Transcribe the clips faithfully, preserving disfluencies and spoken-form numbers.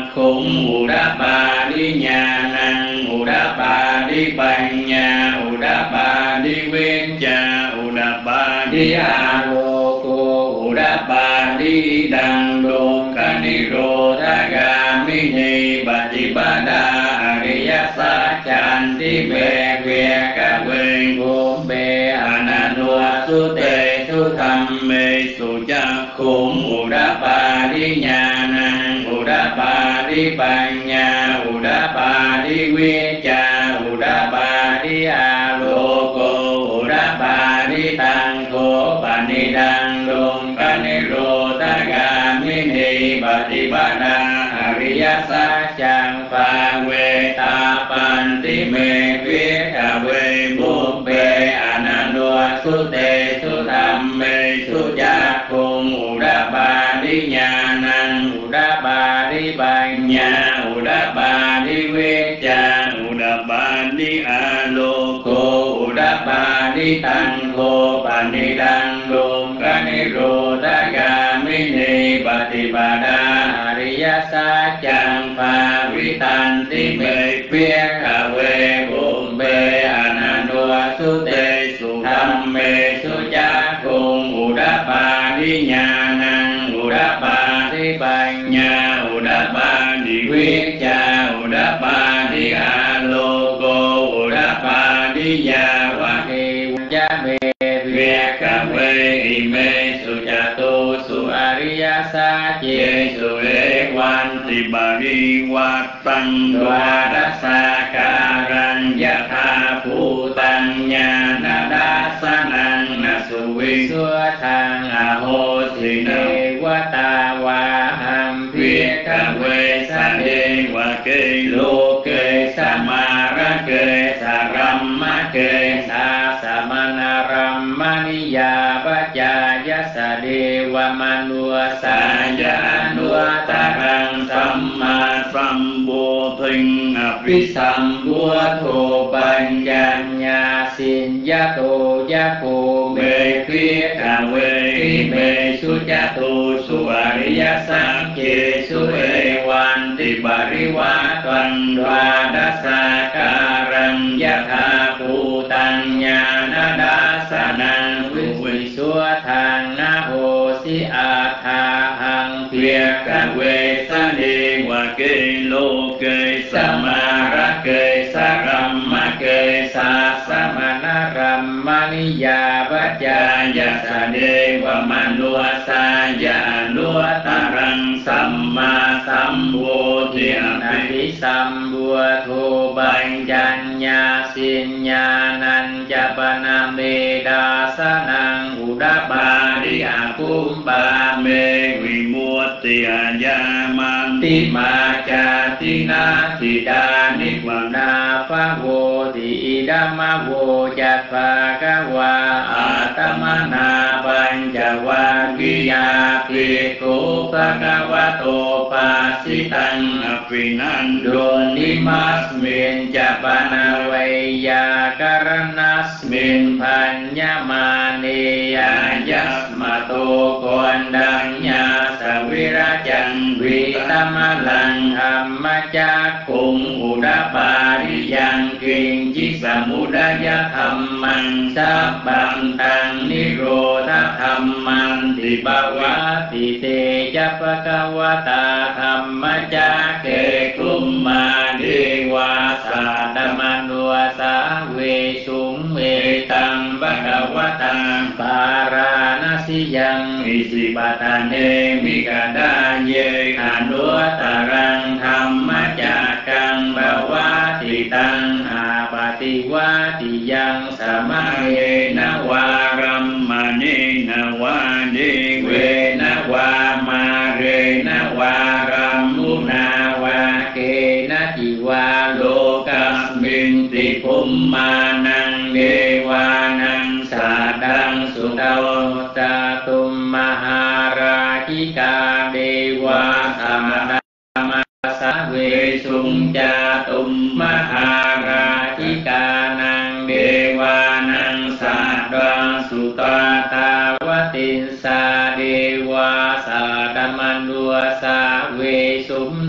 คุมอุดาปาดิญาณังอุดาปาดิปัญญาอุดาปาดิวิชชาอุดาปาดิอาโลโกอุดาปาดิดังโลกนิโรธกามินีปฏิปดาอริยสัจจันติเบเวกะเวงโกเบอนันวสุเตสุธรรมเมสุจักขุมอุดาปาดิญาณังอุดาปาดิปัญญาอุดาปาดิวิชชาอุดาปาดิอาโลโกอุดาปาดิตังโกปนิดังลงปนิโรธกามินีปฏิปดาอริยสัจจังปาเวตาปันติเมวิกเวบุเปอนันวสุเตสุธรรมเมสุจักขุงอุดาปาดิญาณังอุดาปาดิปัญญาอุดาปาดิวิชชาอุดาปาดิอาโลโกอุดาปาดิตังโกปนิดังลงกนิโรธกามินีปฏิปดาอริยสัจจังภาวิตันติเมเปียกเวบุเบอนันวสุเตสุธรรมเมสุจักขุงอุดาปาดิญาณังอุดาปาดิปัญญาอุดาปาดิวิชชาอุดาปาดิอาโลโกอุดาปาดิยาวะเอวัญญเมเวกเวอิเมสุจตุสุอริยสัจเจสุเอวันติบาริวัตตังดวารัสสาการัญญธาภูตัญญาณดัสสนังนสุวิสุทังอโหสิเนวตาวาหัมภิกเวสเดวะเกโลเกสมาระเกสรัมมะเกสาสมณรัมมณิยาปัจจายสเดวมนุสายานุตรังสัมมาสัมพุทธังอภิสัมพุทโธปัญญาญาสิญญโตยะโคเมภิกเวเมสุจตุสุอริยสัจเจสุเอวันติบริวัตังดวาดัสสาการัญญธาภูตัญญาณดัสสนังวิวิสุทังนะโหสิอาทาหังเพียกเวสเดวะเกโลเกสมาระเกสรัมมะเกสาสมณรัมมณิยาปัจจายสเดวมนุสายานุตรังสัมมาสัมพุทธิอภิสัมพุทโธปัญญาญาสิญญาณัญจปนะเมดาสนังอุดาปาดิอาคุมปาเมวิมุตติอาญามันติมาจาตินาทิดานิวนาภะโวติอิดามะโวจัตตากวาอาตมนาปัญจวัคคียาภิกขุภะคะวะโตภาสิตังอภินันโดนิมัสมินจะปนะเวยากรณัสมินพัญญมานิยายัสมะโตโกนดัญญาสวิราจังวิตมะลังธัมมจักขุงอุดาปาริยังกิงจิสมุดยธัมมังสัพพังตังนิโรธธัมมันติภวะติเตจะภะคะวะตาธัมมจักเกกุมมาเดวาสาตมนุสาเวสุงเมตังภะคะวะตังปาราณสิยังอิสิปตะเนมิกดาเยอนุตรังธัมมจักกังภวะติตังอาปฏิวะติยังสมัยเนวารัมมณีนวาเดเวนะ วามาเรนะวารัมมุนาวาเกนะจิวาโลกัสมินติภุมมานังเดวานังสาดังสุตโตตาตุมมหาราชิกาเดวาธรรมดามาสะเวสุงจาตุมมหาราชิกานังเดวานังสาดังสุตตาวติสาเดวาสาดมันุสาเวสุมต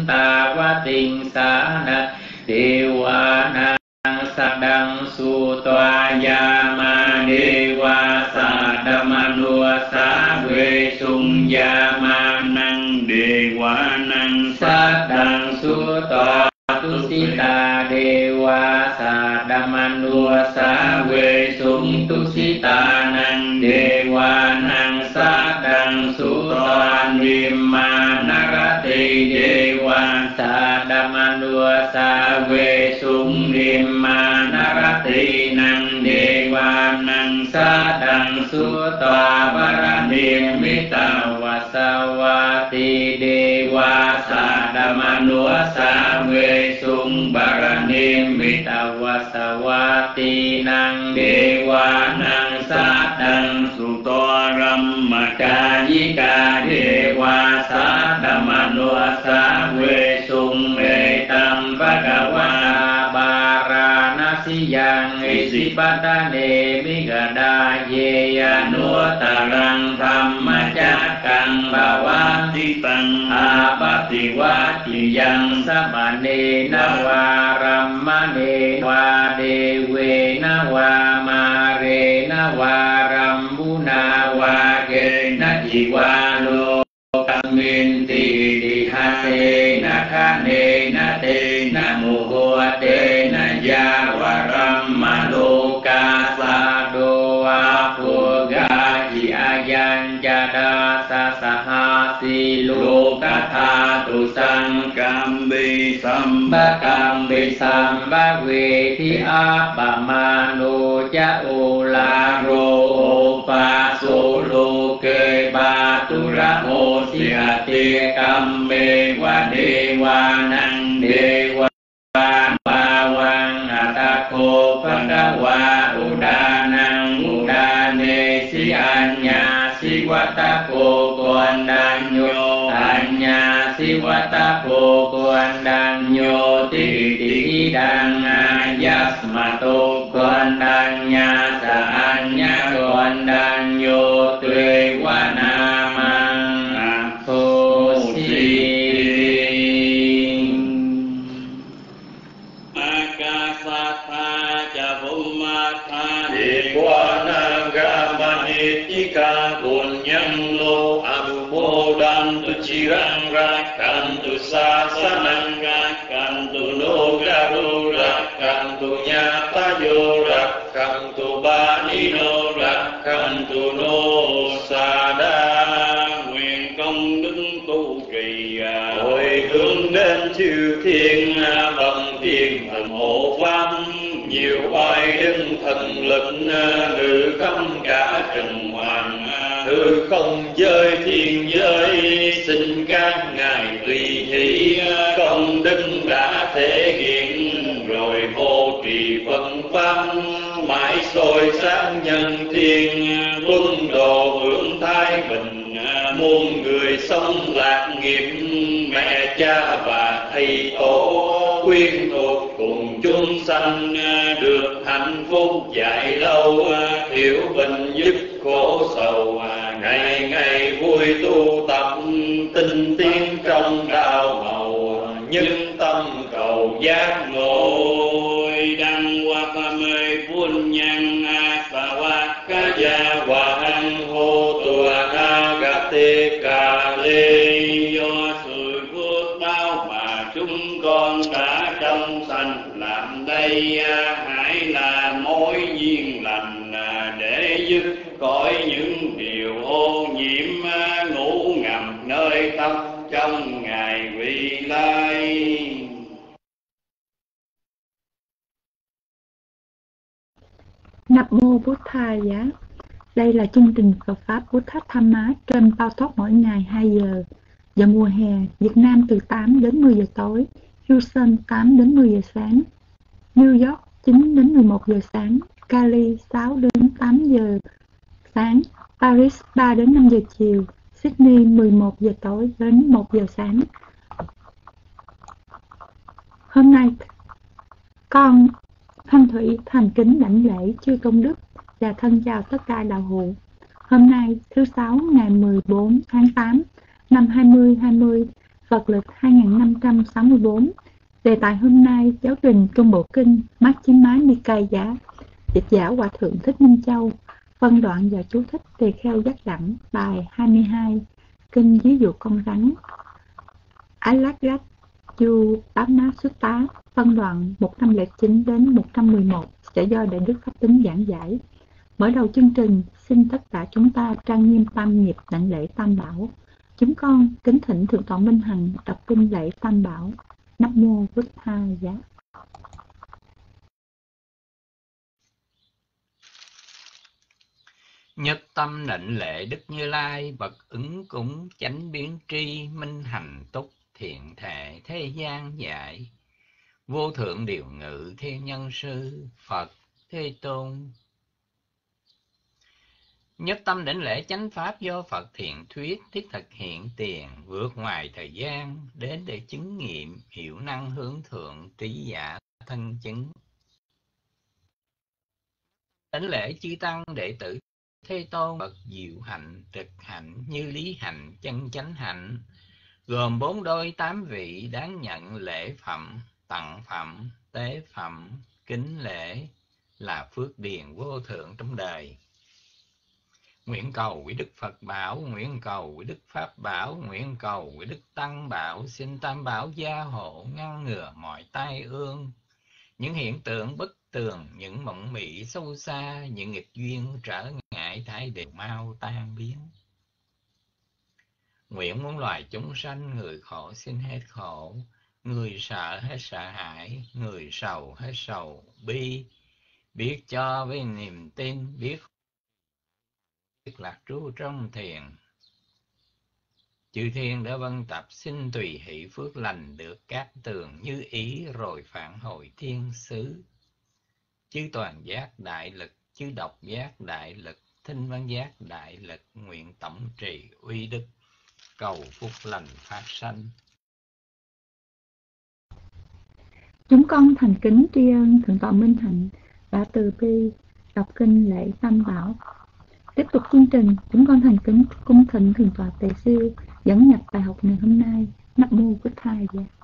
ตาวติงสานะเทวานังสัดดังสุตวายามาเดวาสัดมนุสาเวสุงยามานังเดวานังสัดดังสุตวตุสิตาเดวาสัดมนุสาเวสุงตุสิตานังเดวานังสัดดังสุตวานิมมานรติเดวาสัดมนุสาเวสุงนิมมานรตินังเดวานังสัดดังสุตวาบรณิมิตาวาสวาติเดวาสัดมนุสาเวสุงบรณิมิตาวาสวาตินังเดวานังสัดดังสุตวารัมมกายิกาเดวาสัดมนุสาเวสุงเอตัมภะคะวาบาราณสิยังอิสิปตะเนมิกดาเยยะนุตรังธรรมจักกังภวันติตังอาปติวัติยังสัมมาเนนวารัมมเนวาเดเวนวามาเรนวารัมมุนาวาเกนะจิวาโลกัมมินติดิหะเตนะคะเนนะเตนะโมโหเตนะยาวารัมมโลกาสาโดวาภูกาจิอายัญจดาสะสหาสิโลกธาตุสังกัมบิสัมบะกัมบิสัมบะเวทิอาปะมาโนจะโอลาโรโอปาโสโลเกบาตุระโหสิหติกัมเมวะเดวานังเดวาปาวังอัตโคภะคะวาอุดานังอุดาเนสิอัญญาสิวัตโกโกนดัญโยอัญญาสิวัตโกโกนดัญโยติติดังอายัสมะโตโกนดัญญาสะอัญญาโกนดัญโยเตวะนามังอะโคสิอากาสัทธาจะภูมาทาเดวานากามหิติกาปุญญังโลอนุโมดันตุจิรังรักขันตุศาสนังรักขันตุโลการุรักขันตุญาตโยรักขันตุบานิโนรักขันตุโนสาดาnguyện công đức tu trì hồi hướng đến chư thiên bằng thiên thần hộ pháp nhiều oai đức thần lực ngự khắp cả trần hoàng hư không giới thiên giới xin các ngài tùy hỷ công đức đã thể hiện rồi hộ trì Phật pháp mãi soi sáng nhân thiên quân độ hưởng thái bình muôn người sống lạc nghiệp mẹ cha và thầy tổ quyên thuộc cùng chúng sanh được hạnh phúc dài lâu hiểu bình dứt khổ sầu ngày ngày vui tu tập tinh tiến trong đạo màu nhất tâm cầu giác ngộ đăng hoa ca mê phun nhân sa wa ca gia wa hăng hô tùa ha gà tê cà lê do sự phước bao mà chúng con đã trong sanh làm đây hãy là mối duyên lành để dứt khỏi những điều ô nhiễm ngủ ngầm nơi tâm trong ngày vị lai. Nam mô Bụt Thầy Giá. Đây là chương trình Phật pháp Bụt Tháp Tham Má trên Bao Tóc mỗi ngày hai giờ. Vào mùa hè, Việt Nam từ tám đến mười giờ tối, Houston tám đến mười giờ sáng, New York chín đến mười một giờ sáng, Cali sáu đến tám giờ sáng, Paris ba đến năm giờ chiều, Sydney mười một giờ tối đến một giờ sáng. Hôm nay, con Thanh Thủy thành kính đảnh lễ chư công đức và thân chào tất cả đạo hữu. Hôm nay thứ sáu ngày mười bốn tháng tám năm hai nghìn hai mươi Phật lịch hai nghìn năm trăm sáu mươi tư. Đề tài hôm nay giáo trình Trung Bộ Kinh Majjhima Nikaya, dịch giả Hòa Thượng Thích Minh Châu, phân đoạn và chú thích tỳ kheo giác đẳng, bài hai mươi hai, Kinh ví dụ con rắn, Alaggattyu-Panna Sutta, phân đoạn một trăm lẻ chín đến một trăm mười một, sẽ do Đại Đức Pháp Tính giảng giải. Mở đầu chương trình, xin tất cả chúng ta trang nghiêm tam nghiệp đảnh lễ Tam Bảo. Chúng con kính thỉnh Thượng tọa Minh Hằng đọc kinh lễ Tam Bảo. Nam mô Bụt Thaya. Nhất tâm đảnh lễ Đức Như Lai, bậc ứng cúng chánh biến tri, minh hành túc thiện thể thế gian dạy. Vô thượng điều ngự thiên nhân sư, Phật Thế Tôn. Nhất tâm đảnh lễ chánh pháp do Phật thiện thuyết, thiết thực hiện tiền, vượt ngoài thời gian, đến để chứng nghiệm, hiệu năng hướng thượng, trí giả thân chứng. Đảnh lễ chư tăng đệ tử Thế Tôn, bậc diệu hạnh, trực hạnh, như lý hạnh, chân chánh hạnh, gồm bốn đôi tám vị đáng nhận lễ phẩm, tặng phẩm, tế phẩm, kính lễ, là phước điền vô thượng trong đời. Nguyện cầu quý Đức Phật bảo, nguyện cầu quý Đức Pháp bảo, nguyện cầu quý Đức Tăng bảo, xin Tam Bảo gia hộ, ngăn ngừa mọi tai ương, những hiện tượng bất tường, những mộng mị sâu xa, những nghịch duyên trở ngại thái đều mau tan biến. Nguyện muôn loài chúng sanh, người khổ xin hết khổ, người sợ hết sợ hãi, người sầu hết sầu bi, biết cho với niềm tin, biết biết lạc trú trong thiền. Chư thiên đã vân tập, xin tùy hỷ phước lành được các tường như ý, rồi phản hồi thiên xứ. Chư toàn giác đại lực, chư độc giác đại lực, thinh văn giác đại lực, nguyện tổng trì uy đức, cầu phúc lành phát sanh. Chúng con thành kính tri ân Thượng tọa Minh Hạnh đã từ bi đọc kinh lễ Tam Bảo. Tiếp tục chương trình, chúng con thành kính cung thỉnh Thượng tọa Tề Siêu dẫn nhập bài học ngày hôm nay. Nam mô Bụt Thaya.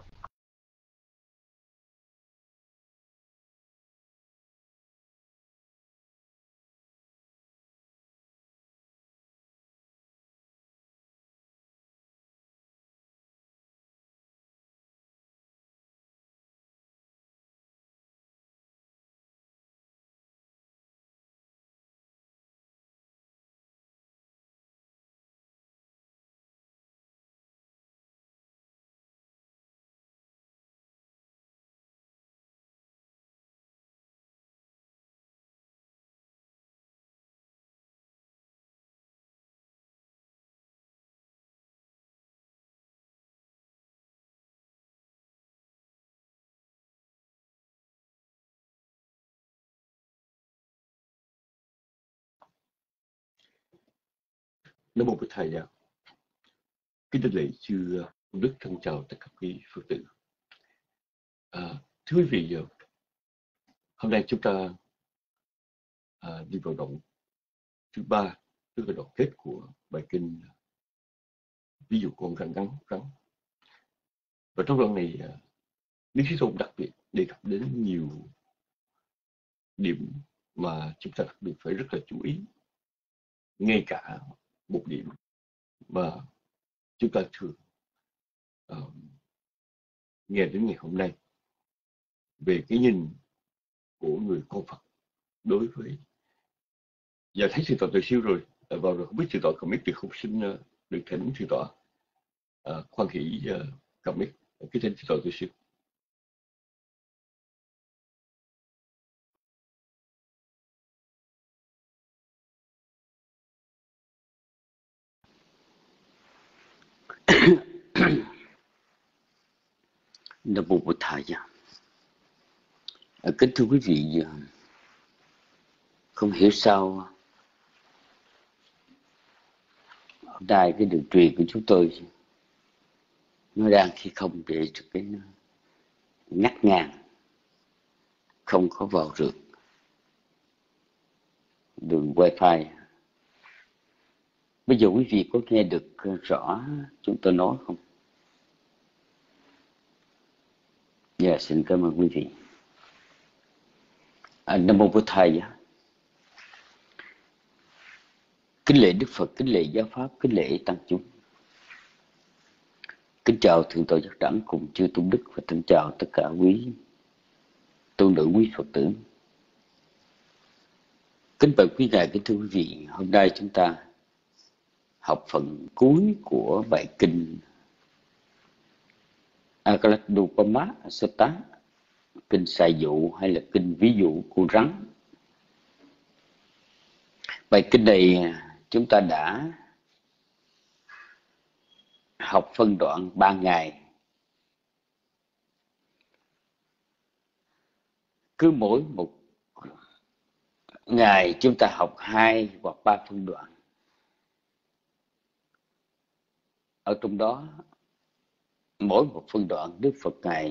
Nam mô Bụt Thầy. Kính thưa lễ chư Công Đức, thân chào tất cả quý Phật tử. À, thưa quý vị, hôm nay chúng ta à, đi vào đoạn thứ ba, tức là đoạn kết của bài kinh ví dụ con rắn ngắn rắn. Và trong đoạn này, Đức Thế Tôn đặc biệt đề cập đến nhiều điểm mà chúng ta đặc biệt phải rất là chú ý. Ngay cả một điểm mà chúng ta thường uh, nghe đến ngày hôm nay về cái nhìn của người con Phật đối với, giờ thấy sư tọa Từ Siêu rồi, vào rồi không biết sư tọa cầm mic được không, xin uh, được thỉnh sư tọa uh, khoan hỷ uh, cầm mic, cái tên sư tọa Từ Siêu. Nam mô Bụt Thaya. Kính thưa quý vị, không hiểu sao đài cái đường truyền của chúng tôi nó đang khi không để cho cái ngắt ngang, không có vào được đường wifi. Bây giờ quý vị có nghe được rõ chúng tôi nói không? Dạ, xin cảm ơn quý vị. À, Nam Mô Bổn Thầy. Kính lễ Đức Phật, kính lễ giáo pháp, kính lễ tăng chúng. Kính chào Thượng tọa Giác Đẳng cùng chư tôn đức và thân chào tất cả quý tôn nữ, quý Phật tử. Kính bạch quý ngài, kính thưa quý vị, hôm nay chúng ta học phần cuối của bài kinh Akalatupama Sutta, kinh xài dụ hay là kinh ví dụ của rắn. Bài kinh này chúng ta đã học phân đoạn ba ngày. Cứ mỗi một ngày chúng ta học hai hoặc ba phân đoạn. Ở trong đó, mỗi một phân đoạn Đức Phật Ngài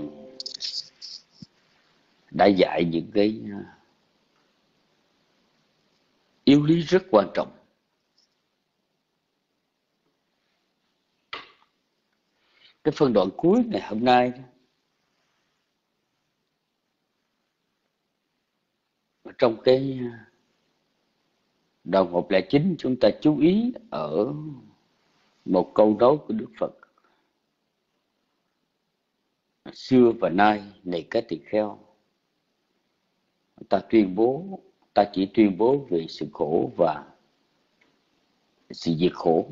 đã dạy những cái yếu lý rất quan trọng. Cái phân đoạn cuối ngày hôm nay, trong cái đoạn một không chín, chúng ta chú ý ở một câu nói của Đức Phật: xưa và nay này các tỳ kheo, ta tuyên bố, ta chỉ tuyên bố về sự khổ và sự diệt khổ.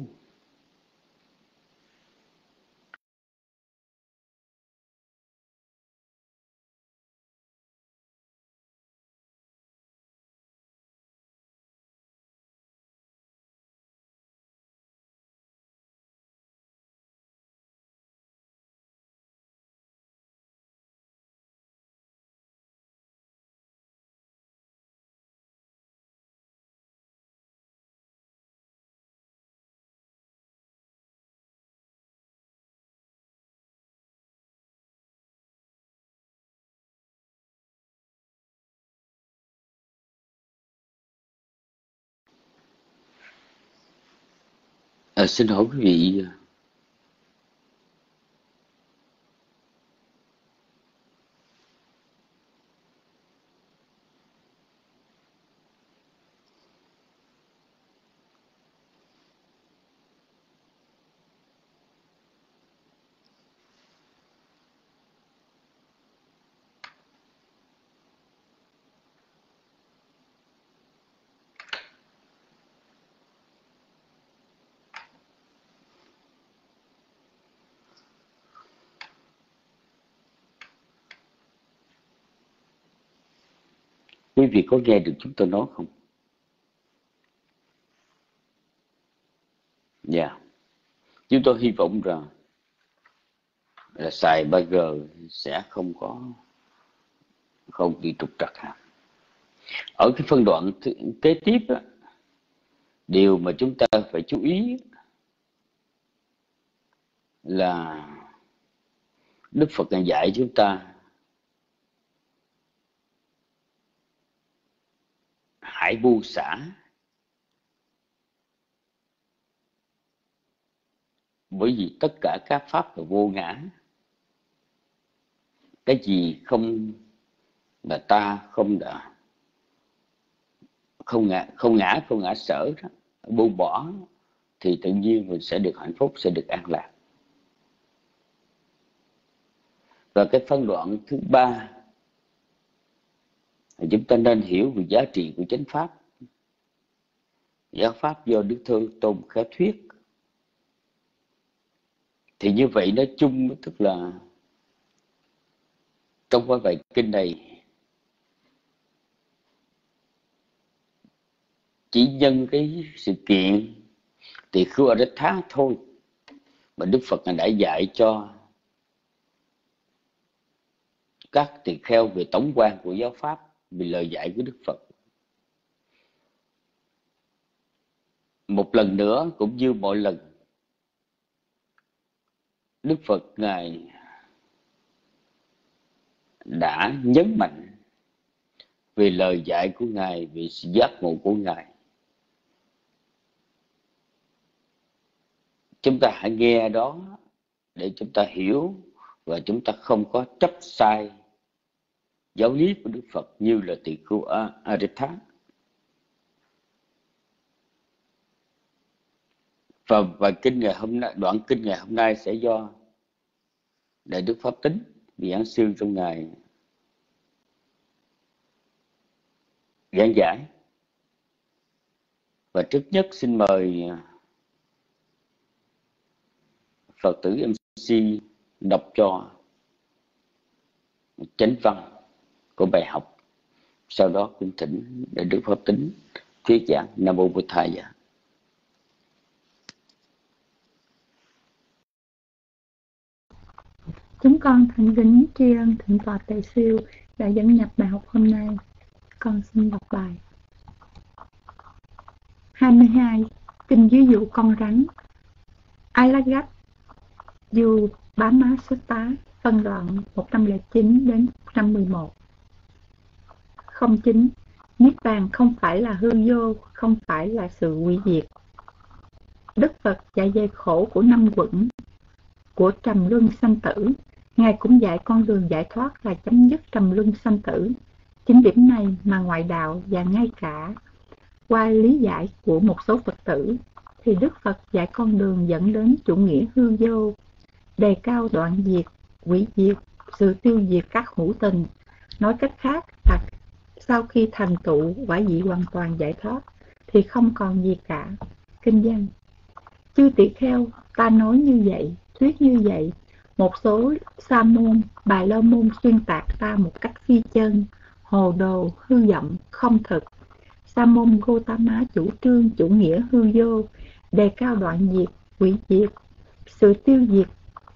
À, xin hỏi quý vị, quý vị có nghe được chúng tôi nói không? Dạ. Yeah. Chúng tôi hy vọng rằng là xài ba G sẽ không có không bị trục trặc ha. Ở cái phân đoạn kế tiếp đó, điều mà chúng ta phải chú ý là Đức Phật đã dạy chúng ta hãy buông xả, bởi vì tất cả các pháp là vô ngã. Cái gì không là ta, không đã không ngã không ngã không ngã sở đó, buông bỏ thì tự nhiên mình sẽ được hạnh phúc, sẽ được an lạc. Và cái phân đoạn thứ ba, chúng ta nên hiểu về giá trị của chánh pháp. Giáo pháp do Đức Thế Tôn khá thuyết. Thì như vậy nói chung, tức là trong cái bài kinh này chỉ nhân cái sự kiện tỳ khưu A Đích Thá thôi mà Đức Phật đã dạy cho các tỳ kheo về tổng quan của giáo pháp, vì lời dạy của Đức Phật. Một lần nữa, cũng như mọi lần, Đức Phật Ngài đã nhấn mạnh về lời dạy của Ngài, về sự giác ngộ của Ngài. Chúng ta hãy nghe đó để chúng ta hiểu và chúng ta không có chấp sai giáo lý của Đức Phật như là Tỳ Khưu Aritha. Và bài kinh ngày hôm nay, đoạn kinh ngày hôm nay sẽ do Đại Đức Pháp Tính, vị giảng sư trong ngày giảng giải. Và trước nhất xin mời Phật tử em xê đọc cho chánh văn của bài học. Sau đó kính thỉnh Đại Đức Pháp Tính thuyết giảng. Nam Mô Bụt Thầy. Chúng con thành kính tri ân Thượng tọa Tề Siêu đã dẫn nhập bài học hôm nay. Con xin đọc bài hai mươi hai. Kinh ví dụ con rắn. Alagat Dù Bá Má Sutta, phân đoạn một trăm lẻ chín đến một trăm mười một. Không chín. Niết bàn không phải là hư vô, không phải là sự hủy diệt. Đức Phật dạy dây khổ của năm quẩn, của trầm luân sanh tử. Ngài cũng dạy con đường giải thoát là chấm dứt trầm luân sanh tử. Chính điểm này mà ngoại đạo và ngay cả qua lý giải của một số Phật tử thì Đức Phật dạy con đường dẫn đến chủ nghĩa hư vô, đề cao đoạn diệt, hủy diệt, sự tiêu diệt các hữu tình. Nói cách khác là sau khi thành tựu quả vị hoàn toàn giải thoát thì không còn gì cả. Kinh văn: chư tỷ kheo, ta nói như vậy, thuyết như vậy. Một số sa môn, Bà La Môn xuyên tạc ta một cách phi chân, hồ đồ, hư vọng, không thực. Sa môn Gotama chủ trương chủ nghĩa hư vô, đề cao đoạn diệt, hủy diệt, sự tiêu diệt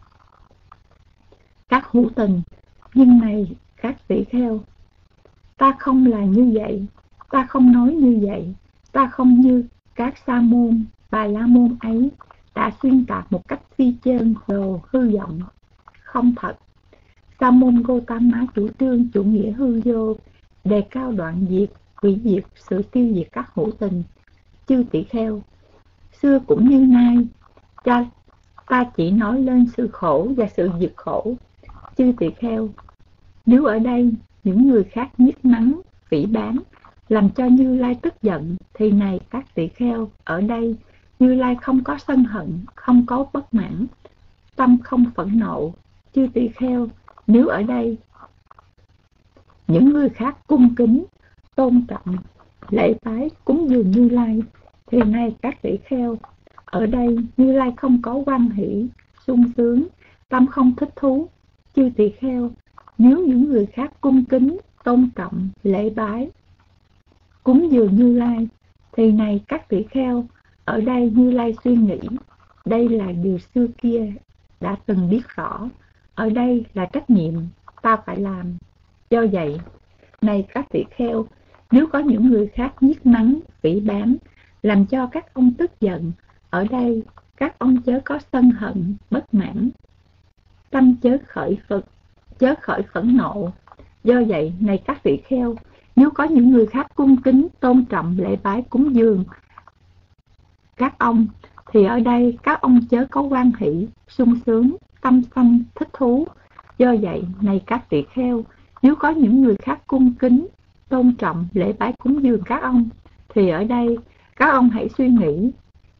các hữu tình. Nhưng này các tỷ kheo, ta không là như vậy, ta không nói như vậy, ta không như các sa môn, Bà La Môn ấy đã xuyên tạc một cách phi chân, đồ, hư vọng, không thật. Sa môn Gotama chủ trương chủ nghĩa hư vô, đề cao đoạn diệt, hủy diệt, sự tiêu diệt các hữu tình. Chư tỷ kheo, xưa cũng như nay, cha ta chỉ nói lên sự khổ và sự diệt khổ. Chư tỷ kheo, nếu ở đây những người khác nhiếc mắng, phỉ báng, làm cho Như Lai tức giận, thì này các tỷ kheo, ở đây Như Lai không có sân hận, không có bất mãn, tâm không phẫn nộ. Chư tỷ kheo, nếu ở đây những người khác cung kính, tôn trọng, lễ bái, cúng dường Như Lai, thì nay các tỷ kheo, ở đây Như Lai không có hoan hỷ, sung sướng, tâm không thích thú. Chư tỷ kheo, nếu những người khác cung kính, tôn trọng, lễ bái, cúng dường Như Lai, thì này các tỷ kheo, ở đây Như Lai suy nghĩ, đây là điều xưa kia đã từng biết rõ, ở đây là trách nhiệm ta phải làm. Do vậy, này các tỷ kheo, nếu có những người khác nhiếc mắng, phỉ báng, làm cho các ông tức giận, ở đây các ông chớ có sân hận, bất mãn, tâm chớ khởi phật, chớ khởi phẫn nộ. Do vậy, này các tỷ kheo, nếu có những người khác cung kính, tôn trọng, lễ bái, cúng dường các ông, thì ở đây các ông chớ có hoan hỷ, sung sướng, tâm sanh, thích thú. Do vậy, này các tỷ kheo, nếu có những người khác cung kính, tôn trọng, lễ bái, cúng dường các ông, thì ở đây các ông hãy suy nghĩ,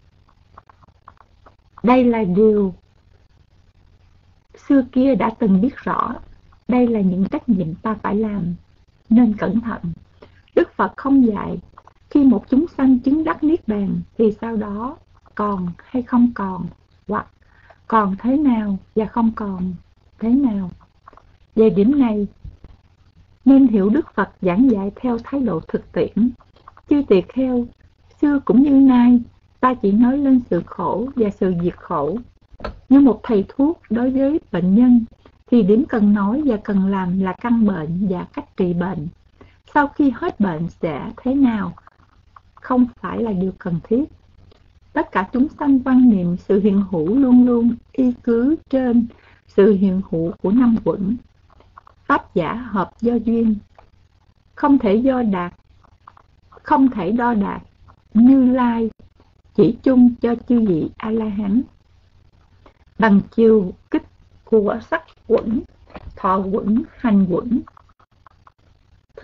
đây là điều xưa kia đã từng biết rõ, đây là những trách nhiệm ta phải làm, nên cẩn thận. Đức Phật không dạy khi một chúng sanh chứng đắc niết bàn thì sau đó còn hay không còn, hoặc còn thế nào và không còn thế nào. Về điểm này nên hiểu Đức Phật giảng dạy theo thái độ thực tiễn. Chư tỳ kheo, xưa cũng như nay, ta chỉ nói lên sự khổ và sự diệt khổ. Như một thầy thuốc đối với bệnh nhân, thì điểm cần nói và cần làm là căn bệnh và cách trị bệnh. Sau khi hết bệnh sẽ thế nào, không phải là điều cần thiết. Tất cả chúng sanh quan niệm sự hiện hữu luôn luôn y cứ trên sự hiện hữu của năm quẩn. Pháp giả hợp do duyên, không thể do đạt, không thể đo đạt. Như Lai chỉ chung cho chư vị A-la-hán bằng chiều kích của sắc quẩn, thọ quẩn, hành quẩn,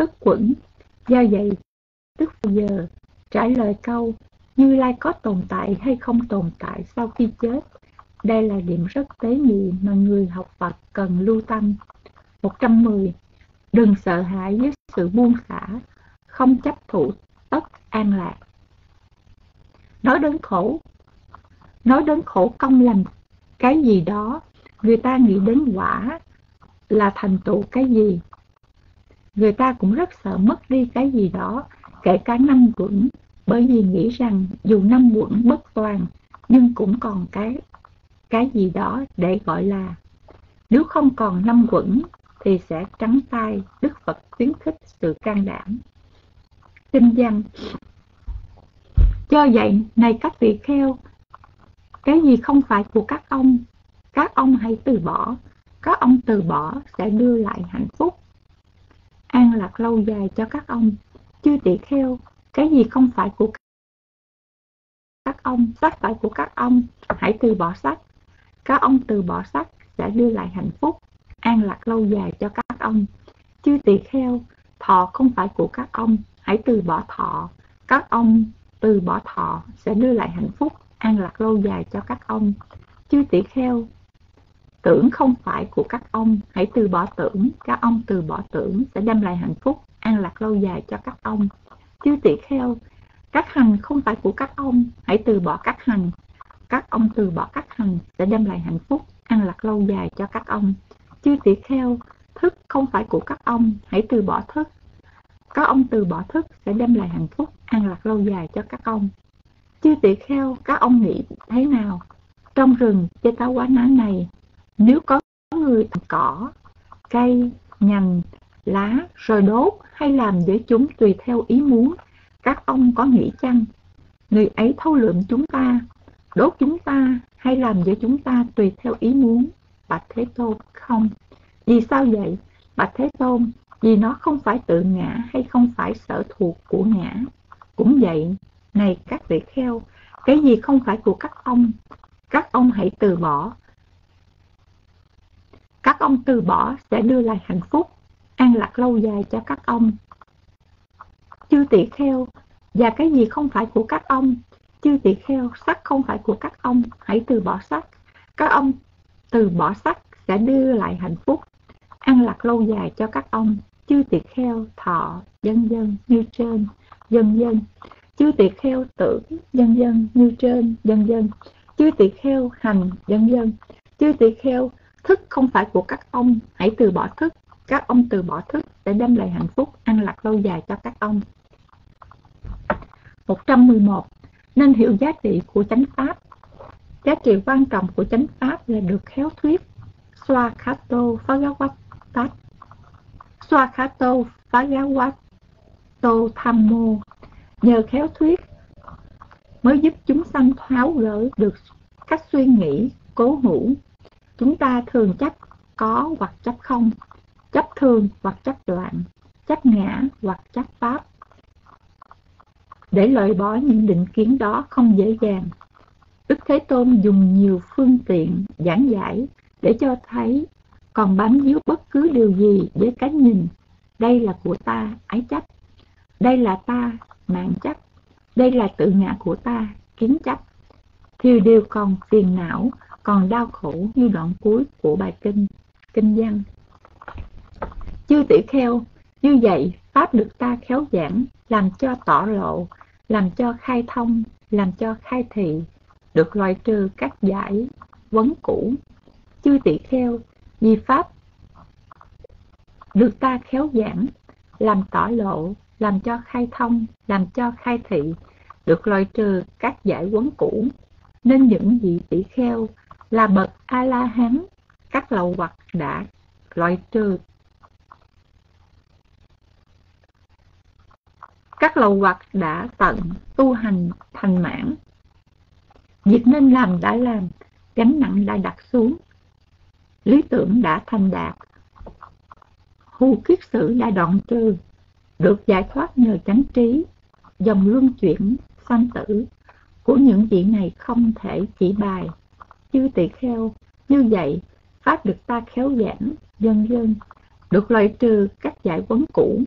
thức quẩn. Do vậy, Đức Phật giờ trả lời câu Như Lai có tồn tại hay không tồn tại sau khi chết. Đây là điểm rất tế nhị mà người học Phật cần lưu tâm. một trăm mười. Đừng sợ hãi với sự buông xả, không chấp thủ tất an lạc. Nói đến khổ, nói đến khổ công làm cái gì đó, người ta nghĩ đến quả là thành tựu cái gì. Người ta cũng rất sợ mất đi cái gì đó, kể cả năm quẩn, bởi vì nghĩ rằng dù năm quẩn bất toàn, nhưng cũng còn cái cái gì đó để gọi là. Nếu không còn năm quẩn thì sẽ trắng tay. Đức Phật khuyến khích sự can đảm. Kinh văn. Do vậy, này các vị kheo, cái gì không phải của các ông, các ông hãy từ bỏ. Các ông từ bỏ sẽ đưa lại hạnh phúc, an lạc lâu dài cho các ông. Chư tỳ kheo, cái gì không phải của các ông, sách phải của các ông, hãy từ bỏ sách. Các ông từ bỏ sách sẽ đưa lại hạnh phúc, an lạc lâu dài cho các ông. Chư tỳ kheo, thọ không phải của các ông, hãy từ bỏ thọ. Các ông từ bỏ thọ sẽ đưa lại hạnh phúc, an lạc lâu dài cho các ông. Chư tỳ kheo, tưởng không phải của các ông, hãy từ bỏ tưởng. Các ông từ bỏ tưởng sẽ đem lại hạnh phúc, an lạc lâu dài cho các ông. Chư tỳ kheo, các hành không phải của các ông, hãy từ bỏ các hành. Các ông từ bỏ các hành sẽ đem lại hạnh phúc, an lạc lâu dài cho các ông. Chư tỳ kheo, thức không phải của các ông, hãy từ bỏ thức. Các ông từ bỏ thức sẽ đem lại hạnh phúc, an lạc lâu dài cho các ông. Chư tỳ kheo, các ông nghĩ thế nào? Trong rừng Jetavana này, nếu có người trồng cỏ, cây, nhành, lá rồi đốt hay làm với chúng tùy theo ý muốn, các ông có nghĩ chăng người ấy thâu lượm chúng ta, đốt chúng ta hay làm với chúng ta tùy theo ý muốn? Bạch Thế Tôn, không. Vì sao vậy? Bạch Thế Tôn, vì nó không phải tự ngã hay không phải sở thuộc của ngã. Cũng vậy, này các vị kheo, cái gì không phải của các ông, các ông hãy từ bỏ. Các ông từ bỏ sẽ đưa lại hạnh phúc, an lạc lâu dài cho các ông. Chư tỳ kheo, và cái gì không phải của các ông? Chư tỳ kheo, sắc không phải của các ông, hãy từ bỏ sắc. Các ông từ bỏ sắc sẽ đưa lại hạnh phúc, an lạc lâu dài cho các ông. Chư tỳ kheo, thọ, vân vân như trên, vân vân. Chư tỳ kheo, tưởng, vân vân như trên, vân vân. Chư tỳ kheo, hành, vân vân. Chư tỳ kheo, thức không phải của các ông, hãy từ bỏ thức. Các ông từ bỏ thức để đem lại hạnh phúc, an lạc lâu dài cho các ông. một trăm mười một. Nên hiểu giá trị của chánh pháp. Giá trị quan trọng của chánh pháp là được khéo thuyết. Swakato Phagawatat Swakato Phagawato Thammo. Nhờ khéo thuyết mới giúp chúng sanh tháo gỡ được cách suy nghĩ cố hữu. Chúng ta thường chấp có hoặc chấp không, chấp thường hoặc chấp đoạn, chấp ngã hoặc chấp pháp. Để loại bỏ những định kiến đó không dễ dàng, Đức Thế Tôn dùng nhiều phương tiện giảng giải để cho thấy còn bám víu bất cứ điều gì với cái nhìn. Đây là của ta, ái chấp. Đây là ta, mạng chấp. Đây là tự ngã của ta, kiến chấp. Thì đều còn phiền não, còn đau khổ như đoạn cuối của bài kinh, kinh văn. Chư tỷ kheo, như vậy pháp được ta khéo giảng, làm cho tỏ lộ, làm cho khai thông, làm cho khai thị, được loại trừ các giải vấn cũ. Chư tỷ kheo, vì pháp được ta khéo giảng, làm tỏ lộ, làm cho khai thông, làm cho khai thị, được loại trừ các giải vấn cũ, nên những vị tỷ kheo là bậc A La Hán, các lậu hoặc đã loại trừ các lậu hoặc đã tận tu hành thành mãn. Việc nên làm đã làm, gánh nặng đã đặt xuống, lý tưởng đã thành đạt, hưu kiết sử đã đoạn trừ, được giải thoát nhờ chánh trí. Dòng luân chuyển sanh tử của những vị này không thể chỉ bài. Chư tỷ kheo, như vậy pháp được ta khéo giảng, vân vân, được loại trừ các giải vấn cũ,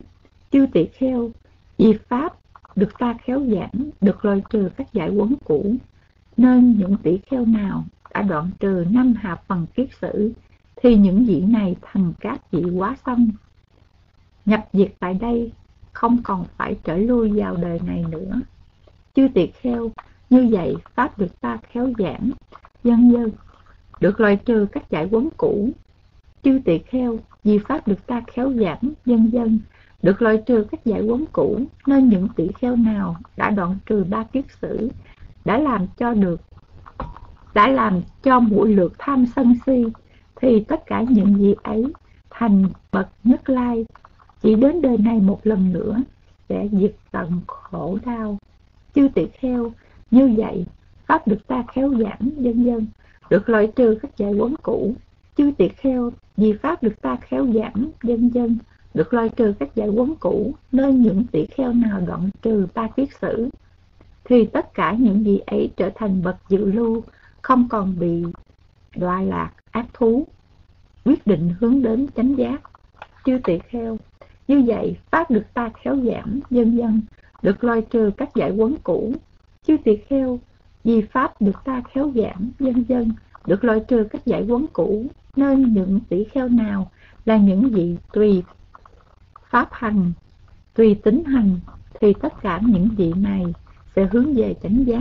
Chư tỳ kheo, vì pháp được ta khéo giảng, được loại trừ các giải quấn cũ, nên những tỷ kheo nào đã đoạn trừ năm hạ phần kiết sử, thì những vị này thành các vị quá sanh, nhập diệt tại đây, không còn phải trở lui vào đời này nữa. Chư tỳ kheo, như vậy pháp được ta khéo giảng, vân vân, được loại trừ các giải quấn cũ. Chư tỳ kheo, vì pháp được ta khéo giảng, vân vân, được loại trừ các giải quấn cũ, nên những tỷ kheo nào đã đoạn trừ ba kiết sử, đã làm cho được đã làm cho mũi lược tham sân si, thì tất cả những gì ấy thành bậc Nhất Lai, chỉ đến đời này một lần nữa sẽ diệt tận khổ đau. Chư tỳ kheo, như vậy pháp được ta khéo giảng, vân vân, được loại trừ các giải quấn cũ. Chư tỳ kheo, vì pháp được ta khéo giảng, vân vân, được loại trừ các giải quấn cũ, nên những tỷ kheo nào đoạn trừ ba kiết sử, thì tất cả những gì ấy trở thành bậc dự lưu, không còn bị đọa lạc ác thú, quyết định hướng đến chánh giác. Chư tỳ kheo, như vậy pháp được ta khéo giảng, vân vân, được loại trừ các giải quấn cũ. Chư tỳ kheo, vì pháp được ta khéo giảng, vân vân, được loại trừ các giải quấn cũ, nên những tỷ kheo nào là những vị tùy pháp hành, tùy tính hành, thì tất cả những vị này sẽ hướng về chánh giác.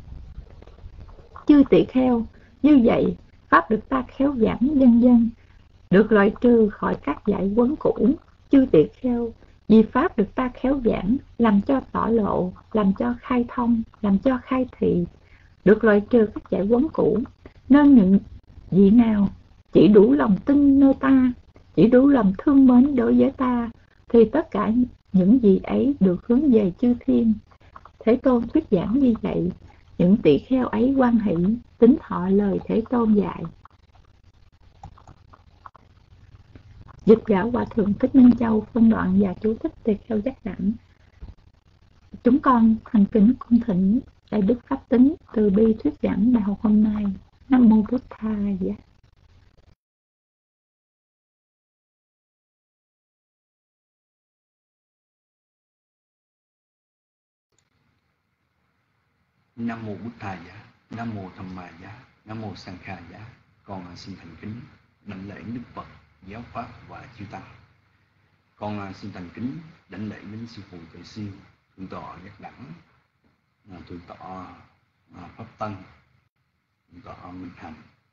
Chư tỳ kheo, như vậy pháp được ta khéo giảng, vân vân, được loại trừ khỏi các giải quấn cũ. Chư tỳ kheo, vì pháp được ta khéo giảng, làm cho tỏ lộ, làm cho khai thông, làm cho khai thị, được loại trừ các giải quấn cũ, nên những vị nào chỉ đủ lòng tin nơi ta, chỉ đủ lòng thương mến đối với ta, thì tất cả những gì ấy được hướng về chư thiên. Thế Tôn thuyết giảng như vậy, những tỷ kheo ấy hoan hỷ, tín thọ lời Thế Tôn dạy. Dịch Giả Hòa Thượng Thích Minh Châu phân đoạn và chú thích tỳ kheo giác đẳng. Chúng con thành kính cung thỉnh Đại Đức Pháp Tính từ bi thuyết giảng bài học hôm nay. Nam mô Bụt Thầy. Nam mô Bụt Thầy, Nam mô Tham Ma Giá, Nam mô Sang Kha Giá. Con xin thành kính đảnh lễ Đức Phật, giáo pháp và chư tăng. Con xin thành kính đảnh lễ đến sư phụ Tuệ Siêu, thượng tọa Giác Đẳng, thượng tọa Pháp Tân, thượng tọa Minh Hành.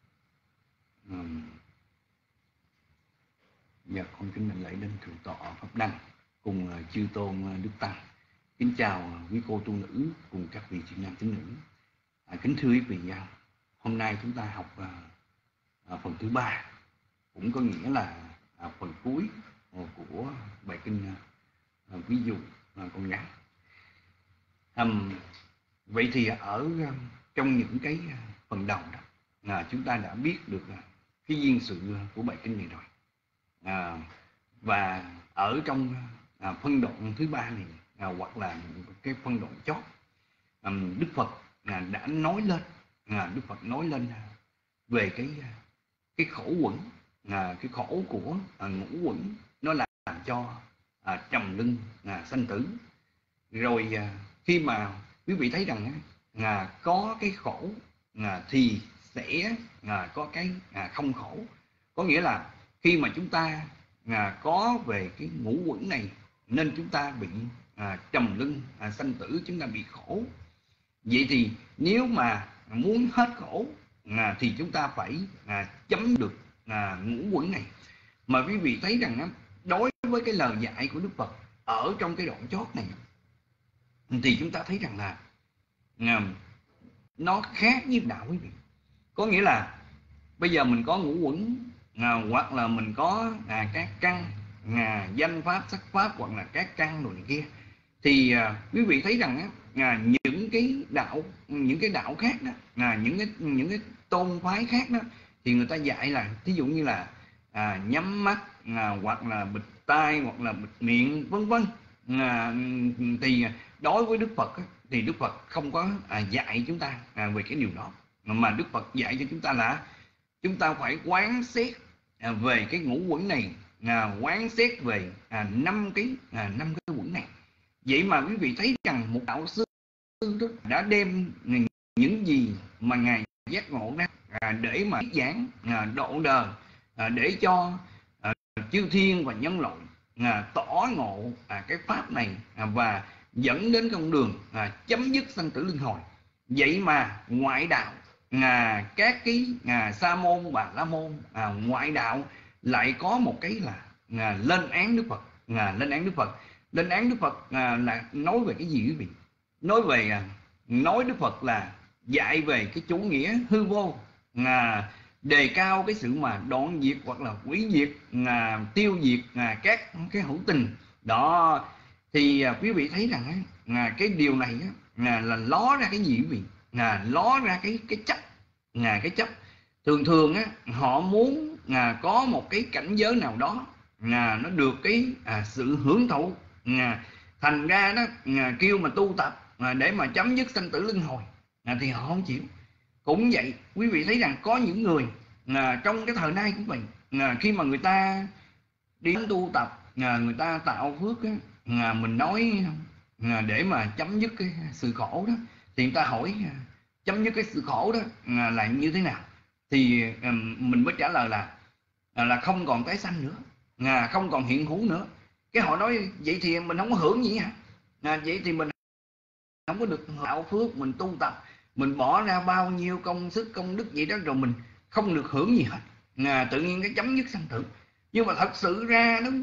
Và con kính đảnh lễ đến thượng tọa Pháp Đăng cùng chư tôn Đức Tăng. Kính chào quý cô tu nữ cùng các vị chị nam tín nữ. À, kính thưa quý vị, hôm nay chúng ta học à, à, phần thứ ba, cũng có nghĩa là à, phần cuối của bài kinh à, ví dụ à, con ngắn. À, vậy thì ở à, trong những cái phần đầu đó, à, chúng ta đã biết được à, cái duyên sự của bài kinh này rồi. À, và ở trong à, phân đoạn thứ ba này, À, hoặc là cái phân đoạn chót, à, Đức Phật à, đã nói lên, à, Đức Phật nói lên về cái cái khổ quẩn, à, cái khổ của à, ngũ quẩn, nó làm cho à, trầm luân à, sanh tử. Rồi à, khi mà quý vị thấy rằng à, có cái khổ à, thì sẽ à, có cái à, không khổ. Có nghĩa là khi mà chúng ta à, có về cái ngũ quẩn này, nên chúng ta bị à, trầm luân à, sanh tử, chúng ta bị khổ. Vậy thì nếu mà muốn hết khổ à, thì chúng ta phải à, chấm được à, ngũ quẩn này. Mà quý vị thấy rằng á, đối với cái lời dạy của Đức Phật ở trong cái đoạn chót này, thì chúng ta thấy rằng là à, nó khác với đạo quý vị. Có nghĩa là bây giờ mình có ngũ quẩn à, hoặc là mình có à, các căn à, danh pháp, sắc pháp, hoặc là các căn rồi này kia, thì à, quý vị thấy rằng á, à, những cái đạo những cái đạo khác đó, à, những cái những cái tôn phái khác đó, thì người ta dạy là ví dụ như là à, nhắm mắt à, hoặc là bịt tai, hoặc là bịt miệng, vân vân. À, thì đối với Đức Phật á, thì Đức Phật không có à, dạy chúng ta à, về cái điều đó, mà Đức Phật dạy cho chúng ta là chúng ta phải quán xét à, về cái ngũ quẩn này, à, quán xét về à, năm cái à, năm cái Vậy mà quý vị thấy rằng một đạo sư đã đem những gì mà Ngài giác ngộ ra à, để mà giảng à, độ đời à, để cho à, chư thiên và nhân loại à, tỏ ngộ à, cái pháp này à, và dẫn đến con đường à, chấm dứt sanh tử luân hồi. Vậy mà ngoại đạo à, các cái à, sa môn bà la môn à, ngoại đạo lại có một cái là à, lên án Đức Phật à, lên án Đức Phật lên án Đức Phật à, là nói về cái gì quý vị? Nói về à, nói Đức Phật là dạy về cái chủ nghĩa hư vô, à, đề cao cái sự mà đoạn diệt hoặc là hủy diệt, à, tiêu diệt à, các cái hữu tình đó. Thì à, quý vị thấy rằng à, cái điều này à, là ló ra cái gì quý vị? À, ló ra cái cái chấp, à, cái chấp. Thường thường á, họ muốn à, có một cái cảnh giới nào đó à, nó được cái à, sự hưởng thụ, à, thành ra đó à, kêu mà tu tập à, để mà chấm dứt sanh tử luân hồi à, thì họ không chịu. Cũng vậy, quý vị thấy rằng có những người à, trong cái thời nay của mình à, khi mà người ta đi tu tập à, người ta tạo phước á, à, mình nói à, để mà chấm dứt cái sự khổ đó, thì người ta hỏi à, chấm dứt cái sự khổ đó à, là như thế nào? Thì à, mình mới trả lời là à, là không còn tái sanh nữa, à, không còn hiện hữu nữa. Cái họ nói vậy thì mình không có hưởng gì hả? À, vậy thì mình không có được tạo phước, mình tu tập, mình bỏ ra bao nhiêu công sức công đức vậy đó, rồi mình không được hưởng gì hết, à, tự nhiên cái chấm dứt sanh tử. Nhưng mà thật sự ra đó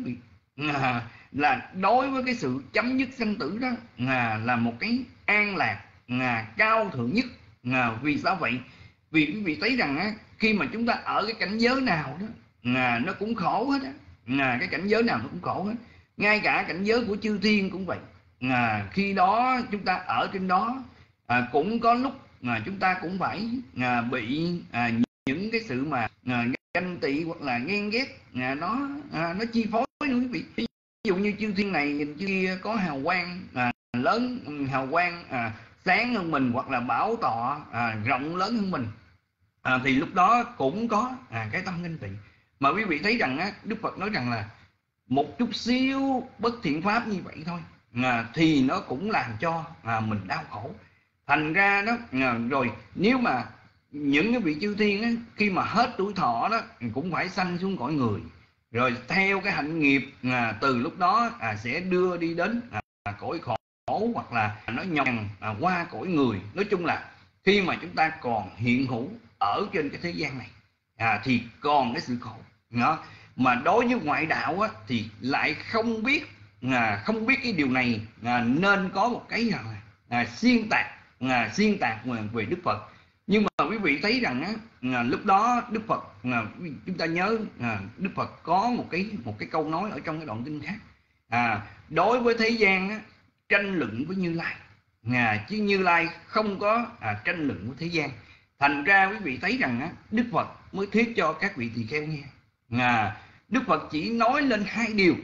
à, là đối với cái sự chấm dứt sanh tử đó à, là một cái an lạc à, cao thượng nhất. À, vì sao vậy? Vì quý vị thấy rằng á, khi mà chúng ta ở cái cảnh giới nào đó à, nó cũng khổ hết á, à, cái cảnh giới nào nó cũng khổ hết, ngay cả cảnh giới của chư thiên cũng vậy. À, khi đó chúng ta ở trên đó à, cũng có lúc mà chúng ta cũng phải à, bị à, những cái sự mà à, ganh tị hoặc là ghen ghét à, nó à, nó chi phối nữa quý vị. Ví dụ như chư thiên này nhìn kia có hào quang à, lớn, hào quang à, sáng hơn mình, hoặc là bảo tọa à, rộng lớn hơn mình à, thì lúc đó cũng có à, cái tâm ganh tị. Mà quý vị thấy rằng á, Đức Phật nói rằng là một chút xíu bất thiện pháp như vậy thôi à, thì nó cũng làm cho à, mình đau khổ. Thành ra đó à, rồi nếu mà những cái vị chư thiên á, khi mà hết tuổi thọ đó cũng phải sanh xuống cõi người, rồi theo cái hạnh nghiệp à, từ lúc đó à, sẽ đưa đi đến à, cõi khổ, hoặc là nó nhòng à, qua cõi người. Nói chung là khi mà chúng ta còn hiện hữu ở trên cái thế gian này à, thì còn cái sự khổ đó. Mà đối với ngoại đạo á, thì lại không biết à, không biết cái điều này à, nên có một cái à, xuyên tạc à, xuyên tạc về Đức Phật. Nhưng mà quý vị thấy rằng á, à, lúc đó Đức Phật à, chúng ta nhớ à, Đức Phật có một cái một cái câu nói ở trong cái đoạn kinh khác à, đối với thế gian á, tranh luận với Như Lai à, chứ Như Lai không có à, tranh luận với thế gian. Thành ra quý vị thấy rằng á, Đức Phật mới thuyết cho các vị tỳ kheo nghe à, Đức Phật chỉ nói lên hai điều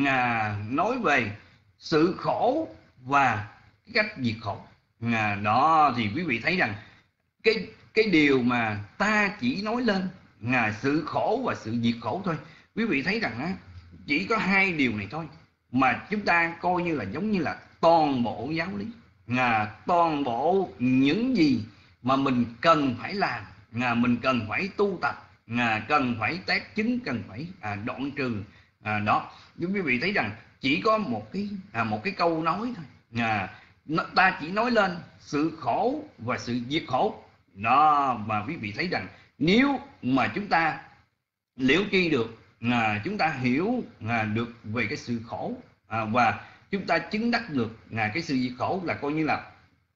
à, nói về sự khổ và cái cách diệt khổ à, đó. Thì quý vị thấy rằng cái cái điều mà ta chỉ nói lên là sự khổ và sự diệt khổ thôi. Quý vị thấy rằng á, chỉ có hai điều này thôi mà chúng ta coi như là giống như là toàn bộ giáo lý, là toàn bộ những gì mà mình cần phải làm, là mình cần phải tu tập, là cần phải tác chứng, cần phải à, đoạn trừ à, đó. Nhưng quý vị thấy rằng chỉ có một cái à, một cái câu nói thôi, à, ta chỉ nói lên sự khổ và sự diệt khổ đó. Mà quý vị thấy rằng nếu mà chúng ta liễu tri được à, chúng ta hiểu à, được về cái sự khổ à, và chúng ta chứng đắc được à, cái sự diệt khổ, là coi như là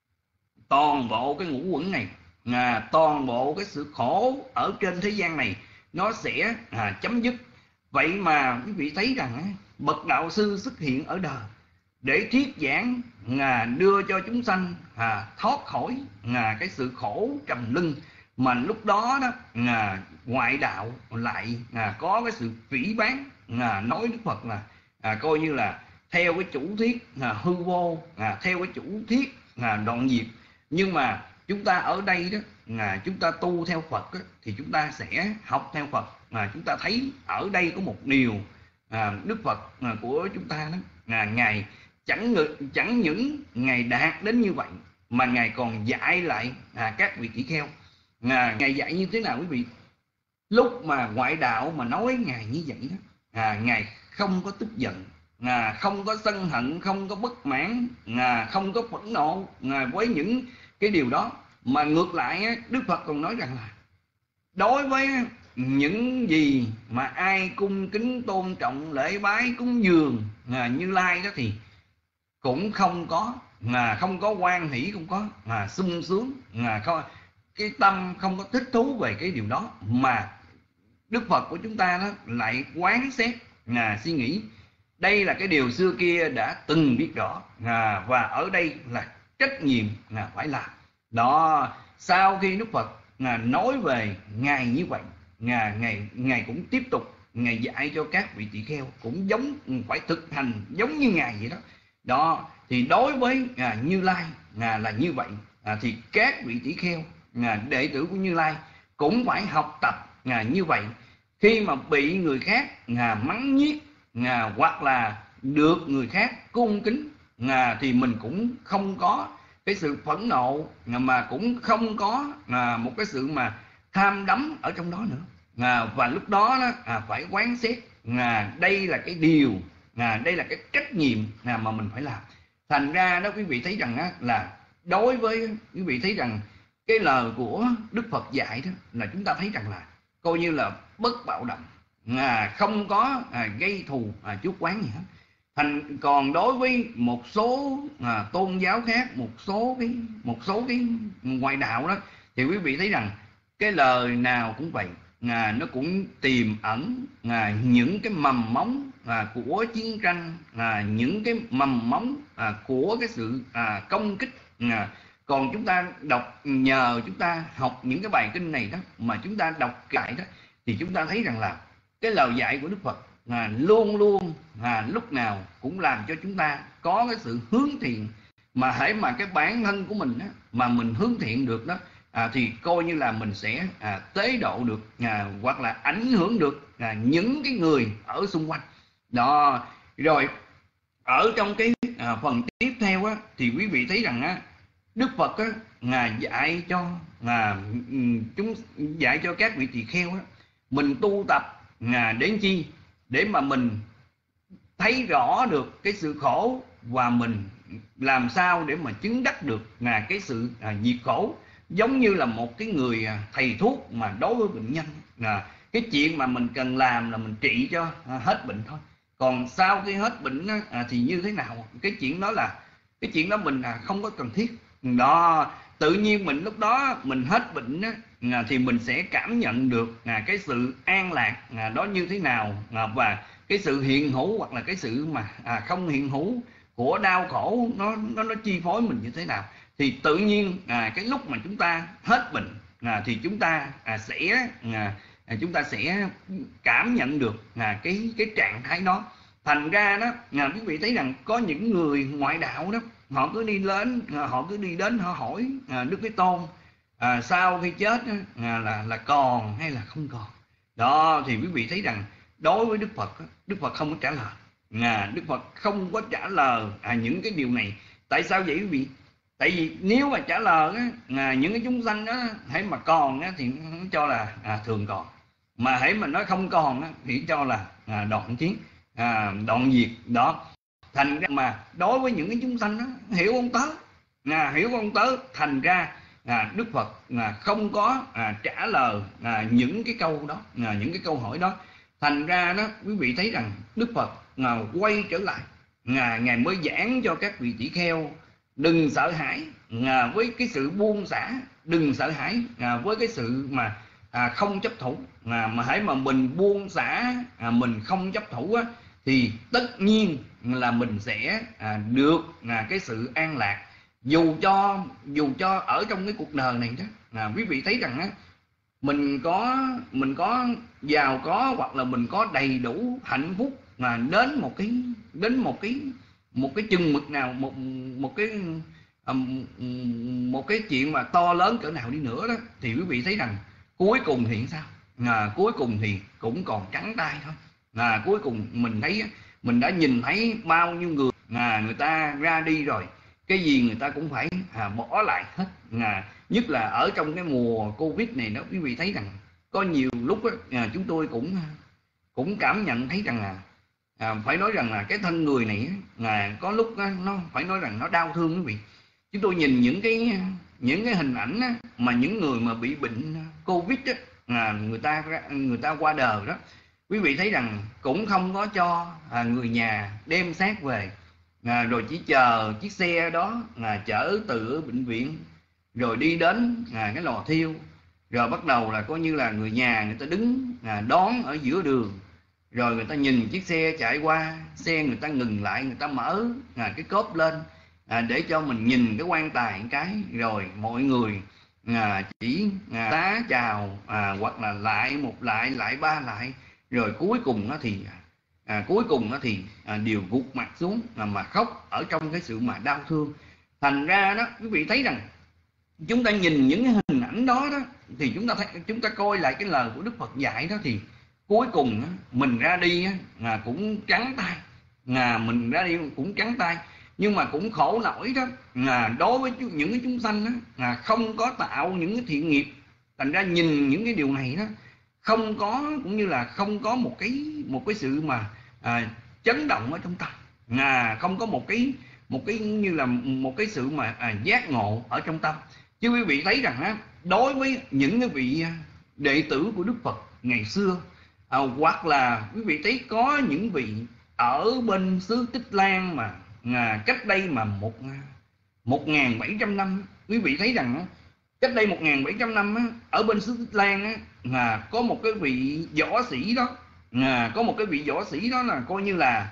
toàn bộ cái ngũ uẩn này à, toàn bộ cái sự khổ ở trên thế gian này nó sẽ à, chấm dứt. Vậy mà quý vị thấy rằng á, bậc đạo sư xuất hiện ở đời để thuyết giảng à, đưa cho chúng sanh à, thoát khỏi à, cái sự khổ trầm luân. Mà lúc đó đó à, ngoại đạo lại à, có cái sự phỉ báng à, nói Đức Phật là à, coi như là theo cái chủ thuyết à, hư vô, à, theo cái chủ thuyết à, đoạn diệt. Nhưng mà chúng ta ở đây đó à, chúng ta tu theo Phật đó, thì chúng ta sẽ học theo Phật. À, chúng ta thấy ở đây có một điều à, Đức Phật à, của chúng ta đó à, Ngài chẳng chẳng những Ngài đạt đến như vậy mà Ngài còn dạy lại à, các vị tỷ kheo. à, Ngài dạy như thế nào quý vị? Lúc mà ngoại đạo mà nói Ngài như vậy đó, à, Ngài không có tức giận, à, không có sân hận, không có bất mãn, à, không có phẫn nộ à, với những cái điều đó, mà ngược lại Đức Phật còn nói rằng là đối với những gì mà ai cung kính tôn trọng lễ bái cúng dường à, Như Lai đó thì cũng không có à, không có hoan hỷ, không có à, sung sướng, à, không, cái tâm không có thích thú về cái điều đó, mà Đức Phật của chúng ta đó lại quán xét à, suy nghĩ đây là cái điều xưa kia đã từng biết rõ, à, và ở đây là trách nhiệm à, phải làm đó. Sau khi Đức Phật à, nói về Ngài như vậy, à, Ngài, Ngài cũng tiếp tục Ngài dạy cho các vị tỷ kheo cũng giống, phải thực hành giống như Ngài vậy đó. Đó thì đối với à, Như Lai à, là như vậy, à, thì các vị tỷ kheo à, đệ tử của Như Lai cũng phải học tập à, như vậy. Khi mà bị người khác à, mắng nhiếc à, hoặc là được người khác cung kính à, thì mình cũng không có cái sự phẫn nộ, mà cũng không có à, một cái sự mà tham đắm ở trong đó nữa. À, và lúc đó, đó à, phải quán xét à, đây là cái điều, à, đây là cái trách nhiệm à, mà mình phải làm. Thành ra đó quý vị thấy rằng á, là đối với quý vị thấy rằng cái lời của Đức Phật dạy đó là chúng ta thấy rằng là coi như là bất bạo động, à, không có à, gây thù à, chuốc oán gì hết. Thành còn đối với một số à, tôn giáo khác, một số cái một số cái ngoại đạo đó, thì quý vị thấy rằng cái lời nào cũng vậy, à, nó cũng tiềm ẩn à, những cái mầm móng à, của chiến tranh, à, những cái mầm móng à, của cái sự à, công kích. À, còn chúng ta đọc, nhờ chúng ta học những cái bài kinh này đó, mà chúng ta đọc lại đó, thì chúng ta thấy rằng là cái lời dạy của Đức Phật à, luôn luôn à, lúc nào cũng làm cho chúng ta có cái sự hướng thiện. Mà hễ mà cái bản thân của mình đó, mà mình hướng thiện được đó, à, thì coi như là mình sẽ à, tế độ được à, hoặc là ảnh hưởng được à, những cái người ở xung quanh đó. Rồi ở trong cái à, phần tiếp theo á, thì quý vị thấy rằng á, Đức Phật á, à, dạy cho à, chúng dạy cho các vị tỳ kheo á, mình tu tập à, đến chi để mà mình thấy rõ được cái sự khổ, và mình làm sao để mà chứng đắc được là cái sự à, diệt khổ. Giống như là một cái người à, thầy thuốc mà đối với bệnh nhân, à, cái chuyện mà mình cần làm là mình trị cho à, hết bệnh thôi. Còn sau khi hết bệnh á, à, thì như thế nào, cái chuyện đó là cái chuyện đó mình à, không có cần thiết đó. Tự nhiên mình lúc đó mình hết bệnh á, à, thì mình sẽ cảm nhận được à, cái sự an lạc à, đó như thế nào, à, và cái sự hiện hữu hoặc là cái sự mà à, không hiện hữu của đau khổ nó nó nó chi phối mình như thế nào. Thì tự nhiên à, cái lúc mà chúng ta hết bệnh à, thì chúng ta à, sẽ à, chúng ta sẽ cảm nhận được à, cái cái trạng thái đó. Thành ra đó à, quý vị thấy rằng có những người ngoại đạo đó, họ cứ đi đến họ cứ đi đến họ hỏi à, Đức Thế Tôn à, sau khi chết à, là là còn hay là không còn đó. Thì quý vị thấy rằng đối với Đức Phật, Đức Phật không có trả lời, à, Đức Phật không có trả lời à, những cái điều này. Tại sao vậy quý vị? Tại vì nếu mà trả lời á, à, những cái chúng sanh đó hãy mà còn á, thì nó cho là à, thường còn, mà hãy mà nói không còn á, thì cho là à, đoạn chiến, à, đoạn diệt đó. Thành ra mà đối với những cái chúng sanh đó, hiểu không tớ, à, hiểu không tớ. Thành ra à, Đức Phật à, không có à, trả lời à, những cái câu đó, à, những cái câu hỏi đó. Thành ra đó quý vị thấy rằng Đức Phật à, quay trở lại, à, Ngài mới giảng cho các vị tỷ kheo đừng sợ hãi à, với cái sự buông xả, đừng sợ hãi à, với cái sự mà à, không chấp thủ, à, mà hãy mà mình buông xả, à, mình không chấp thủ á, thì tất nhiên là mình sẽ à, được à, cái sự an lạc. Dù cho dù cho ở trong cái cuộc đời này đó, à, quý vị thấy rằng á, mình có mình có giàu có hoặc là mình có đầy đủ hạnh phúc mà đến một cái đến một cái một cái chừng mực nào, một một cái một cái chuyện mà to lớn cỡ nào đi nữa đó, thì quý vị thấy rằng cuối cùng thì sao? À, cuối cùng thì cũng còn trắng tay thôi. À, cuối cùng mình thấy mình đã nhìn thấy bao nhiêu người à, người ta ra đi rồi, cái gì người ta cũng phải à, bỏ lại hết. À, nhất là ở trong cái mùa Covid này đó, quý vị thấy rằng có nhiều lúc đó, à, chúng tôi cũng cũng cảm nhận thấy rằng là à, phải nói rằng là cái thân người này là có lúc đó, nó phải nói rằng nó đau thương quý vị. Chúng tôi nhìn những cái những cái hình ảnh đó, mà những người mà bị bệnh Covid đó, à, người ta người ta qua đời đó, quý vị thấy rằng cũng không có cho à, người nhà đem xác về, à, rồi chỉ chờ chiếc xe đó là chở từ bệnh viện rồi đi đến à, cái lò thiêu, rồi bắt đầu là coi như là người nhà người ta đứng à, đón ở giữa đường, rồi người ta nhìn chiếc xe chạy qua, xe người ta ngừng lại, người ta mở à, cái cốp lên à, để cho mình nhìn cái quan tài một cái, rồi mọi người à, chỉ à, tá chào à, hoặc là lại một lại lại ba lại, rồi cuối cùng nó thì à, cuối cùng nó thì à, đều gục mặt xuống à, mà khóc ở trong cái sự mà đau thương. Thành ra đó quý vị thấy rằng chúng ta nhìn những cái hình ảnh đó đó, thì chúng ta thấy, chúng ta coi lại cái lời của Đức Phật dạy đó, thì cuối cùng đó, mình ra đi à, cũng trắng tay, à, mình ra đi cũng trắng tay, nhưng mà cũng khổ nổi đó à, đối với những cái chúng sanh đó, à, không có tạo những cái thiện nghiệp. Thành ra nhìn những cái điều này đó, không có, cũng như là không có một cái một cái sự mà à, chấn động ở trong tâm, à, không có một cái một cái như là một cái sự mà à, giác ngộ ở trong tâm. Chứ quý vị thấy rằng á, đối với những cái vị đệ tử của Đức Phật ngày xưa, à, hoặc là quý vị thấy có những vị ở bên xứ Tích Lan mà à, cách đây mà một một ngàn bảy trăm năm, quý vị thấy rằng á, cách đây một ngàn bảy trăm năm á, ở bên xứ Tích Lan á, à, có một cái vị võ sĩ đó, à, có một cái vị võ sĩ đó là coi như là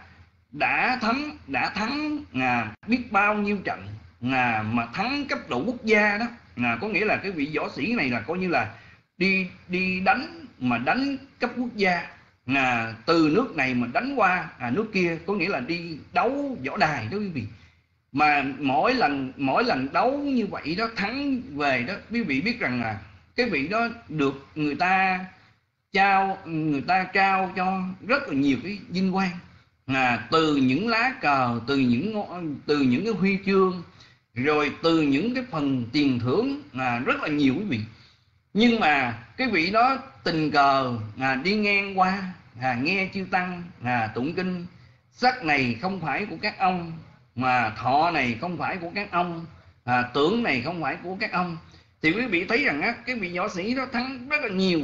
đã thắng đã thắng à, biết bao nhiêu trận à, mà thắng cấp độ quốc gia đó, à, có nghĩa là cái vị võ sĩ này là coi như là đi đi đánh mà đánh cấp quốc gia, à, từ nước này mà đánh qua à, nước kia, có nghĩa là đi đấu võ đài đó quý vị. Mà mỗi lần mỗi lần đấu như vậy đó, thắng về đó, quý vị biết rằng là cái vị đó được người ta trao người ta trao cho rất là nhiều cái vinh quang, à, từ những lá cờ, từ những từ những cái huy chương, rồi từ những cái phần tiền thưởng à, rất là nhiều quý vị. Nhưng mà cái vị đó tình cờ à, đi ngang qua à, nghe chư tăng à, tụng kinh, sắc này không phải của các ông, mà thọ này không phải của các ông, à, tưởng này không phải của các ông, thì quý vị thấy rằng á, cái vị võ sĩ đó thắng rất là nhiều.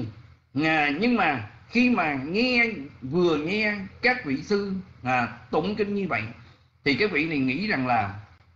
À, nhưng mà khi mà nghe vừa nghe các vị sư à, tụng kinh như vậy, thì cái vị này nghĩ rằng là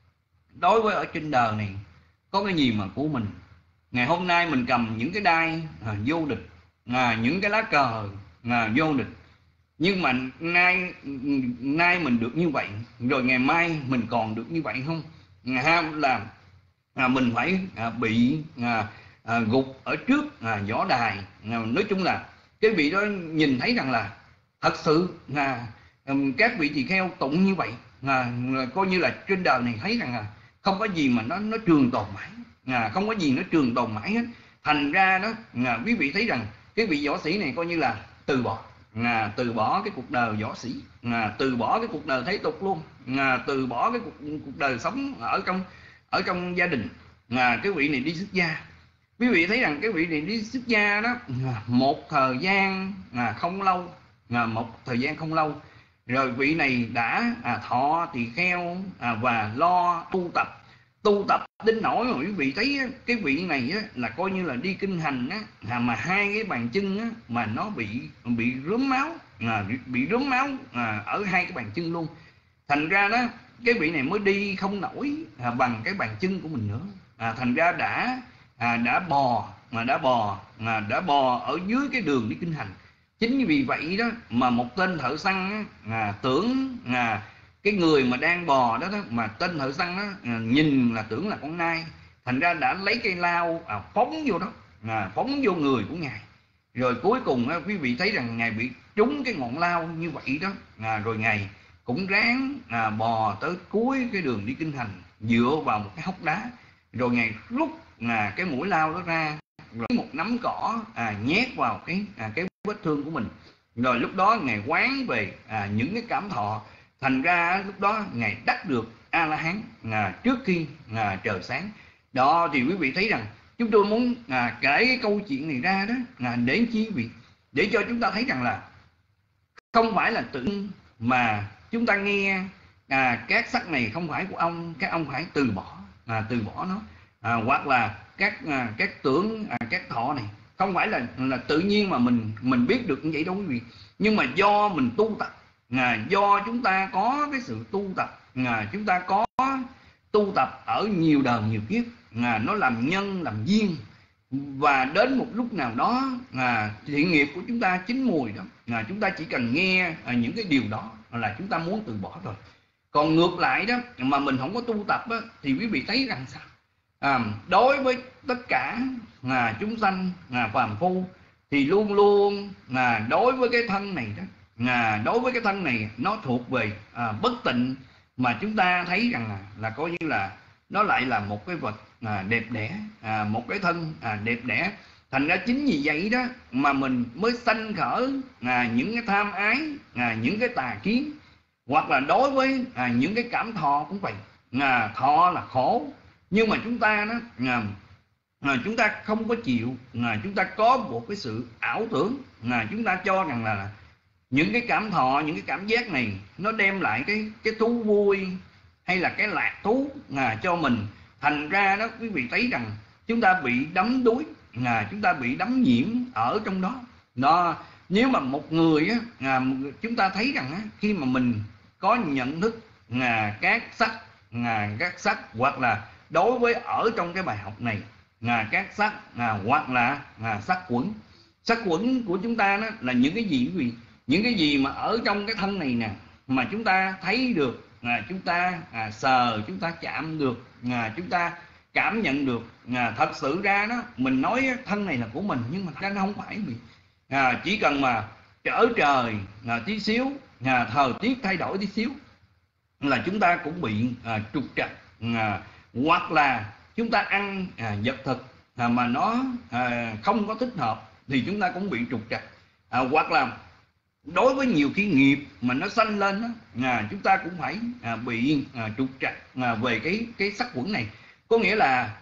đối với ở trên đời này có cái gì mà của mình. Ngày hôm nay mình cầm những cái đai à, vô địch, à, những cái lá cờ à, vô địch, nhưng mà nay nay mình được như vậy, rồi ngày mai mình còn được như vậy không? Ha, là à, mình phải à, bị à, à, gục ở trước à, võ đài. À, nói chung là cái vị đó nhìn thấy rằng là thật sự à, các vị tỳ kheo tụng như vậy à, coi như là trên đời này thấy rằng là không có gì mà nó nó trường tồn mãi, à, không có gì nó trường tồn mãi hết. Thành ra đó à, quý vị thấy rằng cái vị võ sĩ này coi như là từ bỏ à, từ bỏ cái cuộc đời võ sĩ, à, từ bỏ cái cuộc đời thế tục luôn, à, từ bỏ cái cuộc, cuộc đời sống ở trong ở trong gia đình. À, cái vị này đi xuất gia. Quý vị thấy rằng cái vị này đi xuất gia đó à, một thời gian à, không lâu, à, một thời gian không lâu rồi vị này đã à, thọ tỳ kheo à, và lo tu tập tu tập đến nỗi mà quý vị thấy á, cái vị này á, là coi như là đi kinh hành á, à, mà hai cái bàn chân á, mà nó bị bị rớm máu, à, bị rớm máu à, ở hai cái bàn chân luôn. Thành ra đó cái vị này mới đi không nổi à, bằng cái bàn chân của mình nữa, à, thành ra đã à, đã bò mà đã bò à, đã bò ở dưới cái đường đi kinh hành. Chính vì vậy đó mà một tên thợ săn á, à, tưởng à, cái người mà đang bò đó, đó mà tên thợ săn đó à, nhìn là tưởng là con nai, thành ra đã lấy cây lao à, phóng vô đó, à, phóng vô người của ngài. Rồi cuối cùng á, quý vị thấy rằng ngài bị trúng cái ngọn lao như vậy đó, à, rồi ngài cũng ráng à, bò tới cuối cái đường đi kinh hành, dựa vào một cái hốc đá, rồi ngài rút à, cái mũi lao đó ra, rồi một nắm cỏ à, nhét vào cái à, cái vết thương của mình. Rồi lúc đó ngài quán về à, những cái cảm thọ. thành ra lúc đó ngài đắc được A La Hán à, trước khi à, trời sáng. Đó thì quý vị thấy rằng chúng tôi muốn à, kể cái câu chuyện này ra đó à, để chi vị để cho chúng ta thấy rằng là không phải là tự mà chúng ta nghe à, các sắc này không phải của ông, các ông phải từ bỏ à, từ bỏ nó à, hoặc là các à, các tưởng à, các thọ này không phải là là tự nhiên mà mình mình biết được như vậy đâu quý vị, nhưng mà do mình tu tập à, do chúng ta có cái sự tu tập à, chúng ta có tu tập ở nhiều đời nhiều kiếp à, nó làm nhân làm duyên, và đến một lúc nào đó à, thiện nghiệp của chúng ta chín mùi đó à, chúng ta chỉ cần nghe à, những cái điều đó là chúng ta muốn từ bỏ rồi. Còn ngược lại đó mà mình không có tu tập đó, thì quý vị thấy rằng sao à, đối với tất cả à, chúng sanh à, phàm phu thì luôn luôn à, đối với cái thân này đó à, đối với cái thân này nó thuộc về à, bất tịnh, mà chúng ta thấy rằng là, là coi như là nó lại là một cái vật à, đẹp đẽ à, một cái thân à, đẹp đẽ. Thành ra chính vì vậy đó mà mình mới sanh khởi à, những cái tham ái à, những cái tà kiến, hoặc là đối với à, những cái cảm thọ cũng vậy à, thọ là khổ, nhưng mà chúng ta đó à, à, chúng ta không có chịu à, chúng ta có một cái sự ảo tưởng à, chúng ta cho rằng là những cái cảm thọ, những cái cảm giác này nó đem lại cái cái thú vui hay là cái lạc thú à, cho mình. Thành ra đó quý vị thấy rằng chúng ta bị đắm đuối à, chúng ta bị đắm nhiễm ở trong đó. Đó, nếu mà một người á, à, chúng ta thấy rằng á, khi mà mình có nhận thức à, các sắc à, các sắc hoặc là đối với ở trong cái bài học này à, các sắc à, hoặc là à, sắc quẩn. Sắc quẩn của chúng ta đó là những cái gì quý vị? Những cái gì mà ở trong cái thân này nè mà chúng ta thấy được à, chúng ta à, sờ, chúng ta chạm được à, chúng ta cảm nhận được à, thật sự ra đó mình nói thân này là của mình, nhưng mà nó không phải bị à, chỉ cần mà trở trời à, tí xíu à, thời tiết thay đổi tí xíu là chúng ta cũng bị à, trục trặc à, hoặc là chúng ta ăn à, vật thực à, mà nó à, không có thích hợp thì chúng ta cũng bị trục trặc à, hoặc là đối với nhiều khi nghiệp mà nó sanh lên đó, à, chúng ta cũng phải à, bị à, trục trặc à, về cái cái sắc quẩn này. Có nghĩa là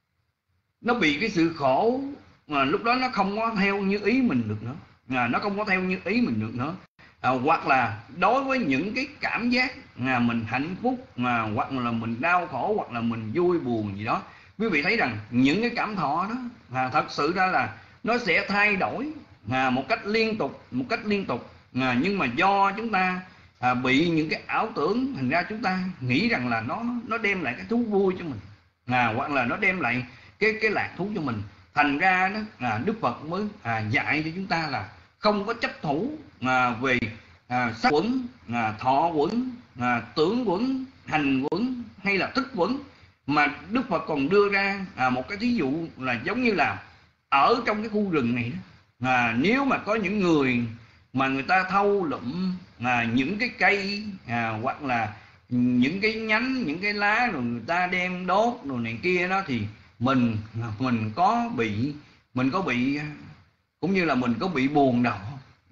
nó bị cái sự khổ mà lúc đó nó không có theo như ý mình được nữa à, nó không có theo như ý mình được nữa à, hoặc là đối với những cái cảm giác à, mình hạnh phúc mà hoặc là mình đau khổ hoặc là mình vui buồn gì đó, quý vị thấy rằng những cái cảm thọ đó à, thật sự ra là nó sẽ thay đổi à, một cách liên tục một cách liên tục à, nhưng mà do chúng ta à, bị những cái ảo tưởng, thành ra chúng ta nghĩ rằng là nó nó đem lại cái thú vui cho mình à, hoặc là nó đem lại cái cái lạc thú cho mình. Thành ra đó à, Đức Phật mới à, dạy cho chúng ta là không có chấp thủ à, về à, sắc quẩn, à, thọ quẩn, à, tưởng quẩn, hành quẩn hay là thức quẩn, mà Đức Phật còn đưa ra à, một cái thí dụ là giống như là ở trong cái khu rừng này đó, à, nếu mà có những người mà người ta thâu lụm à, những cái cây à, hoặc là những cái nhánh, những cái lá rồi người ta đem đốt rồi này kia đó, thì mình mình có bị mình có bị cũng như là mình có bị buồn đầu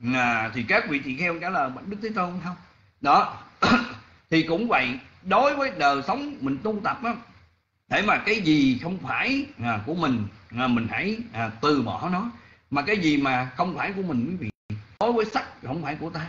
à, thì các vị tỳ kheo trả lời Đức Thế Tôn không đó. Thì cũng vậy, đối với đời sống mình tu tập á, để mà cái gì không phải à, của mình à, mình hãy à, từ bỏ nó, mà cái gì mà không phải của mình quý vị, đối với sắc không phải của ta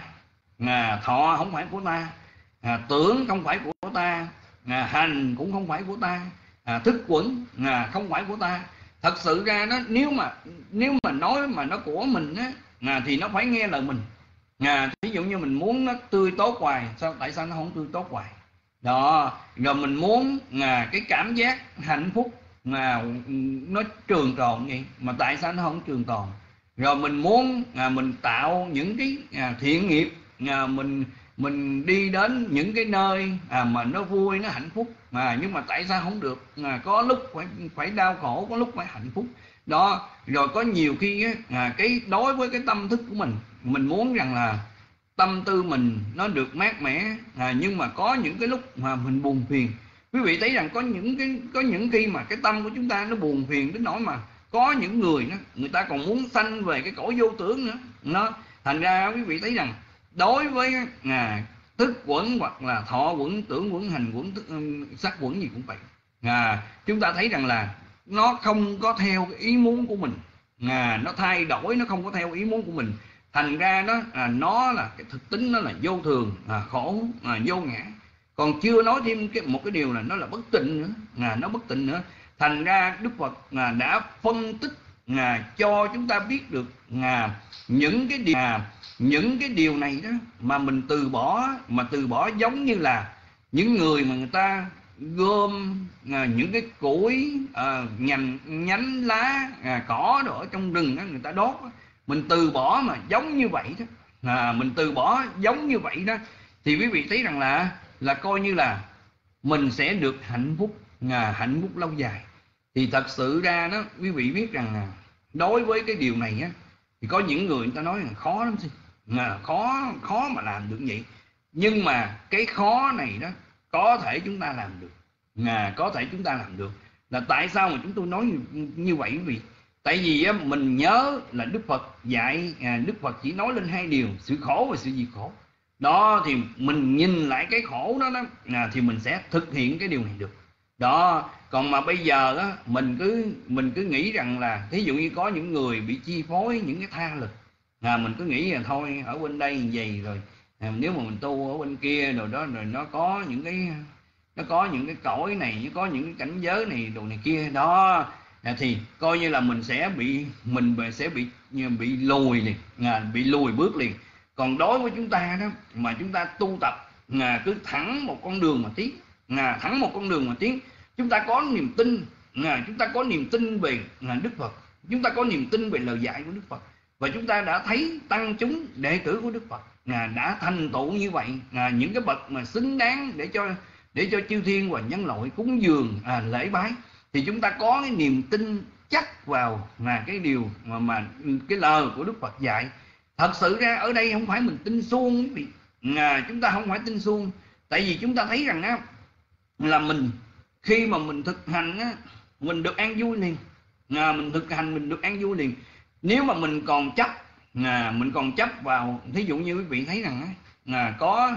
à, thọ không phải của ta à, tưởng không phải của ta à, hành cũng không phải của ta à, thức quẩn à, không phải của ta. Thật sự ra đó, nếu mà nếu mà nói mà nó của mình á à, thì nó phải nghe lời mình à, ví dụ như mình muốn nó tươi tốt hoài, sao tại sao nó không tươi tốt hoài đó, rồi mình muốn à, cái cảm giác hạnh phúc mà nó trường tồn vậy, mà tại sao nó không trường tồn. Rồi mình muốn à, mình tạo những cái à, thiện nghiệp à, mình mình đi đến những cái nơi à, mà nó vui, nó hạnh phúc mà nhưng mà tại sao không được à, có lúc phải phải đau khổ, có lúc phải hạnh phúc đó. Rồi có nhiều khi á, à, cái đối với cái tâm thức của mình mình muốn rằng là tâm tư mình nó được mát mẻ à, nhưng mà có những cái lúc mà mình buồn phiền. Quý vị thấy rằng có những cái có những khi mà cái tâm của chúng ta nó buồn phiền đến nỗi mà có những người đó, người ta còn muốn sanh về cái cõi vô tưởng nữa nó. Thành ra quý vị thấy rằng đối với à, thức quẩn hoặc là thọ quẩn, tưởng quẩn, hành quẩn, thức, sắc quẩn gì cũng vậy. À, chúng ta thấy rằng là nó không có theo cái ý muốn của mình, à, nó thay đổi, nó không có theo ý muốn của mình, thành ra đó à, nó là cái thực tính, nó là vô thường, à, khổ, à, vô ngã. Còn chưa nói thêm cái một cái điều là nó là bất tịnh nữa, à, nó bất tịnh nữa. Thành ra Đức Phật à, đã phân tích à, cho chúng ta biết được à, những cái điều à, những cái điều này đó mà mình từ bỏ, mà từ bỏ giống như là những người mà người ta gom à, những cái củi à, nhành nhánh lá à, cỏ đồ ở trong rừng đó, người ta đốt đó. Mình từ bỏ mà giống như vậy đó, à, mình từ bỏ giống như vậy đó, thì quý vị thấy rằng là là coi như là mình sẽ được hạnh phúc, à, hạnh phúc lâu dài. Thì thật sự ra đó quý vị biết rằng là đối với cái điều này á, thì có những người người ta nói là khó lắm, à, khó khó mà làm được vậy. Nhưng mà cái khó này đó có thể chúng ta làm được, à, có thể chúng ta làm được. Là tại sao mà chúng tôi nói như, như vậy quý vị? Tại vì á, mình nhớ là Đức Phật dạy, à, Đức Phật chỉ nói lên hai điều, sự khổ và sự diệt khổ. Đó, thì mình nhìn lại cái khổ đó, đó à, thì mình sẽ thực hiện cái điều này được. Đó, còn mà bây giờ á, mình cứ mình cứ nghĩ rằng là thí dụ như có những người bị chi phối những cái tha lực, à, mình cứ nghĩ là thôi ở bên đây như vậy rồi, à, nếu mà mình tu ở bên kia rồi đó, rồi nó có những cái nó có những cái cõi này, nó có những cái cảnh giới này đồ này kia đó, à, thì coi như là mình sẽ bị mình sẽ bị bị lùi liền, à, bị lùi bước liền. Còn đối với chúng ta đó mà chúng ta tu tập à, cứ thẳng một con đường mà tiến, à, thẳng một con đường mà tiến, chúng ta có niềm tin, à, chúng ta có niềm tin về à, Đức Phật, chúng ta có niềm tin về lời dạy của Đức Phật, và chúng ta đã thấy tăng chúng đệ tử của Đức Phật à, đã thành tựu như vậy, à, những cái bậc mà xứng đáng để cho để cho chư thiên và nhân loại cúng dường à, lễ bái, thì chúng ta có cái niềm tin chắc vào là cái điều mà, mà cái lời của Đức Phật dạy. Thật sự ra ở đây không phải mình tin suông quý vị, à, chúng ta không phải tin suông, tại vì chúng ta thấy rằng á, là mình khi mà mình thực hành á, mình được an vui liền, à, mình thực hành mình được an vui liền. Nếu mà mình còn chấp, à, mình còn chấp vào, thí dụ như quý vị thấy rằng á, à, có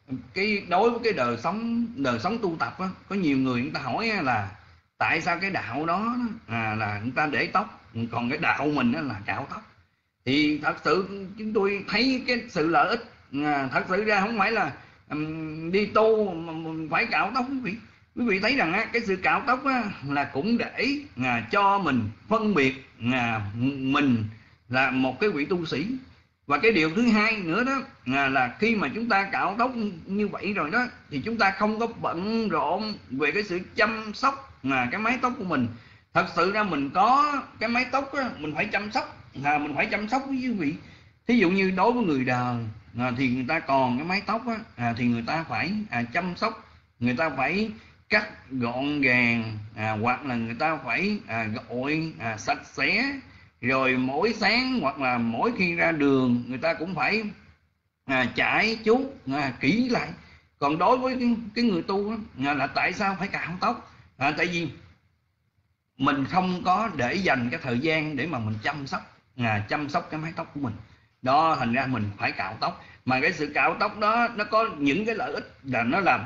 cái đối với cái đời sống đời sống tu tập á, có nhiều người người ta hỏi là tại sao cái đạo đó à, là người ta để tóc, còn cái đạo mình á, là cạo tóc. Thì thật sự chúng tôi thấy cái sự lợi ích, à, thật sự ra không phải là um, đi tu mà mình phải cạo tóc quý vị. Quý vị thấy rằng á, cái sự cạo tóc á, là cũng để à, cho mình phân biệt à, mình là một cái vị tu sĩ. Và cái điều thứ hai nữa đó à, là khi mà chúng ta cạo tóc như vậy rồi đó, thì chúng ta không có bận rộn về cái sự chăm sóc à, cái mái tóc của mình. Thật sự ra mình có cái mái tóc á, mình phải chăm sóc, à, mình phải chăm sóc với quý vị. Thí dụ như đối với người đời à, thì người ta còn cái mái tóc á, à, thì người ta phải à, chăm sóc, người ta phải cắt gọn gàng, à, hoặc là người ta phải à, gội à, sạch sẽ, rồi mỗi sáng hoặc là mỗi khi ra đường người ta cũng phải à, chải chuốt à, kỹ lại. Còn đối với cái, cái người tu á, là tại sao phải cạo tóc? À, tại vì mình không có để dành cái thời gian để mà mình chăm sóc à, chăm sóc cái mái tóc của mình đó, thành ra mình phải cạo tóc. Mà cái sự cạo tóc đó nó có những cái lợi ích là nó làm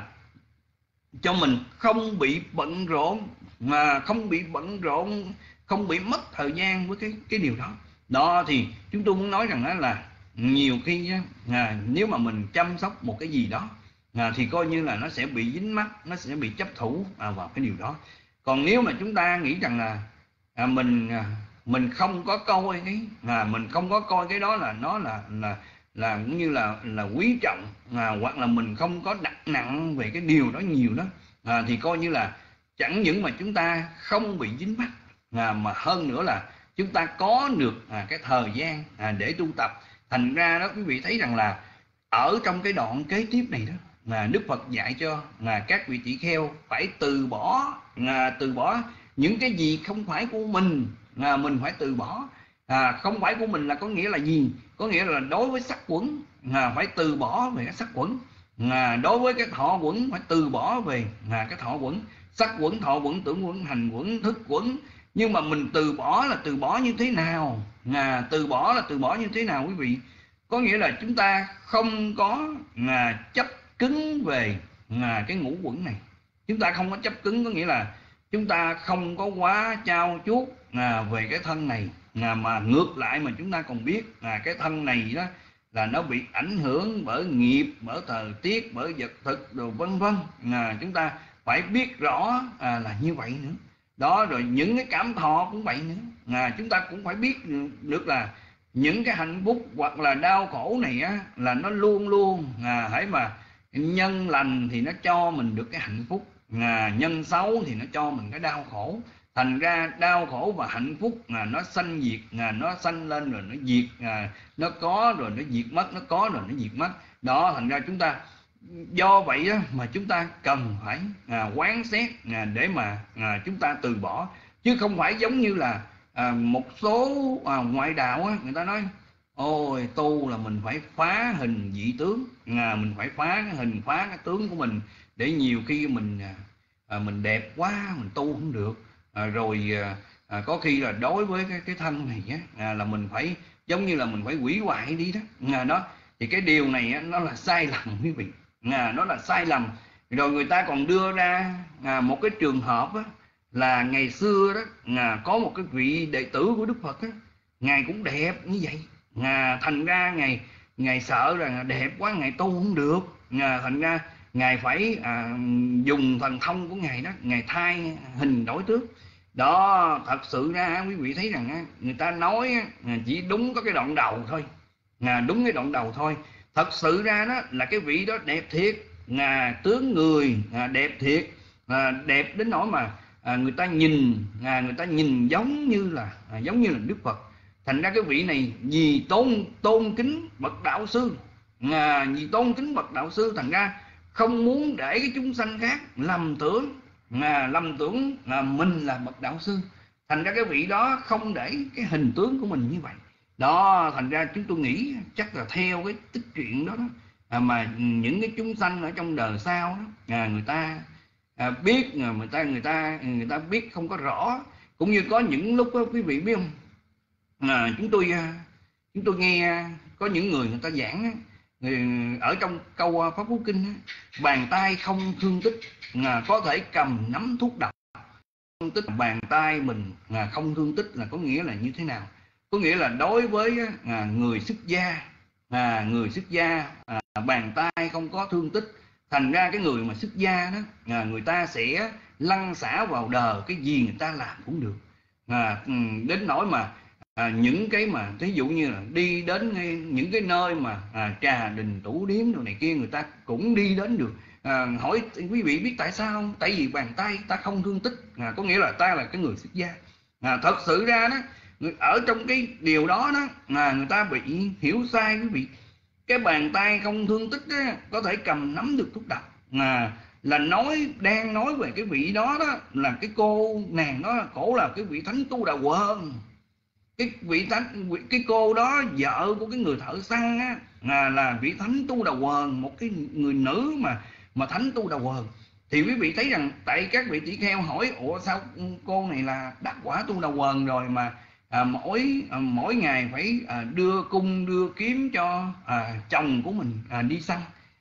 cho mình không bị bận rộn, mà không bị bận rộn, không bị mất thời gian với cái cái điều đó. Đó thì chúng tôi muốn nói rằng đó là nhiều khi á, à, nếu mà mình chăm sóc một cái gì đó à, thì coi như là nó sẽ bị dính mắc, nó sẽ bị chấp thủ à, vào cái điều đó. Còn nếu mà chúng ta nghĩ rằng là à, mình à, mình không có coi cái à, mình không có coi cái đó là nó là là là cũng như là là quý trọng à, hoặc là mình không có đặt nặng về cái điều đó nhiều đó à, thì coi như là chẳng những mà chúng ta không bị dính mắc à, mà hơn nữa là chúng ta có được à, cái thời gian à, để tu tập. Thành ra đó quý vị thấy rằng là ở trong cái đoạn kế tiếp này đó là Đức Phật dạy cho là các vị tỷ kheo phải từ bỏ à, từ bỏ những cái gì không phải của mình, à, mình phải từ bỏ. À, không phải của mình là có nghĩa là gì? Có nghĩa là đối với sắc quẩn à, phải từ bỏ về cái sắc quẩn, à, đối với cái thọ quẩn phải từ bỏ về à, cái thọ quẩn, sắc quẩn, thọ quẩn, tưởng quẩn, hành quẩn, thức quẩn. Nhưng mà mình từ bỏ là từ bỏ như thế nào? À, từ bỏ là từ bỏ như thế nào quý vị? Có nghĩa là chúng ta không có à, chấp cứng về à, cái ngũ quẩn này. Chúng ta không có chấp cứng, có nghĩa là chúng ta không có quá trao chuốt à, về cái thân này, à, mà ngược lại mà chúng ta còn biết à, cái thân này đó là nó bị ảnh hưởng bởi nghiệp, bởi thời tiết, bởi vật thực đồ vân vân. À, chúng ta phải biết rõ à, là như vậy nữa. Đó, rồi những cái cảm thọ cũng vậy nữa. À, chúng ta cũng phải biết được là những cái hạnh phúc hoặc là đau khổ này á, là nó luôn luôn à, hãy mà nhân lành thì nó cho mình được cái hạnh phúc, à, nhân xấu thì nó cho mình cái đau khổ. Thành ra đau khổ và hạnh phúc à, nó sanh diệt, à, nó sanh lên rồi nó diệt, à, nó có rồi nó diệt mất, nó có rồi nó diệt mất. Đó, thành ra chúng ta do vậy á, mà chúng ta cần phải à, quán xét à, để mà à, chúng ta từ bỏ, chứ không phải giống như là à, một số à, ngoại đạo á, người ta nói ôi tu là mình phải phá hình dị tướng, à, mình phải phá cái hình, phá cái tướng của mình, để nhiều khi mình à, mình đẹp quá mình tu không được. À, rồi à, có khi là đối với cái, cái thân này á, à, là mình phải giống như là mình phải hủy hoại đi đó. À, đó thì cái điều này á, nó là sai lầm quý vị, à, nó là sai lầm. Rồi người ta còn đưa ra à, một cái trường hợp á, là ngày xưa đó à, có một cái vị đệ tử của Đức Phật á, ngài cũng đẹp như vậy, à, thành ra ngài ngài sợ rằng đẹp quá ngài tu không được, à, thành ra ngài phải à, dùng thần thông của ngài đó, ngài thay hình đổi tướng. Đó, thật sự ra quý vị thấy rằng người ta nói chỉ đúng có cái đoạn đầu thôi, à, đúng cái đoạn đầu thôi. Thật sự ra đó là cái vị đó đẹp thiệt, à, tướng người à, đẹp thiệt, à, đẹp đến nỗi mà à, người ta nhìn à, người ta nhìn giống như là à, giống như là Đức Phật. Thành ra cái vị này vì tôn tôn kính bậc đạo sư, à, vì tôn kính bậc đạo sư, thành ra không muốn để cái chúng sanh khác lầm tưởng à, lầm tưởng là mình là bậc đạo sư. Thành ra cái vị đó không để cái hình tướng của mình như vậy. Đó, thành ra chúng tôi nghĩ chắc là theo cái tích truyện đó, đó à, mà những cái chúng sanh ở trong đời sau đó à, người ta à, biết người ta người ta người ta biết không có rõ. Cũng như có những lúc đó, quý vị biết không, à, chúng tôi chúng tôi nghe có những người người ta giảng người, ở trong câu Pháp Cú Kinh, bàn tay không thương tích à, có thể cầm nắm thuốc độc. Tích bàn tay mình à, không thương tích là có nghĩa là như thế nào? Có nghĩa là đối với à, người xuất gia, à, người xuất gia à, bàn tay không có thương tích. Thành ra cái người mà xuất gia đó à, người ta sẽ lăn xả vào đời, cái gì người ta làm cũng được, à, đến nỗi mà à, những cái mà ví dụ như là đi đến những cái nơi mà à, trà đình tủ điếm đồ này kia người ta cũng đi đến được. À, hỏi quý vị biết tại sao không? Tại vì bàn tay ta không thương tích, à, có nghĩa là ta là cái người xuất gia. À, thật sự ra đó ở trong cái điều đó đó à, người ta bị hiểu sai quý vị. Cái bàn tay không thương tích đó, có thể cầm nắm được thuốc độc, à, là nói đang nói về cái vị đó đó là cái cô nàng đó, cổ là cái vị thánh tu Đà Quần. Cái vị thánh cái cô đó vợ của cái người thợ săn á, à, là vị thánh tu Đà Quần, một cái người nữ mà mà thánh tu Đà Quần. Thì quý vị thấy rằng tại các vị tỷ kheo hỏi ủa sao cô này là đắc quả tu Đà Quần rồi mà à, mỗi à, mỗi ngày phải à, đưa cung đưa kiếm cho à, chồng của mình à, đi săn.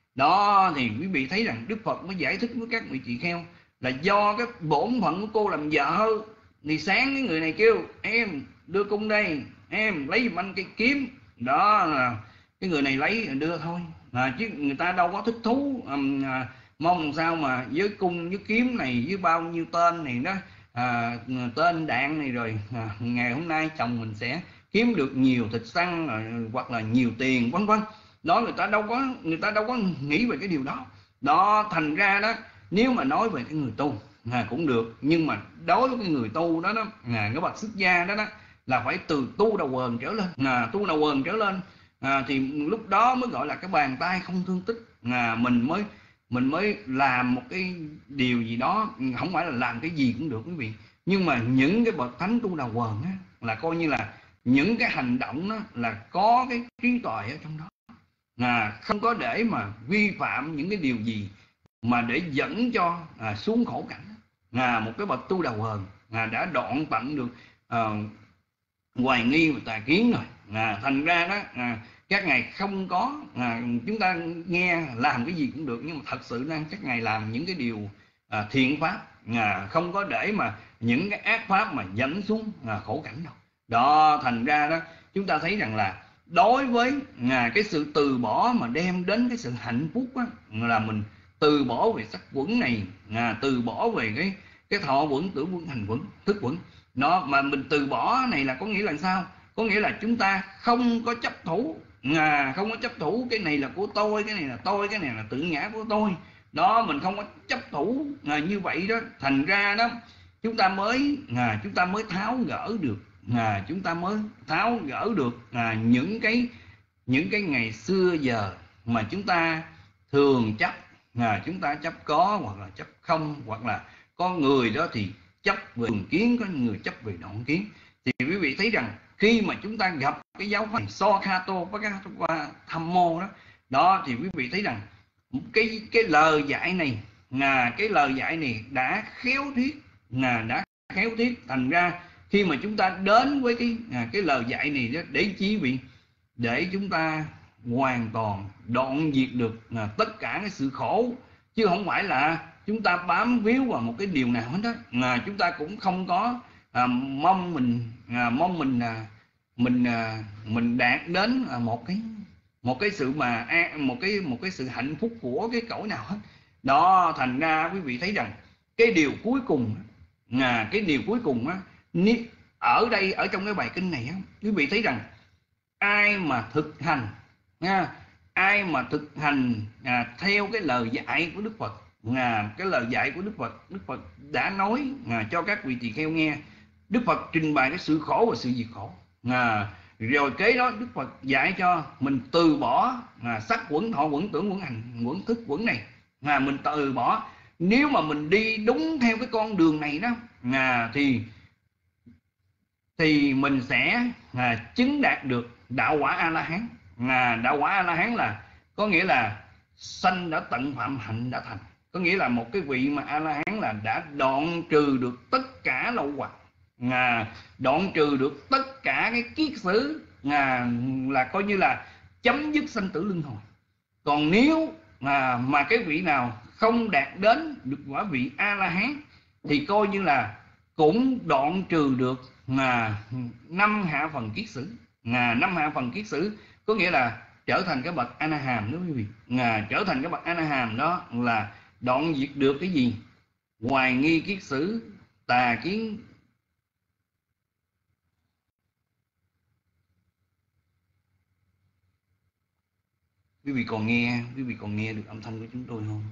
Đó thì quý vị thấy rằng Đức Phật mới giải thích với các vị tỷ kheo là do cái bổn phận của cô làm vợ. Thì sáng cái người này kêu em đưa cung đây, em lấy giùm anh cây kiếm, đó là cái người này lấy đưa thôi, à, chứ người ta đâu có thích thú um, à, mong sao mà với cung với kiếm này với bao nhiêu tên này đó à, tên đạn này rồi à, ngày hôm nay chồng mình sẽ kiếm được nhiều thịt săn à, hoặc là nhiều tiền vân vân. Đó, người ta đâu có người ta đâu có nghĩ về cái điều đó. Đó, thành ra đó nếu mà nói về cái người tu à, cũng được, nhưng mà đối với cái người tu đó đó à, cái bậc xuất gia đó đó là phải từ tu Đà Quần trở lên, à, tu Đà Quần trở lên à, thì lúc đó mới gọi là cái bàn tay không thương tích, à, mình mới mình mới làm một cái điều gì đó, không phải là làm cái gì cũng được quý vị, nhưng mà những cái bậc thánh tu Đà Quần á, là coi như là những cái hành động đó là có cái trí tuệ ở trong đó, à, không có để mà vi phạm những cái điều gì mà để dẫn cho à, xuống khổ cảnh. À, một cái bậc tu Đà Quần à, đã đoạn tận được à, hoài nghi và tà kiến rồi, à, thành ra đó à, các ngài không có à, chúng ta nghe làm cái gì cũng được, nhưng mà thật sự là các ngài làm những cái điều à, thiện pháp, à, không có để mà những cái ác pháp mà dẫn xuống à, khổ cảnh đâu. Đó, thành ra đó chúng ta thấy rằng là đối với à, cái sự từ bỏ mà đem đến cái sự hạnh phúc á, là mình từ bỏ về sắc quẩn này, à, từ bỏ về cái cái thọ quẩn, tưởng quẩn, hành quẩn, thức quẩn. Nó mà mình từ bỏ này là có nghĩa là sao? Có nghĩa là chúng ta không có chấp thủ, à, không có chấp thủ cái này là của tôi, cái này là tôi, cái này là tự ngã của tôi. Đó, mình không có chấp thủ à, như vậy đó, thành ra đó chúng ta mới à, chúng ta mới tháo gỡ được, à, chúng ta mới tháo gỡ được à, những cái những cái ngày xưa giờ mà chúng ta thường chấp, à, chúng ta chấp có hoặc là chấp không, hoặc là có người đó thì chấp về thường kiến, có người chấp về đoạn kiến. Thì quý vị thấy rằng khi mà chúng ta gặp cái giáo pháp Sokhato Bhagavata Thammo đó, đó thì quý vị thấy rằng cái cái lời dạy này, là cái lời dạy này đã khéo thuyết, là đã khéo thuyết. Thành ra khi mà chúng ta đến với cái à, cái lời dạy này đó, để chi vị, để chúng ta hoàn toàn đoạn diệt được à, tất cả cái sự khổ, chứ không phải là chúng ta bám víu vào một cái điều nào hết đó. Mà chúng ta cũng không có à, mong mình à, mong mình à, mình à, mình đạt đến à, một cái một cái sự mà một cái một cái sự hạnh phúc của cái cõi nào hết. Đó, thành ra quý vị thấy rằng cái điều cuối cùng là cái điều cuối cùng á, ở đây ở trong cái bài kinh này á, quý vị thấy rằng ai mà thực hành nha, ai mà thực hành à, theo cái lời dạy của Đức Phật, à, cái lời dạy của Đức Phật, Đức Phật đã nói à, cho các vị tỳ kheo nghe. Đức Phật trình bày cái sự khổ và sự diệt khổ, à, rồi kế đó Đức Phật dạy cho mình từ bỏ à, sắc quẩn, thọ quẩn, tưởng quẩn, hành quẩn, thức quẩn này, à, mình từ bỏ. Nếu mà mình đi đúng theo cái con đường này đó, à, thì thì mình sẽ à, chứng đạt được đạo quả A La Hán. À, đạo quả A La Hán là có nghĩa là sanh đã tận phạm, hạnh đã thành. Có nghĩa là một cái vị mà A La Hán là đã đoạn trừ được tất cả lậu hoặc, à, đoạn trừ được tất cả cái kiết sử, à, là coi như là chấm dứt sanh tử luân hồi. Còn nếu mà, mà cái vị nào không đạt đến được quả vị A La Hán thì coi như là cũng đoạn trừ được mà năm hạ phần kiết sử. À, năm hạ phần kiết sử có nghĩa là trở thành cái bậc A Na Hàm đó quý vị. À, trở thành cái bậc A Na Hàm đó là đoạn diệt được cái gì? Hoài nghi kiết sử, tà kiến. Quý vị còn nghe, quý vị còn nghe được âm thanh của chúng tôi không?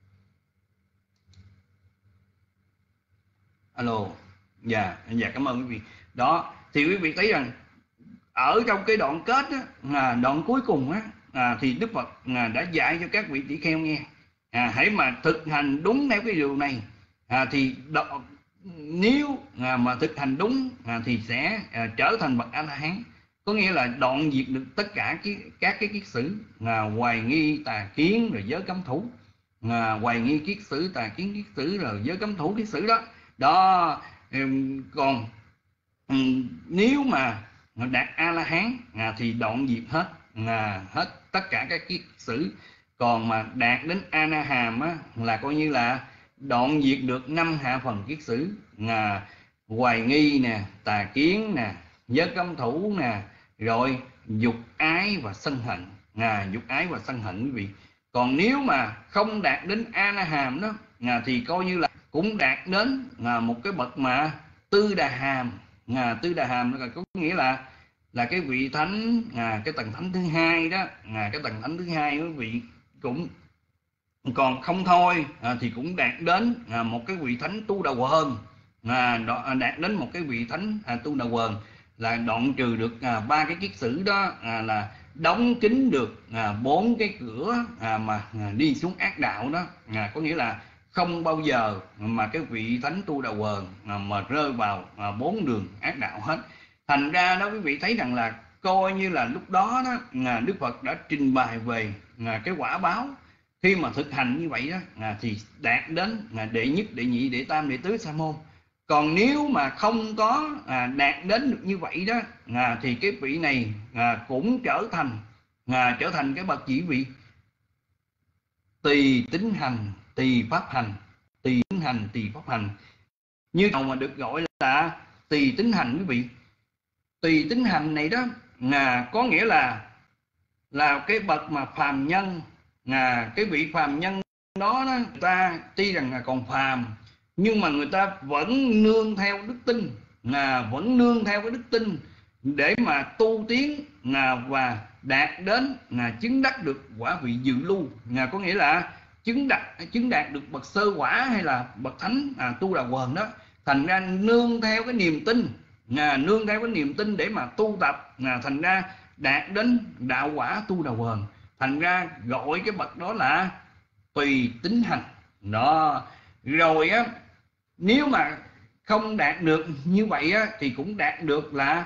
Alo. Dạ, dạ cảm ơn quý vị. Đó, thì quý vị thấy rằng ở trong cái đoạn kết á, à, đoạn cuối cùng á, à, thì Đức Phật à, đã dạy cho các vị tỷ kheo nghe, à, hãy mà thực hành đúng theo cái điều này, à, thì đó, nếu à, mà thực hành đúng à, thì sẽ à, trở thành bậc A La Hán. Có nghĩa là đoạn diệt được tất cả cái, các cái kiết sử, à, hoài nghi, tà kiến, rồi giới cấm thủ, à, hoài nghi kiết sử, tà kiến kiết sử, rồi giới cấm thủ kiết sử đó. Đó, còn nếu mà đạt A La Hán à, thì đoạn diệt hết à, hết tất cả các kiết sử. Còn mà đạt đến A Na Hàm á, là coi như là đoạn diệt được năm hạ phần kiết sử, à, hoài nghi nè, tà kiến nè, giới cấm thủ nè, rồi dục ái và sân hận, à, dục ái và sân hận quý vị. Còn nếu mà không đạt đến A Na Hàm đó à, thì coi như là cũng đạt đến à, một cái bậc mà Tư Đà Hàm. À, Tư Đà Hàm là có nghĩa là là cái vị thánh, à, cái tầng thánh thứ hai đó, à, cái tầng thánh thứ hai quý vị cũng còn không thôi à, thì cũng đạt đến à, một cái vị thánh Tu Đà Quần, à, đạt đến một cái vị thánh à, Tu Đà Quần là đoạn trừ được à, ba cái kiết sử đó, à, là đóng kín được à, bốn cái cửa à, mà à, đi xuống ác đạo đó, à, có nghĩa là không bao giờ mà cái vị thánh Tu Đà Quần à, mà rơi vào à, bốn đường ác đạo hết. Thành ra đó quý vị thấy rằng là coi như là lúc đó đó à, Đức Phật đã trình bày về à, cái quả báo khi mà thực hành như vậy đó à, thì đạt đến à, đệ nhất, đệ nhị, đệ tam, đệ tứ sa môn. Còn nếu mà không có à, đạt đến được như vậy đó à, thì cái vị này à, cũng trở thành à, trở thành cái bậc chỉ vị tùy tính hành, tùy pháp hành, tùy tính hành, tùy pháp hành. Như nào mà được gọi là tùy tính hành quý vị? Tùy tính hành này đó à, có nghĩa là là cái bậc mà phàm nhân, à, cái vị phàm nhân đó, đó người ta tuy rằng là còn phàm nhưng mà người ta vẫn nương theo đức tin, à, vẫn nương theo cái đức tin để mà tu tiến à, và đạt đến à, chứng đắc được quả vị dự lưu, à, có nghĩa là chứng đạt chứng đạt được bậc sơ quả hay là bậc thánh à, tu đà quần đó. Thành ra nương theo cái niềm tin, à, nương theo cái niềm tin để mà tu tập, à, thành ra đạt đến đạo quả tu đà quần. Thành ra gọi cái bậc đó là tùy tính hành đó. Rồi á, nếu mà không đạt được như vậy á, thì cũng đạt được là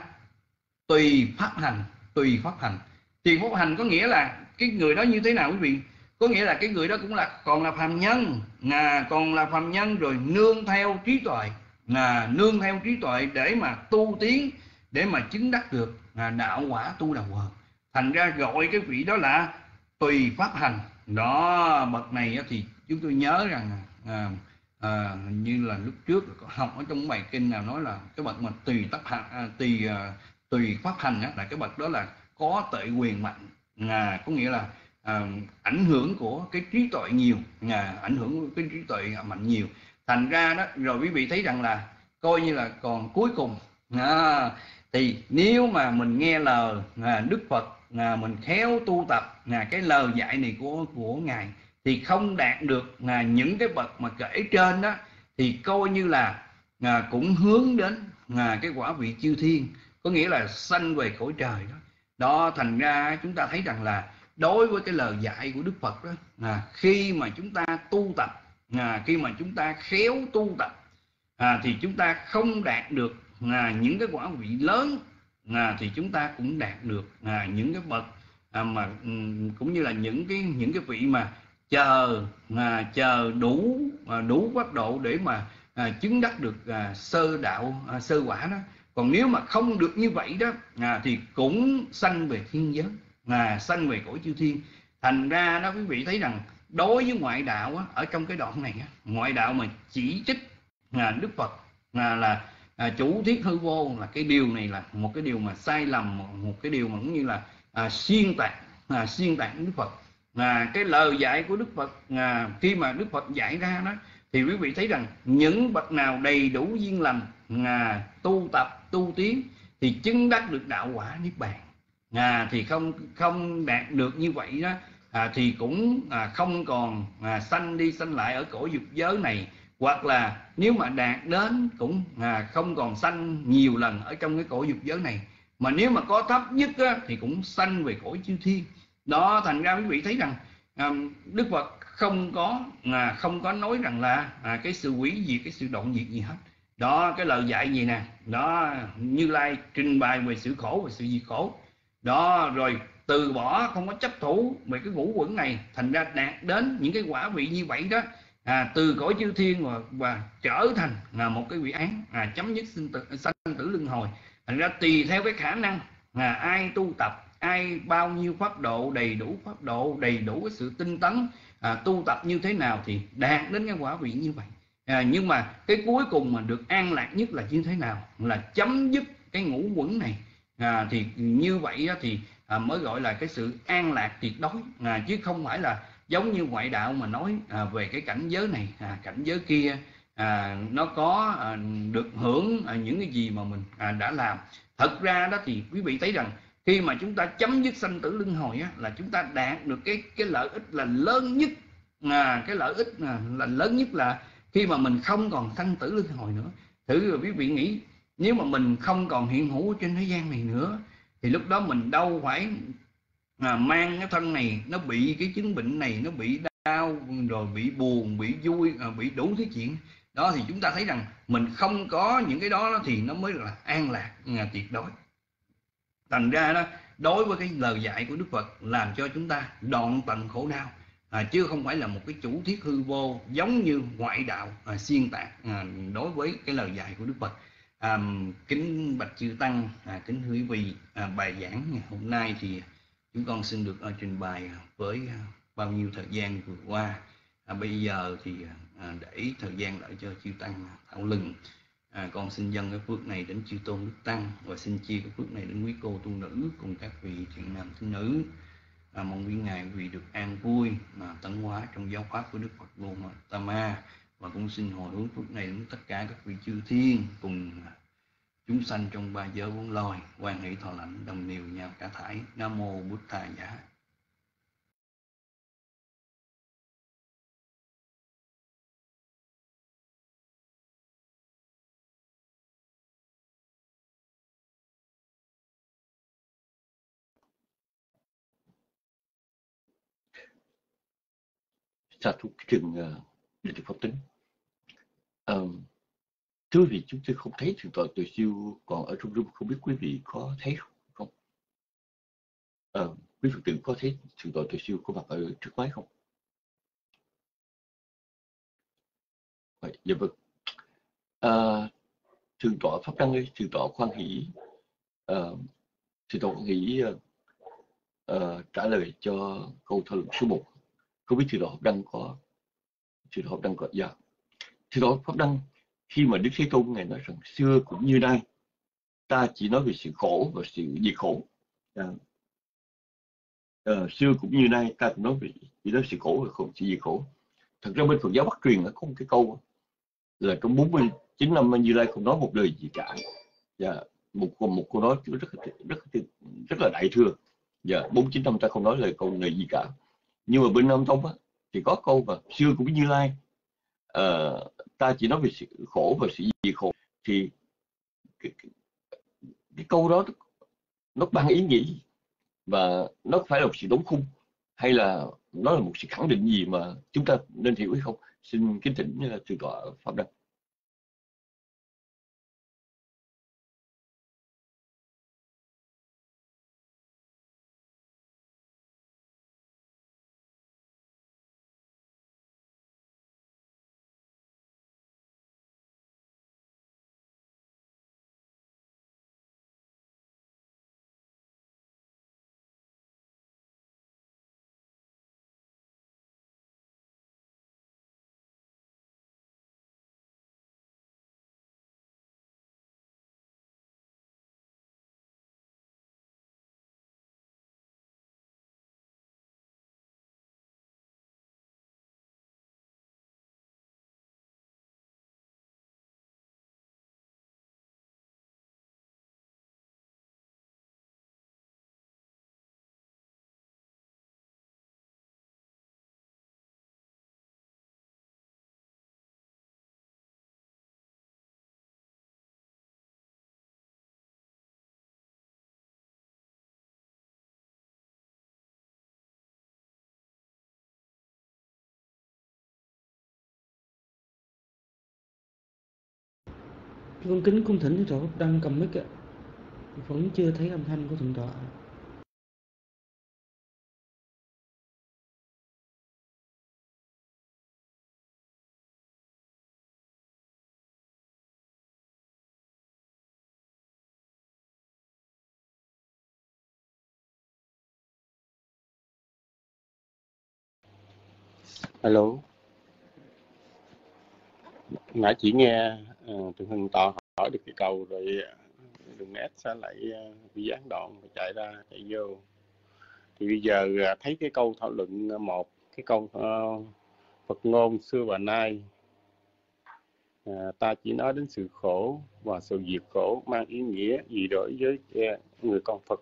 tùy pháp hành. Tùy pháp hành, tùy pháp hành có nghĩa là cái người đó như thế nào quý vị? Có nghĩa là cái người đó cũng là còn là phàm nhân, à, còn là phàm nhân rồi nương theo trí tuệ, à, nương theo trí tuệ để mà tu tiến, để mà chứng đắc được à, đạo quả tu đà quần. Thành ra gọi cái vị đó là tùy pháp hành đó. Bậc này thì chúng tôi nhớ rằng à, à, như là lúc trước có học ở trong bài kinh nào nói là cái bậc mà tùy pháp hành, à, tùy à, tùy pháp hành á, là cái bậc đó là có tuệ quyền mạnh, à, có nghĩa là à, ảnh hưởng của cái trí tuệ nhiều, à, ảnh hưởng của cái trí tuệ mạnh nhiều. Thành ra đó, rồi quý vị thấy rằng là coi như là còn cuối cùng à, thì nếu mà mình nghe lời à, Đức Phật, à, mình khéo tu tập à, cái lời dạy này của của ngài thì không đạt được à, những cái bậc mà kể trên đó, thì coi như là à, cũng hướng đến à, cái quả vị chư thiên, có nghĩa là sanh về cõi trời đó. Đó, thành ra chúng ta thấy rằng là đối với cái lời dạy của Đức Phật đó, à, khi mà chúng ta tu tập, à, khi mà chúng ta khéo tu tập à, thì chúng ta không đạt được à, những cái quả vị lớn, à, thì chúng ta cũng đạt được à, những cái bậc à, mà um, cũng như là những cái những cái vị mà chờ à, chờ đủ à, đủ pháp độ để mà à, chứng đắc được à, sơ đạo à, sơ quả đó. Còn nếu mà không được như vậy đó à, thì cũng sanh về thiên giới, à, sanh về cõi chư thiên. Thành ra đó quý vị thấy rằng đối với ngoại đạo á, ở trong cái đoạn này á, ngoại đạo mà chỉ trích à, Đức Phật à, là à, chủ thiết hư vô, là cái điều này là một cái điều mà sai lầm, một, một cái điều mà cũng như là à, xuyên tạc à, xuyên tạc Đức Phật. À, cái lời dạy của Đức Phật à, khi mà Đức Phật dạy ra đó thì quý vị thấy rằng những bậc nào đầy đủ duyên lành à, tu tập tu tiến thì chứng đắc được đạo quả niết bàn, à, thì không không đạt được như vậy đó à, thì cũng à, không còn à, sanh đi sanh lại ở cõi dục giới này, hoặc là nếu mà đạt đến cũng à, không còn sanh nhiều lần ở trong cái cõi dục giới này, mà nếu mà có thấp nhất á, thì cũng sanh về cõi chư thiên đó. Thành ra quý vị thấy rằng à, Đức Phật không có à, không có nói rằng là à, cái sự hủy diệt, cái sự động diệt gì hết đó. Cái lời dạy gì nè đó, Như Lai trình bày về sự khổ và sự diệt khổ đó, rồi từ bỏ không có chấp thủ về cái ngũ quẩn này, thành ra đạt đến những cái quả vị như vậy đó à, từ cõi chư thiên và, và trở thành là một cái vị án à, chấm dứt sinh tử, sanh tử luân hồi. Thành ra tùy theo cái khả năng à, ai tu tập, ai bao nhiêu pháp độ, đầy đủ pháp độ, đầy đủ cái sự tinh tấn à, tu tập như thế nào thì đạt đến cái quả vị như vậy. À, nhưng mà cái cuối cùng mà được an lạc nhất là như thế nào? Là chấm dứt cái ngũ quẩn này à, thì như vậy đó thì à, mới gọi là cái sự an lạc tuyệt đối à, chứ không phải là giống như ngoại đạo mà nói à, về cái cảnh giới này à, cảnh giới kia à, nó có à, được hưởng à, những cái gì mà mình à, đã làm. Thật ra đó thì quý vị thấy rằng khi mà chúng ta chấm dứt sanh tử luân hồi á, là chúng ta đạt được cái cái lợi ích là lớn nhất à, cái lợi ích là, là lớn nhất là khi mà mình không còn sanh tử luân hồi nữa. Thử rồi quý vị nghĩ, nếu mà mình không còn hiện hữu trên thế gian này nữa thì lúc đó mình đâu phải à, mang cái thân này nó bị cái chứng bệnh này, nó bị đau rồi bị buồn, bị vui, à, bị đủ thứ chuyện đó, thì chúng ta thấy rằng mình không có những cái đó thì nó mới là an lạc à, tuyệt đối. Thành ra đó, đối với cái lời dạy của Đức Phật làm cho chúng ta đoạn tận khổ đau à, chứ không phải là một cái chủ thiết hư vô giống như ngoại đạo à, xuyên tạc à, đối với cái lời dạy của Đức Phật. À, kính bạch chư tăng, à, kính quý vị, à, bài giảng ngày hôm nay thì chúng con xin được uh, trình bày với uh, bao nhiêu thời gian vừa qua. À, bây giờ thì à, để thời gian lại cho chư tăng thảo luận. À, con xin dâng cái phước này đến chư tôn đức tăng và xin chia cái phước này đến quý cô tu nữ cùng các vị thiện nam tín nữ. À, mong quý ngài quý vị được an vui mà tấn hóa trong giáo pháp của Đức Phật Gautama, và cũng xin hồi hướng phước này đến tất cả các vị chư thiên cùng chúng sanh trong ba giới bốn loài, quan hỷ thọ lãnh đồng niều nhau cả thải. Nam mô Bụt Thầy Giá. Sa thú trường uh, để được pháp tính. Um, thưa quý vị, chúng tôi không thấy thượng tọa Tuệ Siêu còn ở trong room, không biết quý vị có thấy không? Uh, quý Phật tử có thấy thượng tọa Tuệ Siêu có mặt ở trước máy không? Vậy, dạ vâng. Uh, thượng tọa Pháp Đăng ơi, thượng tọa Khoan Hỷ, uh, thượng tọa Khoan Hỷ uh, uh, trả lời cho câu thảo luận số một. Không biết thượng tọa Pháp Đăng có thượng tọa Pháp Đăng có dạ. Thượng tọa Pháp Đăng, khi mà Đức Thế Tôn ngài nói rằng xưa cũng như nay, ta chỉ nói về sự khổ và sự diệt khổ. À, uh, xưa cũng như nay ta cũng nói về chỉ nói sự khổ và không sự diệt khổ. Thật ra bên Phật giáo Bắc truyền có một cái câu là trong bốn mươi chín năm Như Lai không nói một lời gì cả. Dạ, một một câu nói rất rất rất, rất là đại thừa. Dạ, bốn mươi chín năm ta không nói lời câu này gì cả. Nhưng mà bên Nam Tông á, thì có câu mà xưa cũng Như Lai, uh, ta chỉ nói về sự khổ và sự diệt khổ. Thì cái, cái, cái câu đó nó mang ý nghĩa gì? Và nó phải là một sự đóng khung hay là nó là một sự khẳng định gì mà chúng ta nên hiểu hay không? Xin kính thỉnh thượng tọa Pháp Đăng. Con kính cung thỉnh thượng tọa Pháp Đăng cầm mic ạ. Vẫn chưa thấy âm thanh của thượng tọa. Alo, nãy chỉ nghe uh, thượng Hưng Tọa hỏi được cái câu rồi đường nét sẽ lại uh, bị gián đoạn và chạy ra chạy vô. Thì bây giờ uh, thấy cái câu thảo luận uh, một, cái câu uh, Phật ngôn xưa và nay, uh, ta chỉ nói đến sự khổ và sự diệt khổ mang ý nghĩa gì đối với uh, người con Phật.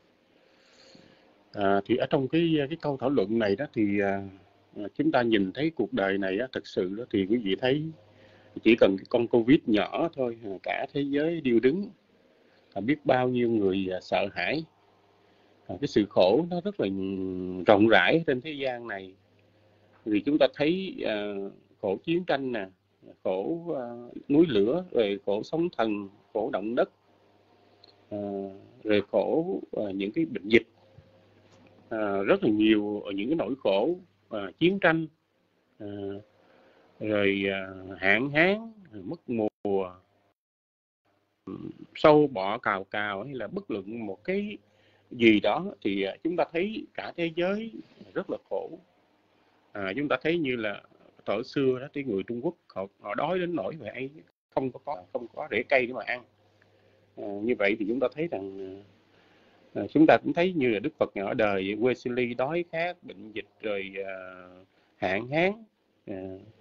Uh, thì ở trong cái cái câu thảo luận này đó thì uh, chúng ta nhìn thấy cuộc đời này á, thật sự đó thì quý vị thấy chỉ cần cái con Covid nhỏ thôi, cả thế giới điêu đứng, biết bao nhiêu người sợ hãi. Cái sự khổ nó rất là rộng rãi trên thế gian này. Vì chúng ta thấy uh, khổ chiến tranh nè, khổ uh, núi lửa, rồi khổ sóng thần, khổ động đất, uh, rồi khổ uh, những cái bệnh dịch, uh, rất là nhiều những cái nỗi khổ, uh, chiến tranh, uh, rồi uh, hạn hán, mất mùa, sâu bọ cào cào, hay là bất luận một cái gì đó thì chúng ta thấy cả thế giới rất là khổ. À, chúng ta thấy như là thời xưa đó, cái người Trung Quốc họ, họ đói đến nỗi vậy, không có không có rễ cây để mà ăn. À, như vậy thì chúng ta thấy rằng à, chúng ta cũng thấy như là Đức Phật ở đời Wesley đói khát, bệnh dịch, rồi à, hạn hán, à,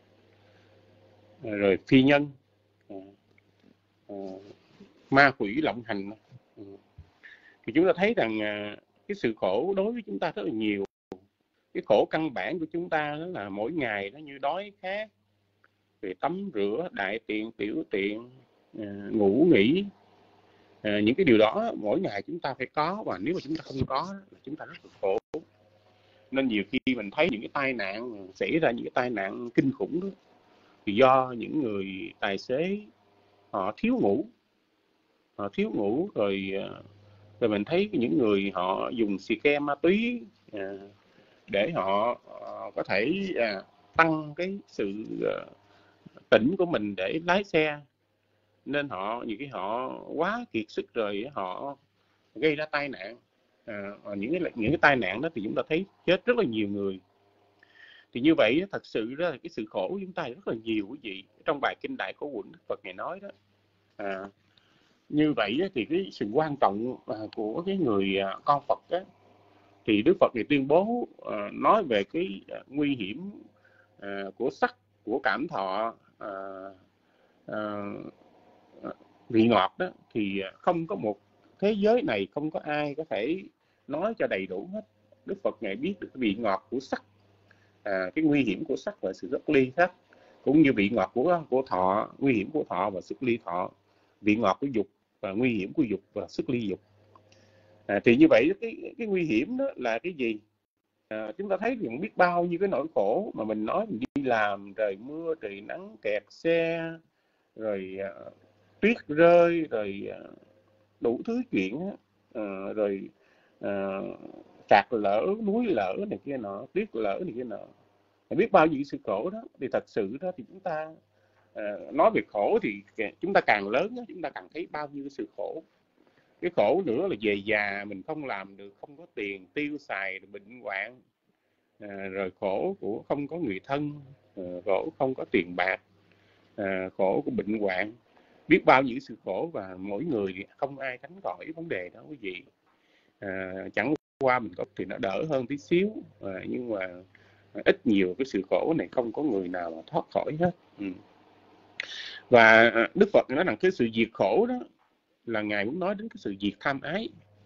rồi phi nhân, à, à, ma quỷ lộng hành. À, thì chúng ta thấy rằng à, cái sự khổ đối với chúng ta rất là nhiều. Cái khổ căn bản của chúng ta đó là mỗi ngày nó như đói khát, về tắm rửa, đại tiện, tiểu tiện, à, ngủ nghỉ. À, những cái điều đó mỗi ngày chúng ta phải có, và nếu mà chúng ta không có là chúng ta rất là khổ. Nên nhiều khi mình thấy những cái tai nạn xảy ra, những cái tai nạn kinh khủng đó, thì do những người tài xế họ thiếu ngủ, họ thiếu ngủ rồi rồi mình thấy những người họ dùng xì ke ma túy à, để họ uh, có thể uh, tăng cái sự uh, tỉnh của mình để lái xe, nên họ những cái họ quá kiệt sức rồi họ gây ra tai nạn. À, những cái những cái tai nạn đó thì chúng ta thấy chết rất là nhiều người. Thì như vậy thật sự đó là cái sự khổ của chúng ta rất là nhiều quý vị. Trong bài kinh Đại Cổ Quẩn Đức Phật ngài nói đó, à, như vậy thì cái sự quan trọng của cái người con Phật đó, thì Đức Phật thì tuyên bố uh, nói về cái uh, nguy hiểm uh, của sắc, của cảm thọ, uh, uh, vị ngọt đó, thì không có một thế giới này không có ai có thể nói cho đầy đủ hết. Đức Phật ngài biết được cái vị ngọt của sắc, à, cái nguy hiểm của sắc và sự xuất ly sắc, cũng như vị ngọt của của thọ, nguy hiểm của thọ và xuất ly thọ, vị ngọt của dục và nguy hiểm của dục và xuất ly dục. À, thì như vậy cái cái nguy hiểm đó là cái gì? À, chúng ta thấy thì biết bao nhiêu cái nỗi khổ mà mình nói, mình đi làm trời mưa trời nắng, kẹt xe, rồi uh, tuyết rơi, rồi uh, đủ thứ chuyện, uh, rồi uh, sạt lở, núi lở này kia nọ, tuyết lở này kia nọ, biết bao nhiêu sự khổ đó. Thì thật sự đó thì chúng ta uh, nói về khổ thì chúng ta càng lớn đó, chúng ta càng thấy bao nhiêu sự khổ. Cái khổ nữa là về già mình không làm được, không có tiền tiêu xài, bệnh hoạn, à, rồi khổ của không có người thân, à, khổ không có tiền bạc, à, khổ của bệnh hoạn, biết bao nhiêu sự khổ, và mỗi người không ai tránh khỏi vấn đề đó quý vị. À, chẳng qua mình có thì nó đỡ hơn tí xíu, à, nhưng mà ít nhiều cái sự khổ này không có người nào mà thoát khỏi hết. Ừ. Và Đức Phật nói rằng cái sự diệt khổ đó là ngài muốn nói đến cái sự diệt tham ái.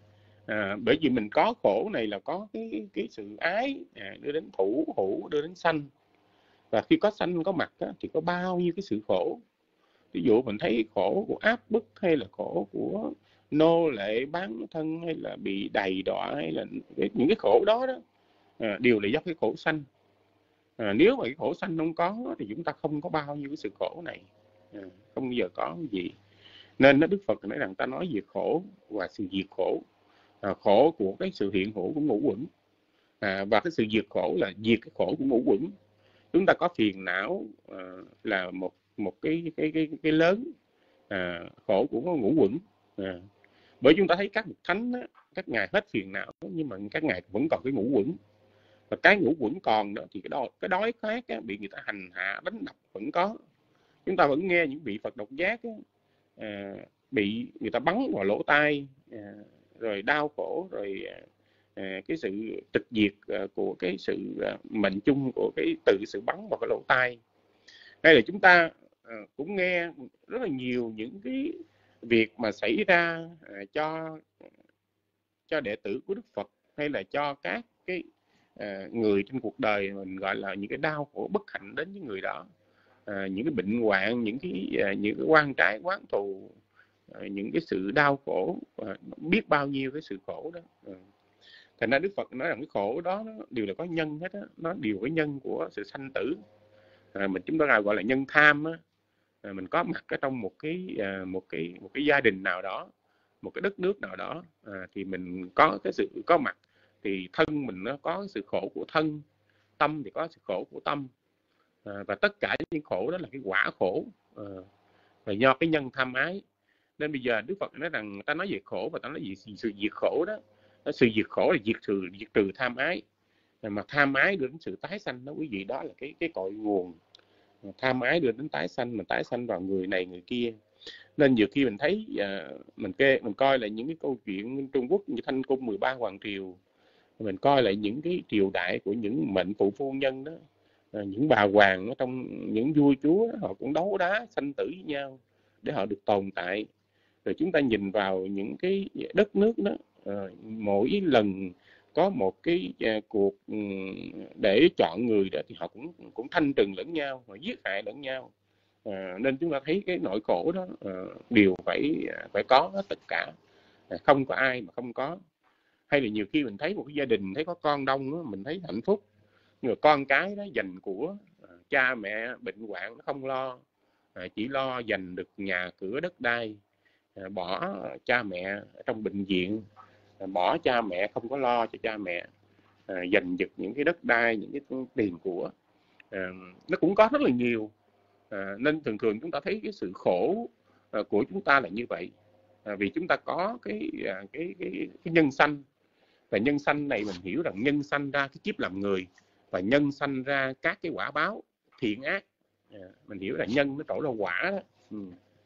À, bởi vì mình có khổ này là có cái cái sự ái, à, đưa đến thủ hữu, đưa đến sanh, và khi có sanh có mặt á, thì có bao nhiêu cái sự khổ. Ví dụ mình thấy khổ của áp bức, hay là khổ của nô lệ bán thân, hay là bị đầy đọa, hay là những cái khổ đó đó, à, đều là do cái khổ sanh. À, nếu mà cái khổ sanh không có thì chúng ta không có bao nhiêu cái sự khổ này, à, không bao giờ có cái gì. Nên Đức Phật nói rằng ta nói về khổ và sự diệt khổ. À, khổ của cái sự hiện hữu của ngũ uẩn, à, và cái sự diệt khổ là diệt cái khổ của ngũ uẩn. Chúng ta có phiền não, à, là một một cái cái cái cái lớn, à, khổ của ngũ uẩn. À, bởi chúng ta thấy các bậc thánh á, các ngài hết phiền não, nhưng mà các ngài vẫn còn cái ngũ uẩn, và cái ngũ uẩn còn đó thì cái đói cái đói khát á, bị người ta hành hạ đánh đập vẫn có. Chúng ta vẫn nghe những vị Phật độc giác á, à, bị người ta bắn vào lỗ tai, à, rồi đau khổ, rồi à, cái sự tịch diệt à, của cái sự à, mệnh chung của cái từ sự bắn vào cái lỗ tai. Hay là chúng ta à, cũng nghe rất là nhiều những cái việc mà xảy ra à, cho cho đệ tử của Đức Phật, hay là cho các cái à, người trên cuộc đời mình gọi là những cái đau khổ bất hạnh đến với người đó, à, những cái bệnh hoạn, những cái à, những cái oan trái oán thù, những cái sự đau khổ, biết bao nhiêu cái sự khổ đó. Thành ra Đức Phật nói rằng cái khổ đó nó đều là có nhân hết á, nó đều có nhân của sự sanh tử. À, mình chúng ta gọi là nhân tham á. À, mình có mặt ở trong một cái một cái một cái gia đình nào đó, một cái đất nước nào đó, à, thì mình có cái sự có mặt, thì thân mình nó có sự khổ của thân, tâm thì có sự khổ của tâm, à, và tất cả những khổ đó là cái quả khổ, à, và do cái nhân tham ái. Nên bây giờ Đức Phật nói rằng ta nói về khổ và ta nói về sự diệt khổ đó, Sự diệt khổ là diệt trừ diệt trừ tham ái, mà tham ái đưa đến sự tái sanh đó quý vị, đó là cái cái cội nguồn. Tham ái đưa đến tái sanh, mà tái sanh vào người này người kia. Nên nhiều khi mình thấy uh, mình kê mình coi lại những cái câu chuyện Trung Quốc như Thanh Cung mười ba Hoàng Triều, mình coi lại những cái triều đại của những mệnh phụ phu nhân đó, uh, những bà hoàng trong những vua chúa họ cũng đấu đá sanh tử với nhau để họ được tồn tại. Rồi chúng ta nhìn vào những cái đất nước đó, uh, mỗi lần có một cái uh, cuộc um, để chọn người đó thì họ cũng cũng thanh trừng lẫn nhau, họ giết hại lẫn nhau. À, nên chúng ta thấy cái nỗi khổ đó à, đều phải phải có hết tất cả, à, không có ai mà không có. Hay là nhiều khi mình thấy một cái gia đình thấy có con đông đó, mình thấy hạnh phúc, nhưng mà con cái đó dành của à, cha mẹ bệnh hoạn nó không lo, à, chỉ lo dành được nhà cửa đất đai, à, bỏ cha mẹ trong bệnh viện, à, bỏ cha mẹ không có lo cho cha mẹ, à, dành giật những cái đất đai, những cái tiền của, à, nó cũng có rất là nhiều. À, nên thường thường chúng ta thấy cái sự khổ à, của chúng ta là như vậy, à, vì chúng ta có cái, à, cái, cái, cái nhân sanh, và nhân sanh này mình hiểu rằng nhân sanh ra cái kiếp làm người, và nhân sanh ra các cái quả báo thiện ác, à, mình hiểu là nhân nó trổ ra quả đó. Ừ.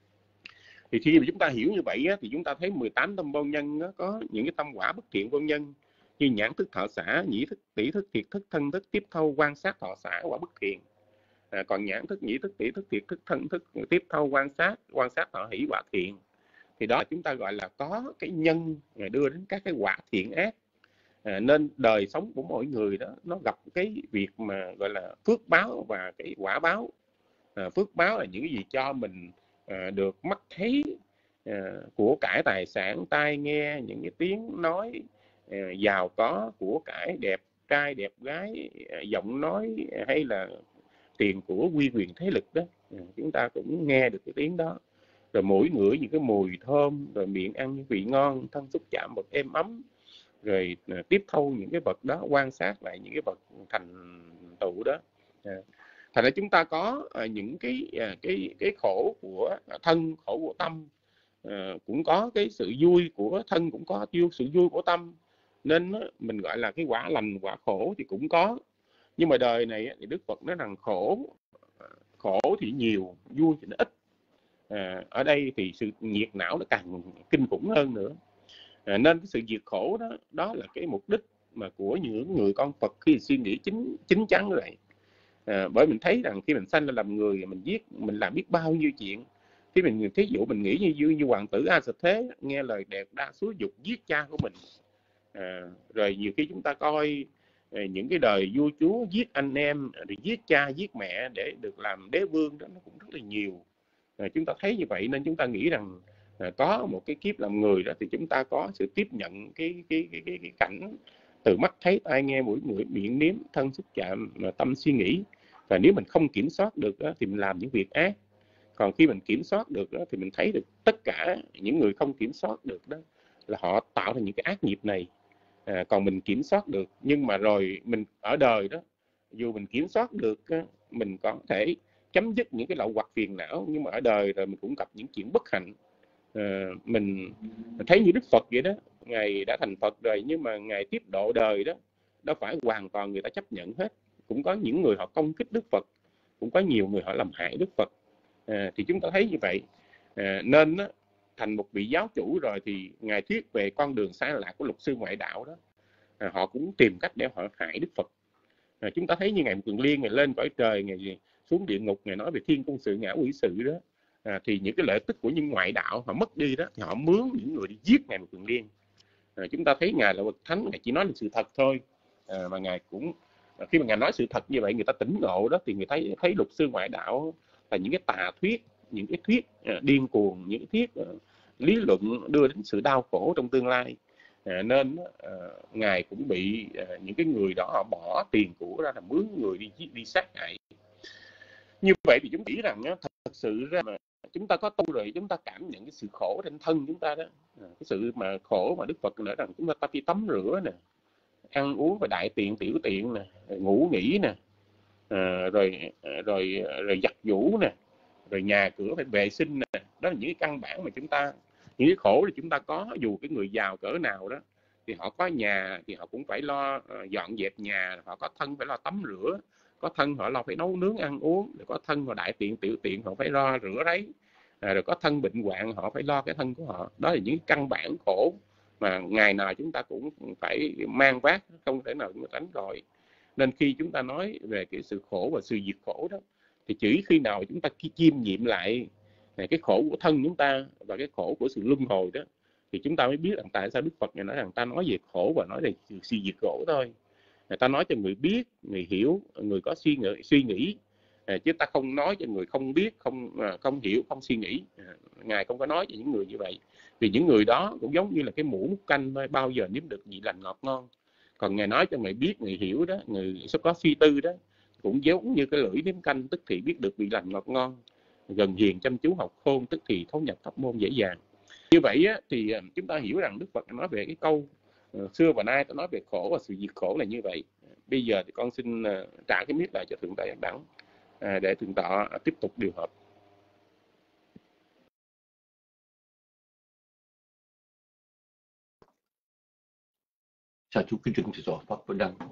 Thì khi mà chúng ta hiểu như vậy á, thì chúng ta thấy mười tám tâm vô nhân á, có những cái tâm quả bất thiện vô nhân như nhãn thức thọ xả, nhĩ thức, tỷ thức, thiệt thức, thân thức, tiếp thâu, quan sát thọ xả quả bất thiện. À, còn nhãn thức, nhĩ thức, tỷ thức, thiệt thức, thân thức, tiếp thâu, quan sát, quan sát thọ hỷ quả thiện. Thì đó là chúng ta gọi là có cái nhân đưa đến các cái quả thiện ác. À, nên đời sống của mỗi người đó nó gặp cái việc mà gọi là phước báo và cái quả báo. À, phước báo là những cái gì cho mình à, được mắt thấy, à, của cải tài sản, tai nghe những cái tiếng nói à, giàu có, của cải đẹp trai đẹp gái, à, giọng nói hay là tiền của quy quyền thế lực đó, à, chúng ta cũng nghe được cái tiếng đó. Rồi mũi ngửi những cái mùi thơm, rồi miệng ăn những vị ngon, thân xúc chạm vật êm ấm, rồi à, tiếp thâu những cái vật đó, quan sát lại những cái vật thành tựu đó. À, thành ra chúng ta có à, những cái à, cái cái khổ của thân, khổ của tâm, à, cũng có cái sự vui của thân, cũng có vui, sự vui của tâm. Nên á, mình gọi là cái quả lành, quả khổ thì cũng có. Nhưng mà đời này thì Đức Phật nói rằng khổ khổ thì nhiều, vui thì nó ít. À, ở đây thì sự nhiệt não nó càng kinh khủng hơn nữa. À, nên cái sự diệt khổ đó, đó là cái mục đích mà của những người con Phật khi suy nghĩ chính chính chắn như vậy. À, bởi mình thấy rằng khi mình sanh ra làm người, mình giết, mình làm biết bao nhiêu chuyện. Khi mình thí dụ mình nghĩ như như, như hoàng tử A Sệt Thế nghe lời đẹp đa xúi dục giết cha của mình. À, rồi nhiều khi chúng ta coi những cái đời vua chúa giết anh em, rồi giết cha giết mẹ để được làm đế vương đó, nó cũng rất là nhiều. À, chúng ta thấy như vậy nên chúng ta nghĩ rằng à, có một cái kiếp làm người đó thì chúng ta có sự tiếp nhận cái cái cái cái, cái cảnh từ mắt thấy, tai nghe, mũi ngửi, miệng nếm, thân xúc chạm, tâm suy nghĩ. Và nếu mình không kiểm soát được đó, thì mình làm những việc ác. Còn khi mình kiểm soát được đó, thì mình thấy được tất cả những người không kiểm soát được đó là họ tạo ra những cái ác nghiệp này. À, còn mình kiểm soát được, nhưng mà rồi mình ở đời đó, dù mình kiểm soát được, mình có thể chấm dứt những cái lậu hoặc phiền não, nhưng mà ở đời rồi mình cũng gặp những chuyện bất hạnh. À, mình thấy như Đức Phật vậy đó, Ngài đã thành Phật rồi, nhưng mà Ngài tiếp độ đời đó, đâu phải hoàn toàn người ta chấp nhận hết. Cũng có những người họ công kích Đức Phật, cũng có nhiều người họ làm hại Đức Phật. À, thì chúng ta thấy như vậy. À, nên đó, thành một vị giáo chủ rồi thì Ngài thuyết về con đường sai lạc của luật sư ngoại đạo đó, à, họ cũng tìm cách để họ hại Đức Phật. À, chúng ta thấy như Ngài Mục Kiền Liên, Ngài lên cõi trời, Ngài xuống địa ngục, Ngài nói về thiên cung sự, ngã quỷ sự đó. À, thì những cái lợi tức của những ngoại đạo họ mất đi đó, thì họ mướn những người đi giết Ngài Mục Kiền Liên. À, chúng ta thấy Ngài là bậc thánh, Ngài chỉ nói là sự thật thôi. À, mà Ngài cũng khi mà Ngài nói sự thật như vậy, người ta tỉnh ngộ đó, thì người ta thấy, thấy luật sư ngoại đạo là những cái tà thuyết, những cái thuyết uh, điên cuồng, những cái thuyết uh, lý luận đưa đến sự đau khổ trong tương lai. À, nên uh, Ngài cũng bị uh, những cái người đó họ bỏ tiền của ra là mướn người đi đi sát hại. Như vậy thì chúng nghĩ rằng uh, thật sự ra mà chúng ta có tu rồi, chúng ta cảm nhận cái sự khổ trên thân chúng ta đó. À, cái sự mà khổ mà Đức Phật nói rằng chúng ta đi tắm rửa nè, ăn uống và đại tiện tiểu tiện nè, ngủ nghỉ nè, à, rồi rồi rồi giặt giũ nè, rồi nhà cửa phải vệ sinh nè, đó là những cái căn bản mà chúng ta, những cái khổ thì chúng ta có, dù cái người giàu cỡ nào đó thì họ có nhà thì họ cũng phải lo uh, dọn dẹp nhà, họ có thân phải lo tắm rửa, có thân họ lo phải nấu nướng ăn uống, rồi có thân họ đại tiện tiểu tiện họ phải lo rửa ráy, à, rồi có thân bệnh hoạn họ phải lo cái thân của họ. Đó là những căn bản khổ mà ngày nào chúng ta cũng phải mang vác, không thể nào chúng ta tránh khỏi. Nên khi chúng ta nói về cái sự khổ và sự diệt khổ đó, thì chỉ khi nào chúng ta chiêm nghiệm lại cái khổ của thân chúng ta và cái khổ của sự luân hồi đó, thì chúng ta mới biết rằng tại sao Đức Phật nói rằng ta nói về khổ và nói về sự, sự diệt khổ thôi. Người ta nói cho người biết, người hiểu, người có suy nghĩ, suy nghĩ, chứ ta không nói cho người không biết, không không hiểu, không suy nghĩ. Ngài không có nói cho những người như vậy, vì những người đó cũng giống như là cái muỗng múc canh thôi, bao giờ nếm được vị lành ngọt ngon. Còn Ngài nói cho người biết, người hiểu đó, người sẽ có suy tư đó, cũng giống như cái lưỡi nếm canh, tức thì biết được vị lành ngọt ngon. Gần hiền chăm chú học khôn, tức thì thấu nhập pháp môn dễ dàng. Như vậy á, thì chúng ta hiểu rằng Đức Phật nói về cái câu uh, xưa và nay ta nói về khổ và sự diệt khổ là như vậy. Bây giờ thì con xin uh, trả cái mic lại cho Thượng tọa Giác Đẳng uh, để Thượng tọa uh, tiếp tục điều hợp. Sa chú kính thưa Thượng tọa Pháp Vân Đăng.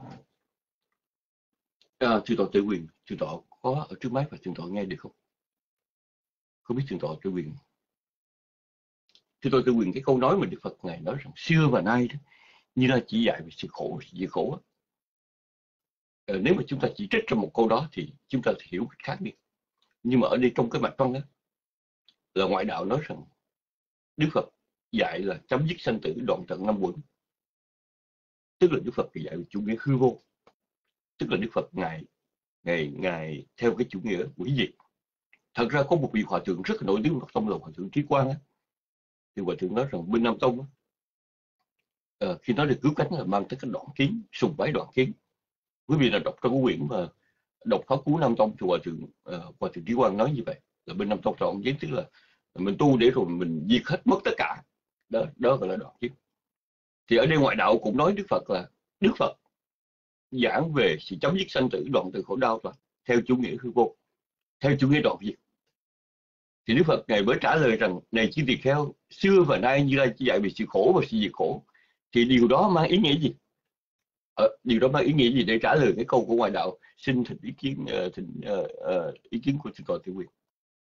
À, Thượng tọa Tự Quyền, Thượng tọa có ở trước máy và Thượng tọa nghe được không? Không biết Thượng tọa Tự Quyền. Thượng tọa Tự Quyền, cái câu nói mà Đức Phật Ngài nói rằng xưa và nay đó, như là chỉ dạy về sự khổ, sự diệt khổ. À, nếu mà chúng ta chỉ trích trong một câu đó thì chúng ta hiểu khác đi. Nhưng mà ở đây trong cái mạch văn đó là ngoại đạo nói rằng Đức Phật dạy là chấm dứt sanh tử, đoạn tận năm uẩn. Tức là Đức Phật dạy về chủ nghĩa hư vô. Tức là Đức Phật ngài ngài ngài theo cái chủ nghĩa hủy diệt. Thật ra có một vị hòa thượng rất là nổi tiếng trong lòng, hòa thượng Trí Quang á, thì hòa thượng nói rằng bên Nam Tông á, à, khi nói được cứu cánh là mang tới cái đoạn kiến, sùng bái đoạn kiến. Quý vị là đọc trong cái quyển mà đọc pháp cú Nam Tông thì hòa thượng uh, hòa thượng Trí Quang nói như vậy, là bên Nam Tông đoạn kiến tức là mình tu để rồi mình diệt hết mất tất cả. Đó, đó gọi là đoạn kiến. Thì ở đây ngoại đạo cũng nói Đức Phật là Đức Phật giảng về sự chấm dứt sanh tử, đoạn từ khổ đau thôi, theo chủ nghĩa hư vô, theo chủ nghĩa đoạn diệt. Thì Đức Phật ngài mới trả lời rằng này chư tỳ kheo, xưa và nay Như Lai chỉ dạy về sự khổ và sự diệt khổ, thì điều đó mang ý nghĩa gì? Ờ, điều đó mang ý nghĩa gì để trả lời cái câu của ngoại đạo? Xin thỉnh ý kiến uh, thỉnh uh, uh, ý kiến của Thượng tọa Tự Quyền.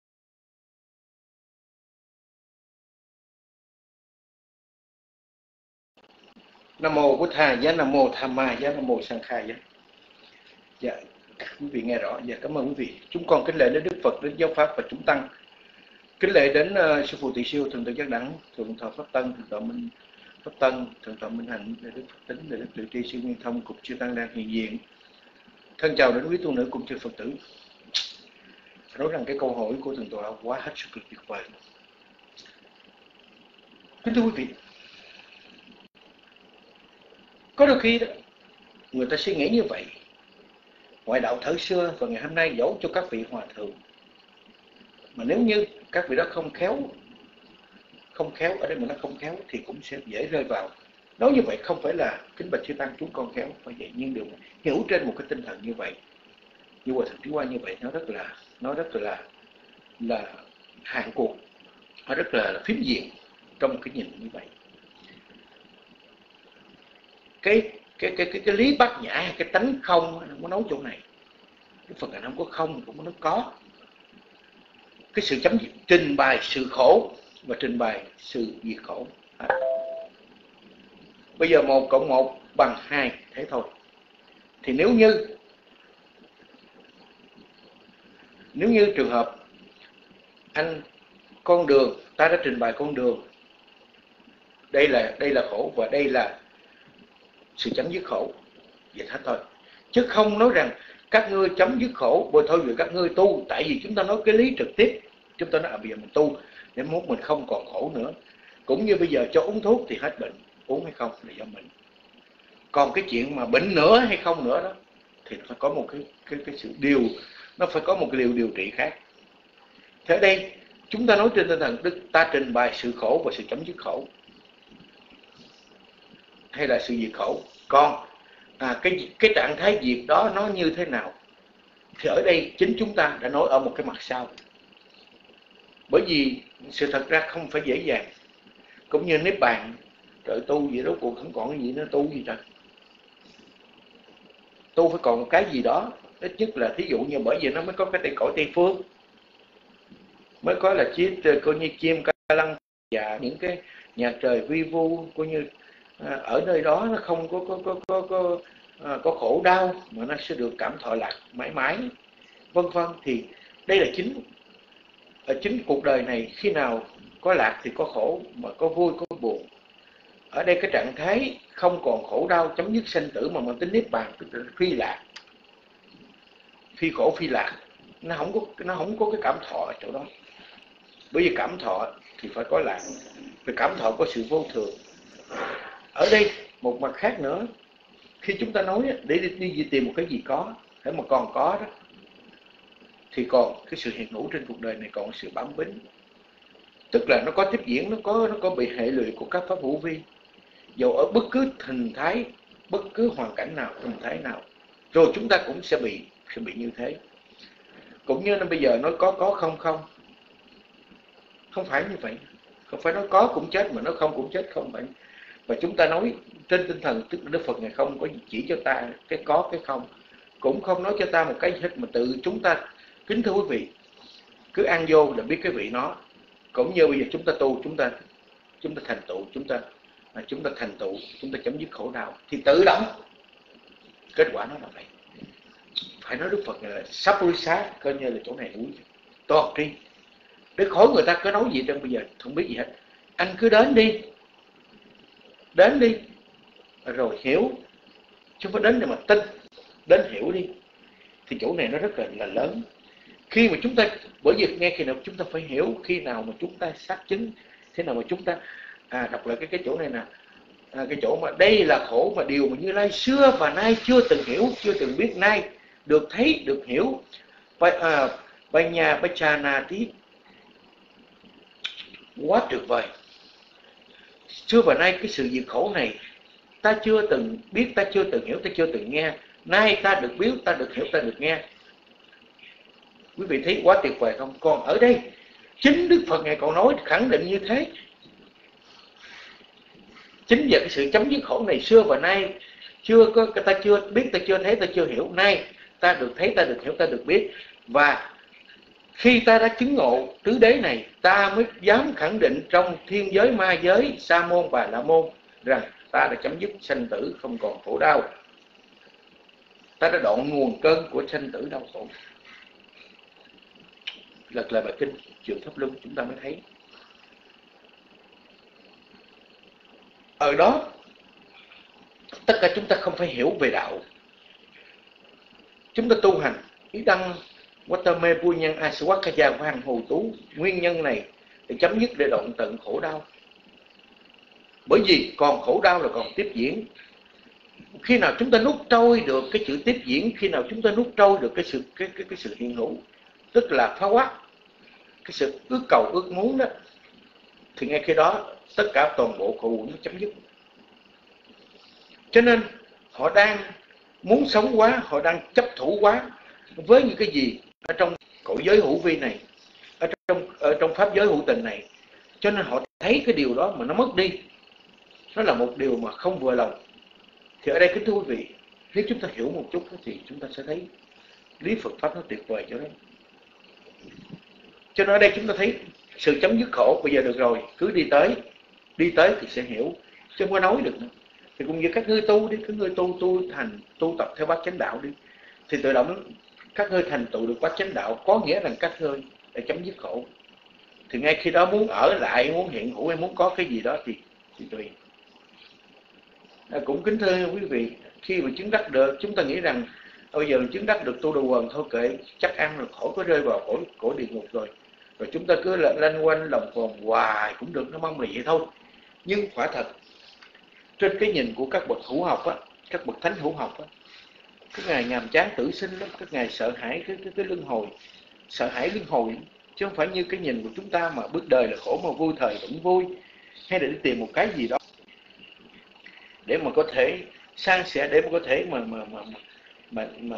Nam mô Bụt Thầy giá, Nam mô Tham Ma giá, Nam mô Sang Khai giá. Dạ, quý vị nghe rõ. Dạ, cảm ơn quý vị. Chúng con kính lễ đến Đức Phật, đến giáo pháp và chúng tăng. Kính lễ đến uh, sư phụ Tỳ Siêu, Thượng tọa Giác Đẳng, Thượng tọa Pháp Tân, Thượng tọa Minh Pháp Tân, Thượng tọa Minh Hạnh, Đại đức Phật Tính, Đại đức Tự Tri Sư Nguyên Thông, cục chư tăng đang hiện diện. Thân chào đến quý tu nữ cùng chư Phật tử. Nói rằng cái câu hỏi của Thượng tọa quá hết sức tuyệt vời. Kính thưa quý vị, có đôi khi đó, người ta suy nghĩ như vậy. Ngoại đạo thời xưa và ngày hôm nay dẫu cho các vị hòa thượng, mà nếu như các vị đó không khéo, không khéo, ở đây mình nói không khéo thì cũng sẽ dễ rơi vào. Nói như vậy không phải là kính bạch chư tăng chúng con khéo, phải vậy, nhưng điều hiểu trên một cái tinh thần như vậy, như hòa thượng Trí Quang như vậy, nó rất là, nó rất là là hạn cuộc, nó rất là phiến diện trong một cái nhìn như vậy. Cái cái cái cái, cái lý bát nhã hay cái tánh không nó có nói chỗ này. Đức Phật Ngài không có không, cũng có nói có. Cái sự chấm dứt, trình bày sự khổ và trình bày sự diệt khổ. À. Bây giờ một cộng một bằng hai, thế thôi. Thì nếu như nếu như trường hợp anh con đường, ta đã trình bày con đường, đây là đây là khổ và đây là sự chấm dứt khổ, vậy hết thôi. Chứ không nói rằng các ngươi chấm dứt khổ, rồi thôi vì các ngươi tu. Tại vì chúng ta nói cái lý trực tiếp, chúng ta nói à, bây giờ mình tu để mốt mình không còn khổ nữa. Cũng như bây giờ cho uống thuốc thì hết bệnh, uống hay không là do mình. Còn cái chuyện mà bệnh nữa hay không nữa đó thì nó phải có một cái cái cái sự điều, nó phải có một cái điều điều trị khác. Thế đây chúng ta nói trên tinh thần Đức ta trình bày sự khổ và sự chấm dứt khổ, hay là sự diệt khổ. Còn à, cái cái trạng thái diệt đó nó như thế nào thì ở đây chính chúng ta đã nói ở một cái mặt sau. Bởi vì sự thật ra không phải dễ dàng. Cũng như Niết Bàn trời tu gì đó cuộc không còn cái gì nữa, tu gì trời. Tu phải còn một cái gì đó, ít nhất là thí dụ như bởi vì nó mới có cái tây cõi Tây Phương, mới có là chiếc coi như chim ca lăng và những cái nhà trời vi vu, coi như à, ở nơi đó nó không có có có có có, à, có khổ đau mà nó sẽ được cảm thọ lạc mãi mãi, vân vân. Thì đây là chính ở chính cuộc đời này, khi nào có lạc thì có khổ, mà có vui có buồn. Ở đây cái trạng thái không còn khổ đau, chấm dứt sanh tử mà mang tính niết bàn, tức là phi lạc, phi khổ phi lạc. Nó không có nó không có cái cảm thọ ở chỗ đó. Bởi vì cảm thọ thì phải có lạc, vì cảm thọ có sự vô thường. Ở đây một mặt khác nữa, khi chúng ta nói để đi, đi, đi tìm một cái gì có, để mà còn có đó, thì còn cái sự hiện hữu trên cuộc đời này còn sự bám bính, tức là nó có tiếp diễn, nó có nó có bị hệ lụy của các pháp hữu vi, dù ở bất cứ hình thái, bất cứ hoàn cảnh nào, hình thái nào, rồi chúng ta cũng sẽ bị sẽ bị như thế. Cũng như là bây giờ nói có có không không, không phải như vậy, không phải nói có cũng chết mà nói không cũng chết, không phải. Và chúng ta nói trên tinh thần, tức là Đức Phật này không có chỉ cho ta cái có cái không, cũng không nói cho ta một cái hết, mà tự chúng ta. Kính thưa quý vị, cứ ăn vô là biết cái vị nó. Cũng như bây giờ chúng ta tu, chúng ta chúng ta thành tựu, chúng ta chúng ta thành tựu, chúng ta chấm dứt khổ đau, thì tự động kết quả nó là vậy. Phải nói Đức Phật này là sắp lui xá, coi như là chỗ này núi toàn tri, để khỏi người ta cứ nói gì trong bây giờ không biết gì hết. Anh cứ đến đi, đến đi rồi hiểu, chứ không phải đến để mà tin, đến hiểu đi. Thì chỗ này nó rất là, là lớn. Khi mà chúng ta, bởi vì nghe khi nào chúng ta phải hiểu, khi nào mà chúng ta xác chứng, thế nào mà chúng ta à, đọc lại cái cái chỗ này nè, à, cái chỗ mà đây là khổ mà điều mà Như Lai xưa và nay chưa từng hiểu, chưa từng biết, nay được thấy, được hiểu. Bài nhà bài trà nà tí, quá tuyệt vời. Xưa và nay cái sự diệt khổ này ta chưa từng biết, ta chưa từng hiểu, ta chưa từng nghe. Nay ta được biết, ta được hiểu, ta được nghe. Quý vị thấy quá tuyệt vời không? Còn ở đây chính Đức Phật Ngài còn nói khẳng định như thế. Chính về cái sự chấm dứt khổ này xưa và nay chưa có, ta chưa biết, ta chưa thấy, ta chưa hiểu. Nay ta được thấy, ta được hiểu, ta được biết. Và khi ta đã chứng ngộ tứ đế này, ta mới dám khẳng định trong thiên giới, ma giới, sa môn và la môn rằng ta đã chấm dứt sanh tử, không còn khổ đau. Ta đã đoạn nguồn cơn của sanh tử đau khổ. Lật lại bài kinh Trường Pháp Luân chúng ta mới thấy. Ở đó tất cả chúng ta không phải hiểu về đạo. Chúng ta tu hành ý đăng Watame Phu Nhân Aswakaya và Hằng Hồ Tú, nguyên nhân này để chấm dứt, để đoạn tận khổ đau. Bởi vì còn khổ đau là còn tiếp diễn. Khi nào chúng ta nuốt trôi được cái chữ tiếp diễn, khi nào chúng ta nuốt trôi được cái sự cái cái, cái sự hiện hữu, tức là phá quát, cái sự ước cầu ước muốn đó, thì ngay khi đó tất cả toàn bộ khổ uẩn nó chấm dứt. Cho nên họ đang muốn sống quá, họ đang chấp thủ quá với những cái gì ở trong cõi giới hữu vi này, ở trong ở trong pháp giới hữu tình này. Cho nên họ thấy cái điều đó mà nó mất đi, nó là một điều mà không vừa lòng. Thì ở đây kính thưa quý vị, nếu chúng ta hiểu một chút thì chúng ta sẽ thấy lý Phật pháp nó tuyệt vời cho đấy. Cho nên ở đây chúng ta thấy sự chấm dứt khổ bây giờ được rồi, cứ đi tới, đi tới thì sẽ hiểu, chứ không có nói được nữa. Thì cũng như các ngươi tu đi, các ngươi tu tu thành tu tập theo bát chánh đạo đi, thì tự động các ngươi thành tựu được bát chánh đạo, có nghĩa rằng các ngươi để chấm dứt khổ. Thì ngay khi đó muốn ở lại, muốn hiện hữu hay muốn có cái gì đó thì, thì tùy. À, cũng kính thưa quý vị, khi mà chứng đắc được, chúng ta nghĩ rằng bây giờ chứng đắc được tu đồ quần thôi kệ, chắc ăn rồi, khỏi có rơi vào cõi cõi địa ngục rồi. Rồi chúng ta cứ lanh quanh lòng vòng hoài cũng được, nó mong là vậy thôi. Nhưng quả thật, trên cái nhìn của các bậc hữu học á, các bậc thánh hữu học á, các ngài nhàm chán tử sinh lắm, các ngài sợ hãi cái, cái, cái luân hồi, sợ hãi luân hồi, chứ không phải như cái nhìn của chúng ta mà bước đời là khổ mà vui thời vẫn vui, hay để đi tìm một cái gì đó để mà có thể san sẻ, để mà có thể mà mà mà mà mà,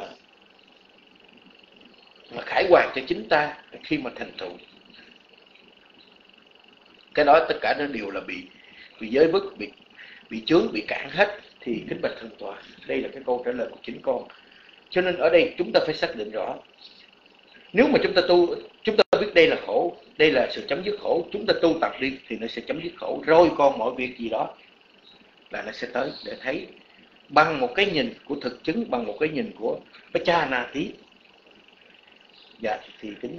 mà khải hoàn cho chính ta khi mà thành tựu. Cái đó tất cả nó đều là bị bị giới vứt, bị bị chướng, bị cản hết, thì kính bạch Thượng Tọa, đây là cái câu trả lời của chính con. Cho nên ở đây chúng ta phải xác định rõ, nếu mà chúng ta tu, chúng ta biết đây là khổ, đây là sự chấm dứt khổ, chúng ta tu tập đi thì nó sẽ chấm dứt khổ. Rồi còn mọi việc gì đó là nó sẽ tới để thấy bằng một cái nhìn của thực chứng, bằng một cái nhìn của Pachana-tí. Dạ, thì kính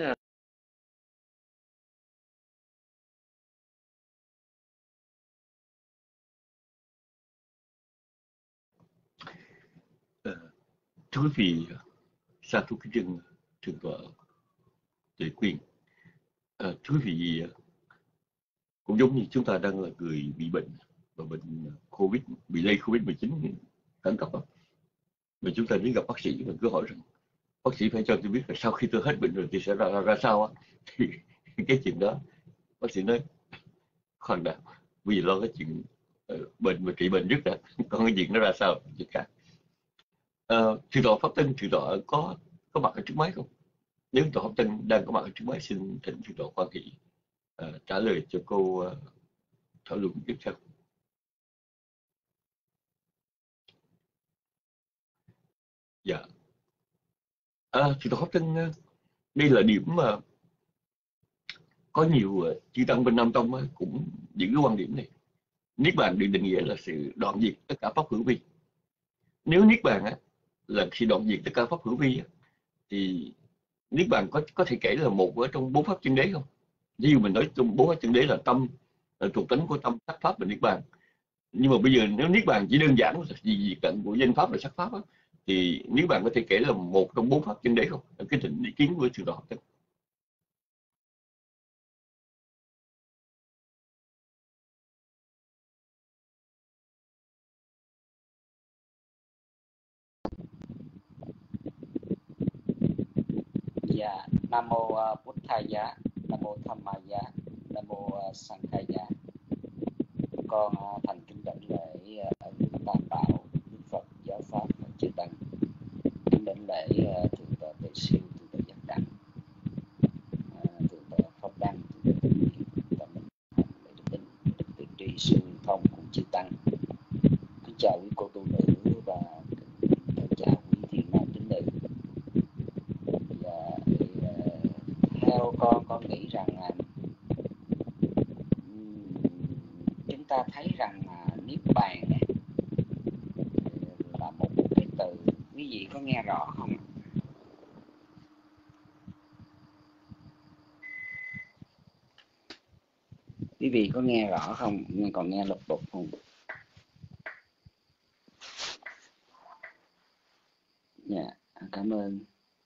uh, thưa quý vị, sa thú kính dân Thượng Tọa Tuệ Quyên, à, thưa quý vị, cũng giống như chúng ta đang là người bị bệnh và bệnh Covid, bị lây Covid mười chín khẩn cấp, mà chúng ta đến gặp bác sĩ, mình cứ hỏi rằng bác sĩ phải cho tôi biết là sau khi tôi hết bệnh rồi thì sẽ ra ra, ra sao á. Thì cái chuyện đó bác sĩ nói khoan đã, bây giờ lo cái chuyện uh, bệnh và trị bệnh trước đã, còn cái chuyện nó ra sao chuyện khác. Uh, Thượng Tọa Pháp Tân, Thượng Tọa có có mặt ở trước máy không? Nếu Thượng Tọa Pháp Tân đang có mặt ở trước máy, xin thỉnh Thượng Tọa Quan Hỷ uh, trả lời cho cô uh, thảo luận tiếp theo. Dạ. À, Thượng Tọa Pháp Tân, uh, đây là điểm mà có nhiều uh, chư tăng bên Nam Tông uh, cũng những cái quan điểm này. Niết bàn được định nghĩa là sự đoạn diệt tất cả pháp hữu vi. Nếu niết bàn á là khi đoạn diệt tất cả pháp hữu vi á, thì niết bàn có có thể kể là một ở trong bốn pháp chân đế không? Ví dụ mình nói trong bốn pháp chân đế là tâm, là thuộc tính của tâm, sắc pháp và niết bàn. Nhưng mà bây giờ nếu niết bàn chỉ đơn giản là gì gì cận của danh pháp và sắc pháp á, thì niết bàn có thể kể là một trong bốn pháp chân đế không? Cái thỉnh ý kiến của Thượng Tọa. Dạ, Nam mô uh, Buddhaya, Nam mô Dhammaya, Nam mô uh, Sanghaya. Con uh, thành kính đảnh lễ uh, Tam Bảo, Đức Phật, Giáo pháp và chư tăng. Kính đảnh lễ uh, Thượng Tọa Tuệ Siêu, Thượng Tọa Giác Đẳng, uh, Thượng Tọa Pháp Đăng, Thượng Tọa Tịnh Hiền, Thượng Tọa Minh Hạnh, Đức Tịnh, Đức Tịnh Tri, Sư Thông cùng chư tăng. Kính chào quý cô tu nữ và kính chào quý thiền nam tín nữ. Và theo con con nghĩ rằng chúng ta thấy rằng niết bàn này là một cái từ, quý vị có nghe rõ không? Quý vị có nghe rõ không? Còn nghe lục đục không? Dạ, cảm ơn.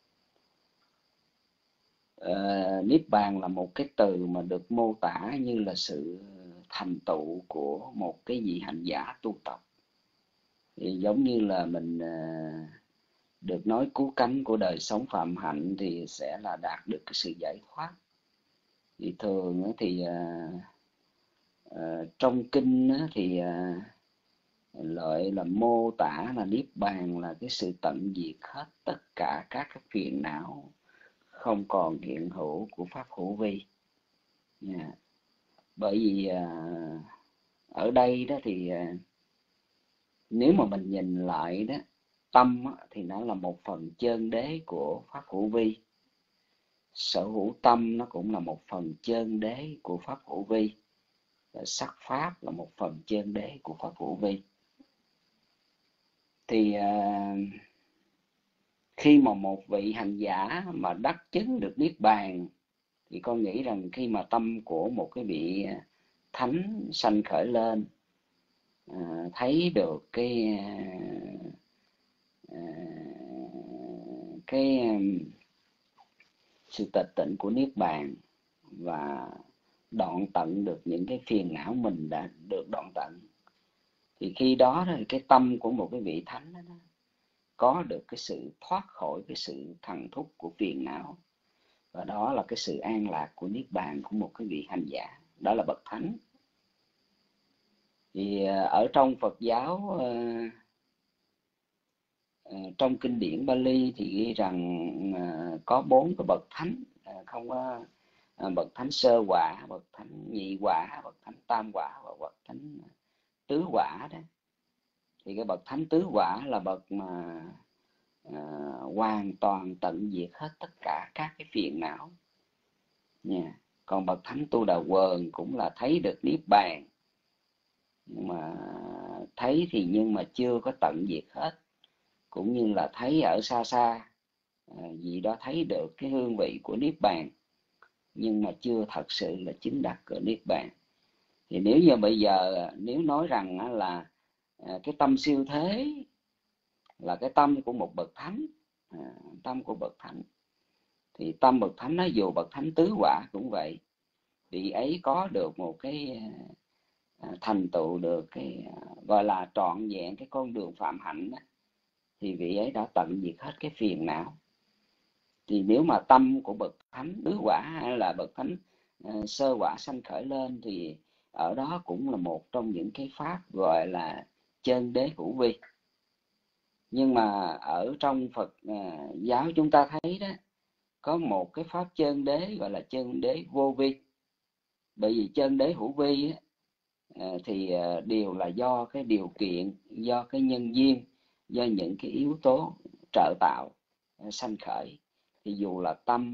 Uh, Niết bàn là một cái từ mà được mô tả như là sự thành tựu của một cái vị hành giả tu tập. Thì giống như là mình uh, được nói cứu cánh của đời sống phạm hạnh thì sẽ là đạt được cái sự giải thoát. Thì thường thì uh, uh, trong kinh thì uh, lợi là mô tả là niết bàn là cái sự tận diệt hết tất cả các cái phiền não không còn hiện hữu của pháp hữu vi. Yeah. Bởi vì uh, ở đây đó thì uh, nếu mà mình nhìn lại đó, tâm á, thì nó là một phần chân đế của pháp hữu vi. Sở hữu tâm nó cũng là một phần chân đế của pháp hữu vi. Và sắc pháp là một phần chân đế của pháp hữu vi. Thì uh, khi mà một vị hành giả mà đắc chứng được niết bàn thì con nghĩ rằng khi mà tâm của một cái vị thánh sanh khởi lên, à, thấy được cái à, cái sự tịch tịnh của niết bàn và đoạn tận được những cái phiền não mình đã được đoạn tận, thì khi đó thì cái tâm của một cái vị thánh đó, đó có được cái sự thoát khỏi cái sự thằn thúc của phiền não, và đó là cái sự an lạc của niết bàn của một cái vị hành giả, đó là bậc thánh. Thì ở trong Phật giáo, trong kinh điển Bali thì ghi rằng có bốn cái bậc thánh, không có bậc thánh sơ quả, bậc thánh nhị quả, bậc thánh tam quả và bậc thánh tứ quả đó, thì cái bậc thánh tứ quả là bậc mà à, hoàn toàn tận diệt hết tất cả các cái phiền não nha. Còn bậc thánh tu đà quần cũng là thấy được niết bàn, nhưng mà thấy thì nhưng mà chưa có tận diệt hết, cũng như là thấy ở xa xa à, gì đó thấy được cái hương vị của niết bàn, nhưng mà chưa thật sự là chứng đắc ở niết bàn. Thì nếu như bây giờ nếu nói rằng là à, cái tâm siêu thế là cái tâm của một bậc thánh, à, tâm của bậc thánh, thì tâm bậc thánh nó dù bậc thánh tứ quả cũng vậy, vị ấy có được một cái à, thành tựu được cái à, gọi là trọn vẹn cái con đường phạm hạnh đó, thì vị ấy đã tận diệt hết cái phiền não. Thì nếu mà tâm của bậc thánh tứ quả hay là bậc thánh à, sơ quả sanh khởi lên, thì ở đó cũng là một trong những cái pháp gọi là chân đế hữu vi. Nhưng mà ở trong Phật à, giáo chúng ta thấy đó, có một cái pháp chân đế gọi là chân đế vô vi. Bởi vì chân đế hữu vi á, à, thì à, đều là do cái điều kiện, do cái nhân duyên, do những cái yếu tố trợ tạo à, sanh khởi. Thì dù là tâm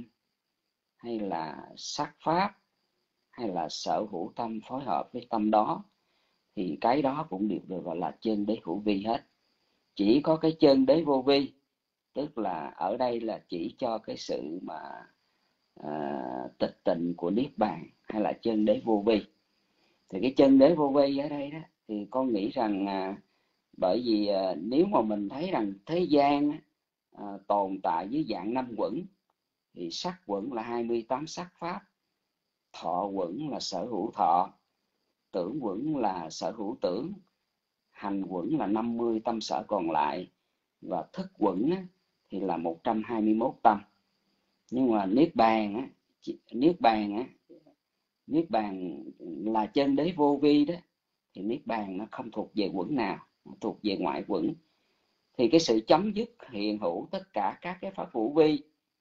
hay là sắc pháp hay là sở hữu tâm phối hợp với tâm đó, thì cái đó cũng đều được gọi là chân đế hữu vi hết. Chỉ có cái chân đế vô vi, tức là ở đây là chỉ cho cái sự mà à, tịch tịnh của niết bàn, hay là chân đế vô vi. Thì cái chân đế vô vi ở đây đó, thì con nghĩ rằng à, bởi vì à, nếu mà mình thấy rằng thế gian à, tồn tại dưới dạng năm quẩn, thì sắc quẩn là hai mươi tám sắc pháp, thọ quẩn là sở hữu thọ, tưởng quẩn là sở hữu tưởng, hành quẩn là năm mươi tâm sở còn lại, và thức quẩn á, thì là một trăm hai mươi mốt tâm. Nhưng mà niết bàn á, niết bàn á, niết bàn là chân đế vô vi đó, thì niết bàn nó không thuộc về quẩn nào, nó thuộc về ngoại quẩn. Thì cái sự chấm dứt hiện hữu tất cả các cái pháp hữu vi,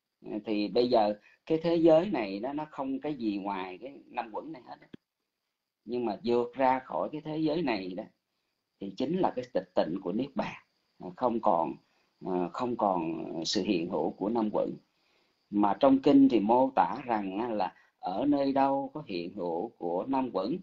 thì bây giờ cái thế giới này đó, nó không cái gì ngoài cái năm quẩn này hết đó. Nhưng mà vượt ra khỏi cái thế giới này đó, thì chính là cái tịch tịnh của niết bàn, không còn không còn sự hiện hữu của năm quẩn. Mà trong kinh thì mô tả rằng là ở nơi đâu có hiện hữu của năm quẩn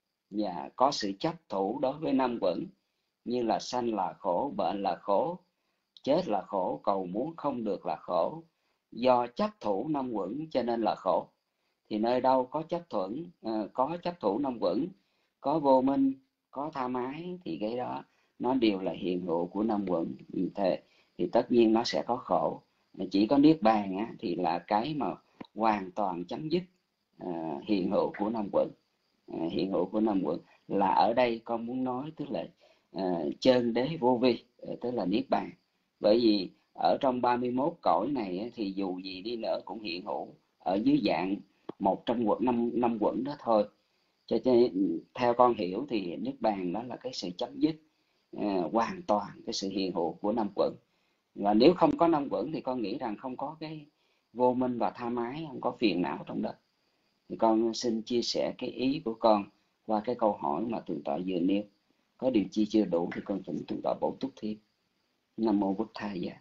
và có sự chấp thủ đối với năm quẩn, như là sanh là khổ, bệnh là khổ, chết là khổ, cầu muốn không được là khổ, do chấp thủ năm quẩn cho nên là khổ. Thì nơi đâu có chấp thuẫn, có chấp thủ năm quẩn, có vô minh, có tham ái, thì cái đó nó đều là hiện hữu của năm quẩn. Thế thì tất nhiên nó sẽ có khổ. Chỉ có niết bàn á, thì là cái mà hoàn toàn chấm dứt à, hiện hữu của năm quẩn. À, hiện hữu của năm quẩn là ở đây con muốn nói tức là à, chân đế vô vi, tức là niết bàn. Bởi vì ở trong ba mươi mốt cõi này á, thì dù gì đi nữa cũng hiện hữu ở dưới dạng một trong quẩn năm năm quẩn đó thôi. Cho nên theo con hiểu thì niết bàn đó là cái sự chấm dứt à, hoàn toàn cái sự hiện hữu của năm quẩn. Và nếu không có năm quẩn thì con nghĩ rằng không có cái vô minh và tha mái, không có phiền não trong đó. Thì con xin chia sẻ cái ý của con qua cái câu hỏi mà Thượng tọa vừa nêu. Có điều chi chưa đủ thì con thỉnh Thượng tọa bổ túc thêm. Nam mô Bụt Thầy Giá.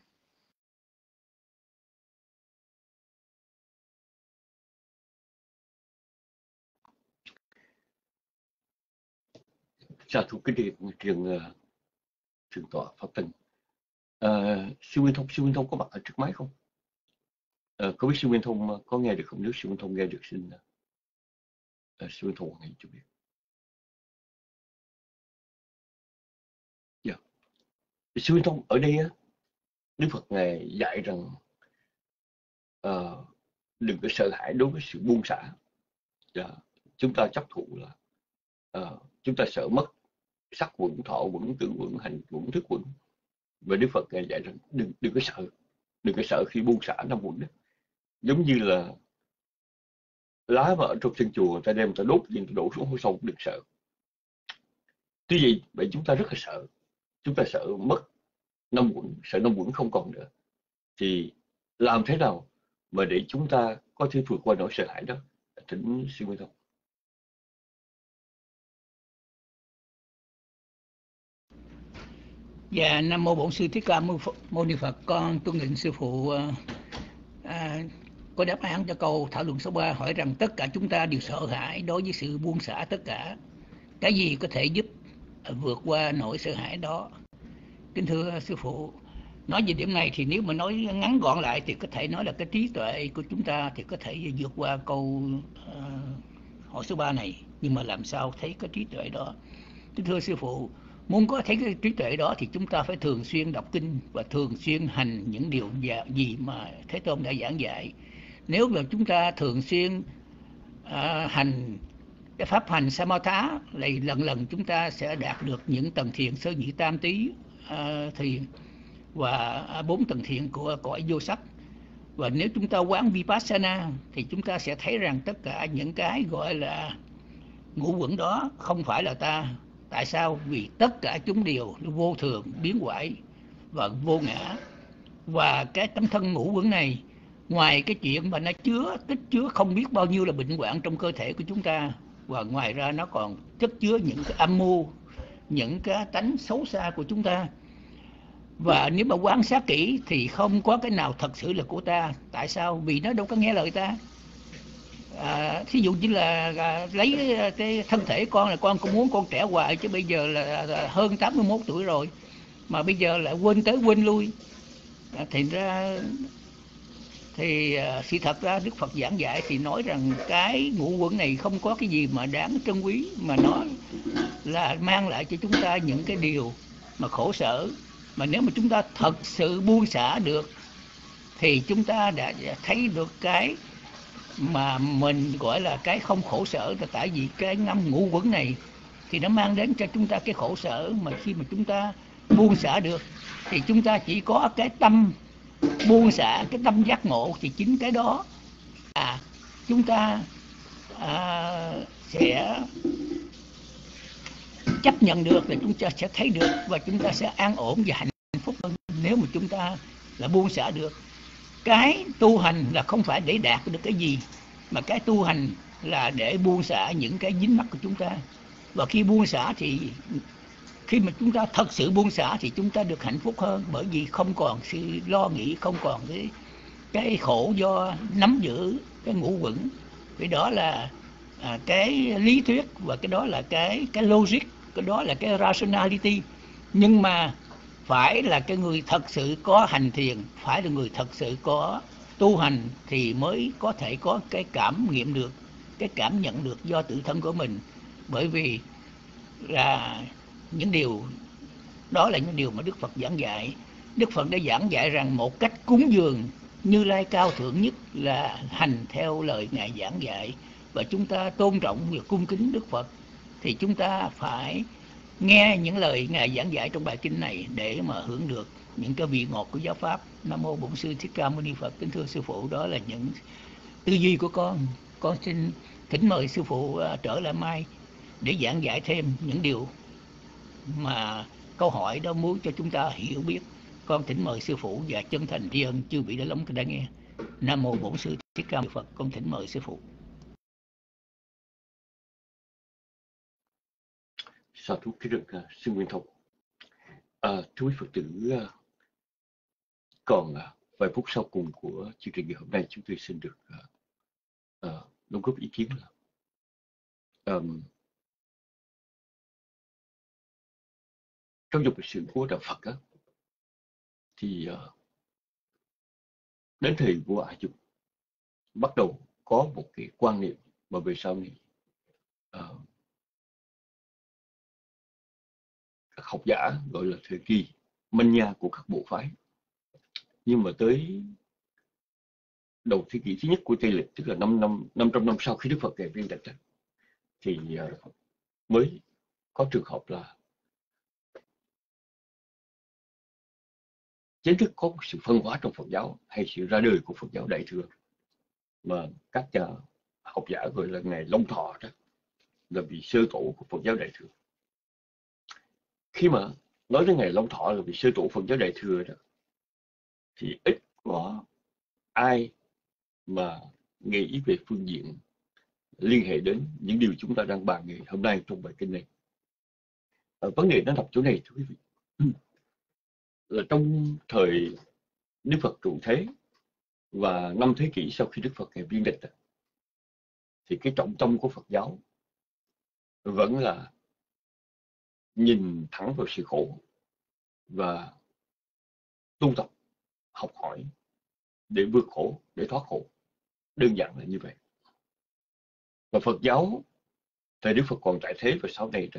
Sa thú cái điện trường uh, Thượng tọa Pháp Tịnh. Uh, sư Nguyên Thông, sư Nguyên Thông có mặt ở trước máy không? Uh, có biết sư Nguyên Thông có nghe được không? Nếu sư Nguyên Thông nghe được xin uh, sư Nguyên Thông nghe cho biết. Dạ. Yeah. Sư Nguyên Thông ở đây á, Đức Phật ngài dạy rằng uh, đừng có sợ hãi đối với sự buông xả. Yeah. Chúng ta chấp thụ là uh, chúng ta sợ mất sắc quẩn, thọ quẩn, tưởng quẩn, hành quẩn, thức quẩn. Và Đức Phật ngài dạy rằng đừng đừng có sợ, đừng có sợ khi buông xả năm quẩn đó. Giống như là lá mà ở trong sân chùa người ta đem người ta đốt thì người ta đổ xuống hố sâu, đừng sợ. Tuy vậy, vậy chúng ta rất là sợ, chúng ta sợ mất năm quẩn, sợ năm quẩn không còn nữa. Thì làm thế nào mà để chúng ta có thể vượt qua nỗi sợ hãi đó? Thỉnh sư Nguyên Thông. Dạ, Nam Mô Bổn Sư Thích Ca Mâu Ni Phật. Con tuân lệnh sư phụ à, có đáp án cho câu thảo luận số ba, hỏi rằng tất cả chúng ta đều sợ hãi đối với sự buông xả tất cả. Cái gì có thể giúp vượt qua nỗi sợ hãi đó? Kính thưa sư phụ, nói về điểm này thì nếu mà nói ngắn gọn lại thì có thể nói là cái trí tuệ của chúng ta thì có thể vượt qua câu uh, hỏi số ba này. Nhưng mà làm sao thấy cái trí tuệ đó? Kính thưa sư phụ, muốn có thấy cái trí tuệ đó thì chúng ta phải thường xuyên đọc kinh và thường xuyên hành những điều gì mà Thế Tôn đã giảng dạy. Nếu mà chúng ta thường xuyên à, hành cái pháp hành Samatha, lại lần lần chúng ta sẽ đạt được những tầng thiền sơ nhị tam tí à, thiền và bốn tầng thiền của cõi vô sắc. Và nếu chúng ta quán Vipassana thì chúng ta sẽ thấy rằng tất cả những cái gọi là ngũ quẩn đó không phải là ta. Tại sao? Vì tất cả chúng đều vô thường, biến hoại và vô ngã. Và cái tấm thân ngũ quẩn này, ngoài cái chuyện mà nó chứa, tích chứa không biết bao nhiêu là bệnh hoạn trong cơ thể của chúng ta, và ngoài ra nó còn chất chứa những cái âm mưu, những cái tánh xấu xa của chúng ta. Và nếu mà quan sát kỹ thì không có cái nào thật sự là của ta. Tại sao? Vì nó đâu có nghe lời ta. À, thí dụ như là à, lấy cái thân thể con là con cũng muốn con trẻ hoài, chứ bây giờ là, là hơn tám mươi mốt tuổi rồi mà bây giờ lại quên tới quên lui. À, thành ra thì à, sự thật ra Đức Phật giảng dạy thì nói rằng cái ngũ quẩn này không có cái gì mà đáng trân quý, mà nó là mang lại cho chúng ta những cái điều mà khổ sở. Mà nếu mà chúng ta thật sự buông xả được thì chúng ta đã thấy được cái mà mình gọi là cái không khổ sở. Là tại vì cái năm ngũ quẩn này thì nó mang đến cho chúng ta cái khổ sở. Mà khi mà chúng ta buông xả được thì chúng ta chỉ có cái tâm buông xả, cái tâm giác ngộ, thì chính cái đó à chúng ta à, sẽ chấp nhận được, là chúng ta sẽ thấy được và chúng ta sẽ an ổn và hạnh phúc hơn. Nếu mà chúng ta là buông xả được. Cái tu hành là không phải để đạt được cái gì, mà cái tu hành là để buông xả những cái dính mắc của chúng ta. Và khi buông xả thì khi mà chúng ta thật sự buông xả thì chúng ta được hạnh phúc hơn, bởi vì không còn sự lo nghĩ, không còn cái cái khổ do nắm giữ cái ngũ quẩn. Cái đó là à, cái lý thuyết, và cái đó là cái cái logic, cái đó là cái rationality. Nhưng mà phải là cái người thật sự có hành thiền, phải là người thật sự có tu hành thì mới có thể có cái cảm nghiệm được, cái cảm nhận được do tự thân của mình. Bởi vì là những điều đó là những điều mà Đức Phật giảng dạy. Đức Phật đã giảng dạy rằng một cách cúng dường Như Lai cao thượng nhất là hành theo lời Ngài giảng dạy. Và chúng ta tôn trọng và cung kính Đức Phật thì chúng ta phải nghe những lời Ngài giảng dạy trong bài kinh này để mà hưởng được những cái vị ngọt của giáo pháp. Nam Mô Bổn Sư Thích Ca Mâu Ni Phật. Kính thưa sư phụ, đó là những tư duy của con. Con xin thỉnh mời sư phụ trở lại mai để giảng giải thêm những điều mà câu hỏi đó muốn cho chúng ta hiểu biết. Con thỉnh mời sư phụ và chân thành tri ân chư vị đã lắng đã nghe. Nam Mô Bổn Sư Thích Ca Mâu Ni Phật. Con thỉnh mời sư phụ. Sa thú kính được uh, sư Nguyên Thông. À, thưa quý Phật tử, uh, còn uh, vài phút sau cùng của chương trình ngày hôm nay, chúng tôi xin được uh, uh, đóng góp ý kiến là um, trong dòng lịch sử của đạo Phật á, thì uh, đến thời vua A Dục bắt đầu có một cái quan niệm mà về sau này uh, các học giả gọi là thời kỳ manh nha của các bộ phái. Nhưng mà tới đầu thế kỷ thứ nhất của Tây lịch, tức là năm năm năm trăm năm sau khi Đức Phật ngày viên tịch, thì uh, mới có trường hợp là chính thức có sự phân hóa trong Phật giáo, hay sự ra đời của Phật giáo Đại thừa, mà các nhà học giả gọi là ngày Long Thọ, đó là vị sơ tổ của Phật giáo Đại thừa. Khi mà nói đến ngày Long Thọ là vị sơ tổ Phật giáo Đại thừa đó, thì ít có ai mà nghĩ về phương diện liên hệ đến những điều chúng ta đang bàn ngày hôm nay trong bài kinh này. Ở vấn đề nó nằm chỗ này, thưa quý vị. là trong thời Đức Phật trụ thế và năm thế kỷ sau khi Đức Phật ngài viên tịch, thì cái trọng tâm của Phật giáo vẫn là nhìn thẳng vào sự khổ và tu tập, học hỏi để vượt khổ, để thoát khổ. Đơn giản là như vậy. Và Phật giáo thời Đức Phật còn tại thế và sau này đó,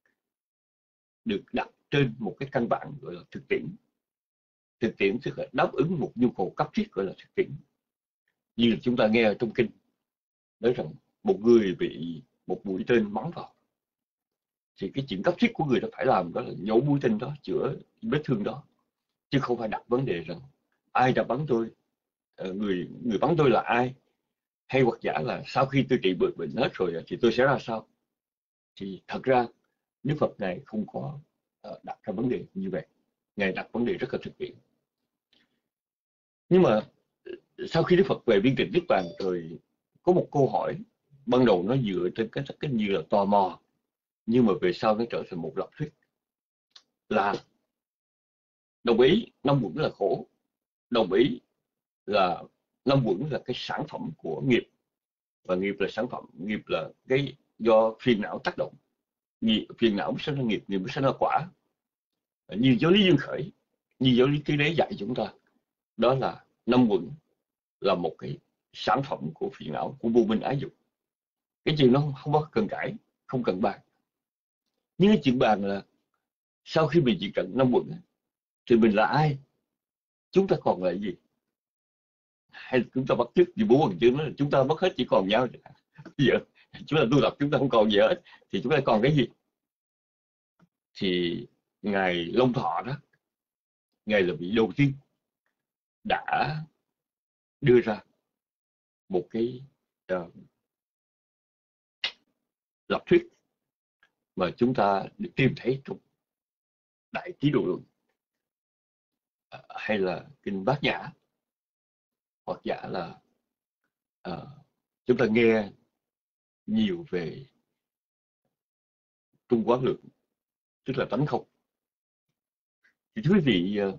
được đặt trên một cái căn bản gọi là thực tiễn. Thực tiễn tức là đáp ứng một nhu cầu cấp thiết gọi là thực tiễn. Như là chúng ta nghe ở trong kinh nói rằng một người bị một mũi tên bắn vào, thì cái chuyện cấp thiết của người đó phải làm đó là nhổ mũi tên đó, chữa vết thương đó, chứ không phải đặt vấn đề rằng ai đã bắn tôi, người người bắn tôi là ai, hay hoặc giả là sau khi tôi trị bệnh bệnh hết rồi thì tôi sẽ ra sao. Thì thật ra Đức Phật này không có đặt ra vấn đề như vậy, ngài đặt vấn đề rất là thực tiễn. Nhưng mà sau khi Đức Phật về viên tịch Niết Bàn rồi, có một câu hỏi ban đầu nó dựa trên cái cái như là tò mò, nhưng mà về sau nó trở thành một lập thuyết là đồng ý năm uẩn là khổ, đồng ý là năm uẩn là cái sản phẩm của nghiệp, và nghiệp là sản phẩm, nghiệp là cái do phiền não tác động, nghiệp, phiền não mới sinh ra nghiệp, nghiệp mới sinh ra quả. Như giáo lý Dương Khởi, như giáo lý Tứ Đế dạy chúng ta, đó là năm uẩn là một cái sản phẩm của phiền não, của vô minh ái dục. Cái chuyện nó không có cần cãi, không cần bàn. Nhưng cái chuyện bàn là sau khi mình chỉ cần năm uẩn thì mình là ai, chúng ta còn là gì, hay là chúng ta bắt chước như bố bằng chữ nói là chúng ta mất hết chỉ còn nhau. Bây giờ chúng ta tu tập chúng ta không còn gì hết thì chúng ta còn cái gì? Thì ngài Long Thọ đó, ngài là vị đầu tiên đã đưa ra một cái uh, lập thuyết mà chúng ta được tìm thấy trong Đại Trí Độ Luận uh, hay là kinh Bát Nhã, hoặc giả là uh, chúng ta nghe nhiều về Trung Quán Lượng, tức là tánh không. Thì thưa quý vị, uh,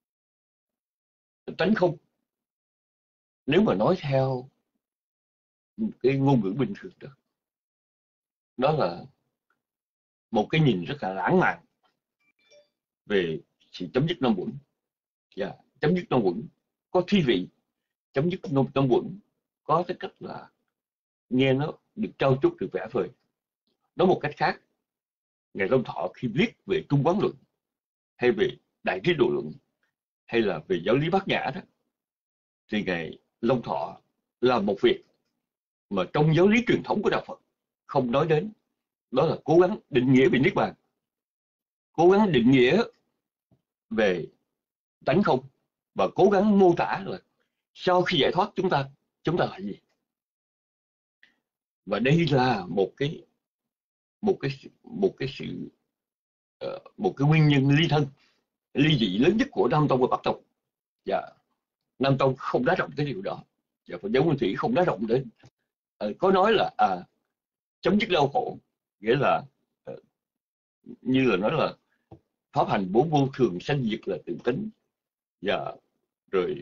tánh không nếu mà nói theo cái ngôn ngữ bình thường đó, đó là một cái nhìn rất là lãng mạn về sự chấm dứt năm uẩn. Yeah, chấm dứt năm uẩn có thi vị, chấm dứt năm uẩn có cái cách là nghe nó được trau chuốt, được vẽ vời. Nói một cách khác, ngài Long Thọ khi viết về Trung Quán Luận hay về Đại Trí Độ Luận hay là về giáo lý Bát Nhã đó, thì ngài Long Thọ làm một việc mà trong giáo lý truyền thống của đạo Phật không nói đến, đó là cố gắng định nghĩa về Niết Bàn, cố gắng định nghĩa về tánh không, và cố gắng mô tả là sau khi giải thoát chúng ta chúng ta là gì. Và đây là một cái một cái một cái sự uh, một cái nguyên nhân ly thân, ly dị lớn nhất của Nam Tông và Bắc Tông. Và Nam Tông không đá rộng cái điều đó, và Phật giáo Nguyên Thủy không đá rộng đến. Uh, có nói là à, chấm dứt đau khổ, nghĩa là uh, như là nói là pháp hành bốn vô thường, sanh diệt là tự tính, và rồi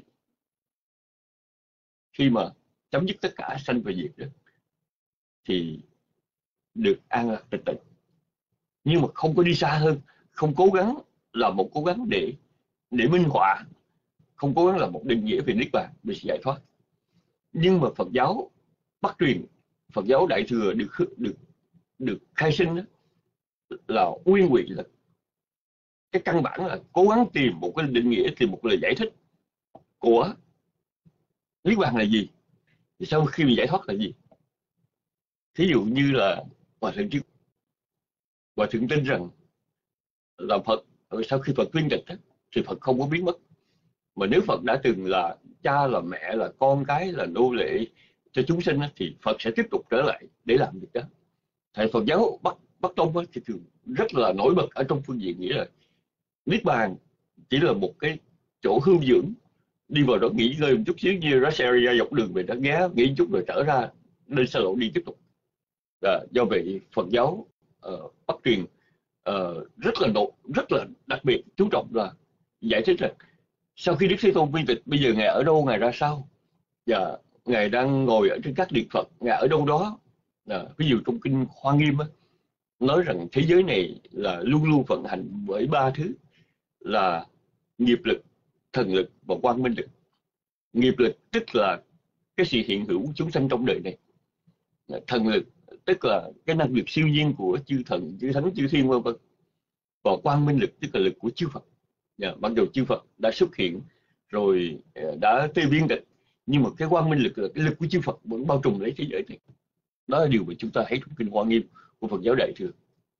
khi mà chấm dứt tất cả sanh và diệt đó, thì được an lạc tịch tịnh. Nhưng mà không có đi xa hơn, không cố gắng làm một cố gắng để để minh họa, không cố gắng làm một định nghĩa về Niết Bàn, về sự giải thoát. Nhưng mà Phật giáo Bắc truyền, Phật giáo Đại thừa được được được khai sinh đó, là nguyên vị là cái căn bản là cố gắng tìm một cái định nghĩa, tìm một lời giải thích của Niết Bàn là gì, thì sau khi mình giải thoát là gì. Thí dụ như là Hòa Thượng Trí, Hòa Thượng tin rằng là Phật sau khi Phật viên tịch thì Phật không có biến mất, mà nếu Phật đã từng là cha, là mẹ, là con cái, là nô lệ cho chúng sinh thì Phật sẽ tiếp tục trở lại để làm việc đó. Thầy Phật giáo Bắc Bắc Tông thì thường rất là nổi bật ở trong phương diện nghĩa là Niết Bàn chỉ là một cái chỗ hưu dưỡng, đi vào đó nghỉ ngơi một chút xíu, như Rashari ra dọc đường về đó ghé nghỉ chút rồi trở ra lên xa lộ đi tiếp tục. Và do vậy Phật giáo uh, Bắc truyền uh, rất là nộ, rất là đặc biệt chú trọng là giải thích rằng sau khi Đức Thế Tôn viên tịch, bây giờ Ngài ở đâu, Ngài ra sao? Và Ngài đang ngồi ở trên các điện Phật, Ngài ở đâu đó. À, ví dụ trong kinh Hoa Nghiêm á, nói rằng thế giới này là luôn luôn vận hành bởi ba thứ là nghiệp lực, thần lực và quang minh lực. Nghiệp lực tức là cái sự hiện hữu chúng sanh trong đời này. Thần lực tức là cái năng lực siêu nhiên của chư thần, chư thánh, chư thiên vân vân. Và quang minh lực tức là lực của chư Phật. Yeah, ban đầu chư Phật đã xuất hiện rồi đã tê viên tịch, nhưng mà cái quang minh lực là cái lực của chư Phật vẫn bao trùm lấy thế giới này. Đó là điều mà chúng ta thấy trong kinh Hoa Nghiêm của Phật giáo Đại Thừa.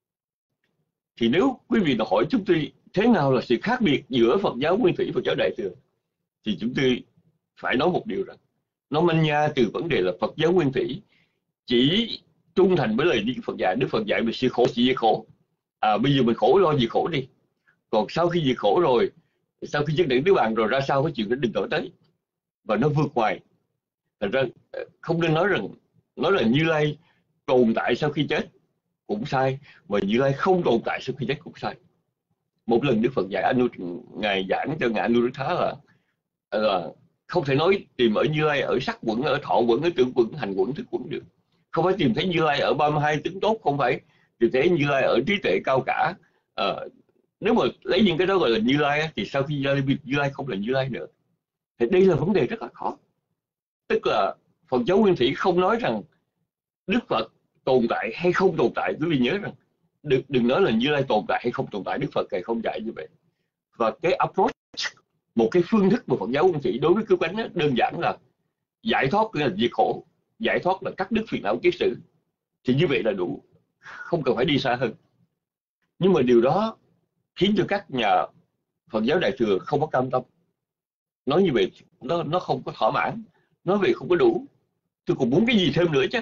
Thì nếu quý vị hỏi chúng tôi thế nào là sự khác biệt giữa Phật giáo Nguyên Thủy và Phật giáo Đại Thừa, thì chúng tôi phải nói một điều rằng nó manh nha từ vấn đề là Phật giáo Nguyên Thủy chỉ trung thành với lời Đức Phật dạy. Đức Phật dạy về sự khổ chỉ diệt khổ. À, bây giờ mình khổ lo gì khổ đi. Còn sau khi diệt khổ rồi, sau khi chứng định Niết Bàn rồi ra sao cái chuyện đó đừng nói tới. Và nó vượt ngoài. Thành ra không nên nói rằng nói là Như Lai tồn tại sau khi chết cũng sai, mà Như Lai không tồn tại sau khi chết cũng sai. Một lần Đức Phật dạy Anu, ngài giảng cho ngài Anuruddha là là không thể nói tìm ở Như Lai ở sắc quẩn, ở thọ quẩn, ở tưởng quẩn, hành quẩn, thức quẩn được. Không phải tìm thấy Như Lai ở ba mươi hai tướng tốt, không phải tìm thấy Như Lai ở trí tuệ cao cả. À, nếu mà lấy những cái đó gọi là Như Lai thì sau khi Như Lai biết Như Lai không là Như Lai nữa. Thì đây là vấn đề rất là khó. Tức là Phật giáo Nguyên Thủy không nói rằng Đức Phật tồn tại hay không tồn tại. Quý vị nhớ rằng đừng, đừng nói là Như Lai tồn tại hay không tồn tại, Đức Phật này không dạy như vậy. Và cái approach, một cái phương thức của Phật giáo Nguyên Thủy đối với cứu cánh đó, đơn giản là giải thoát là diệt khổ, giải thoát là cắt đứt phiền não kiết sử. Thì như vậy là đủ, không cần phải đi xa hơn. Nhưng mà điều đó khiến cho các nhà Phật giáo Đại Thừa không có cam tâm. Nói như vậy nó, nó không có thỏa mãn, nói vậy không có đủ, tôi còn muốn cái gì thêm nữa chứ.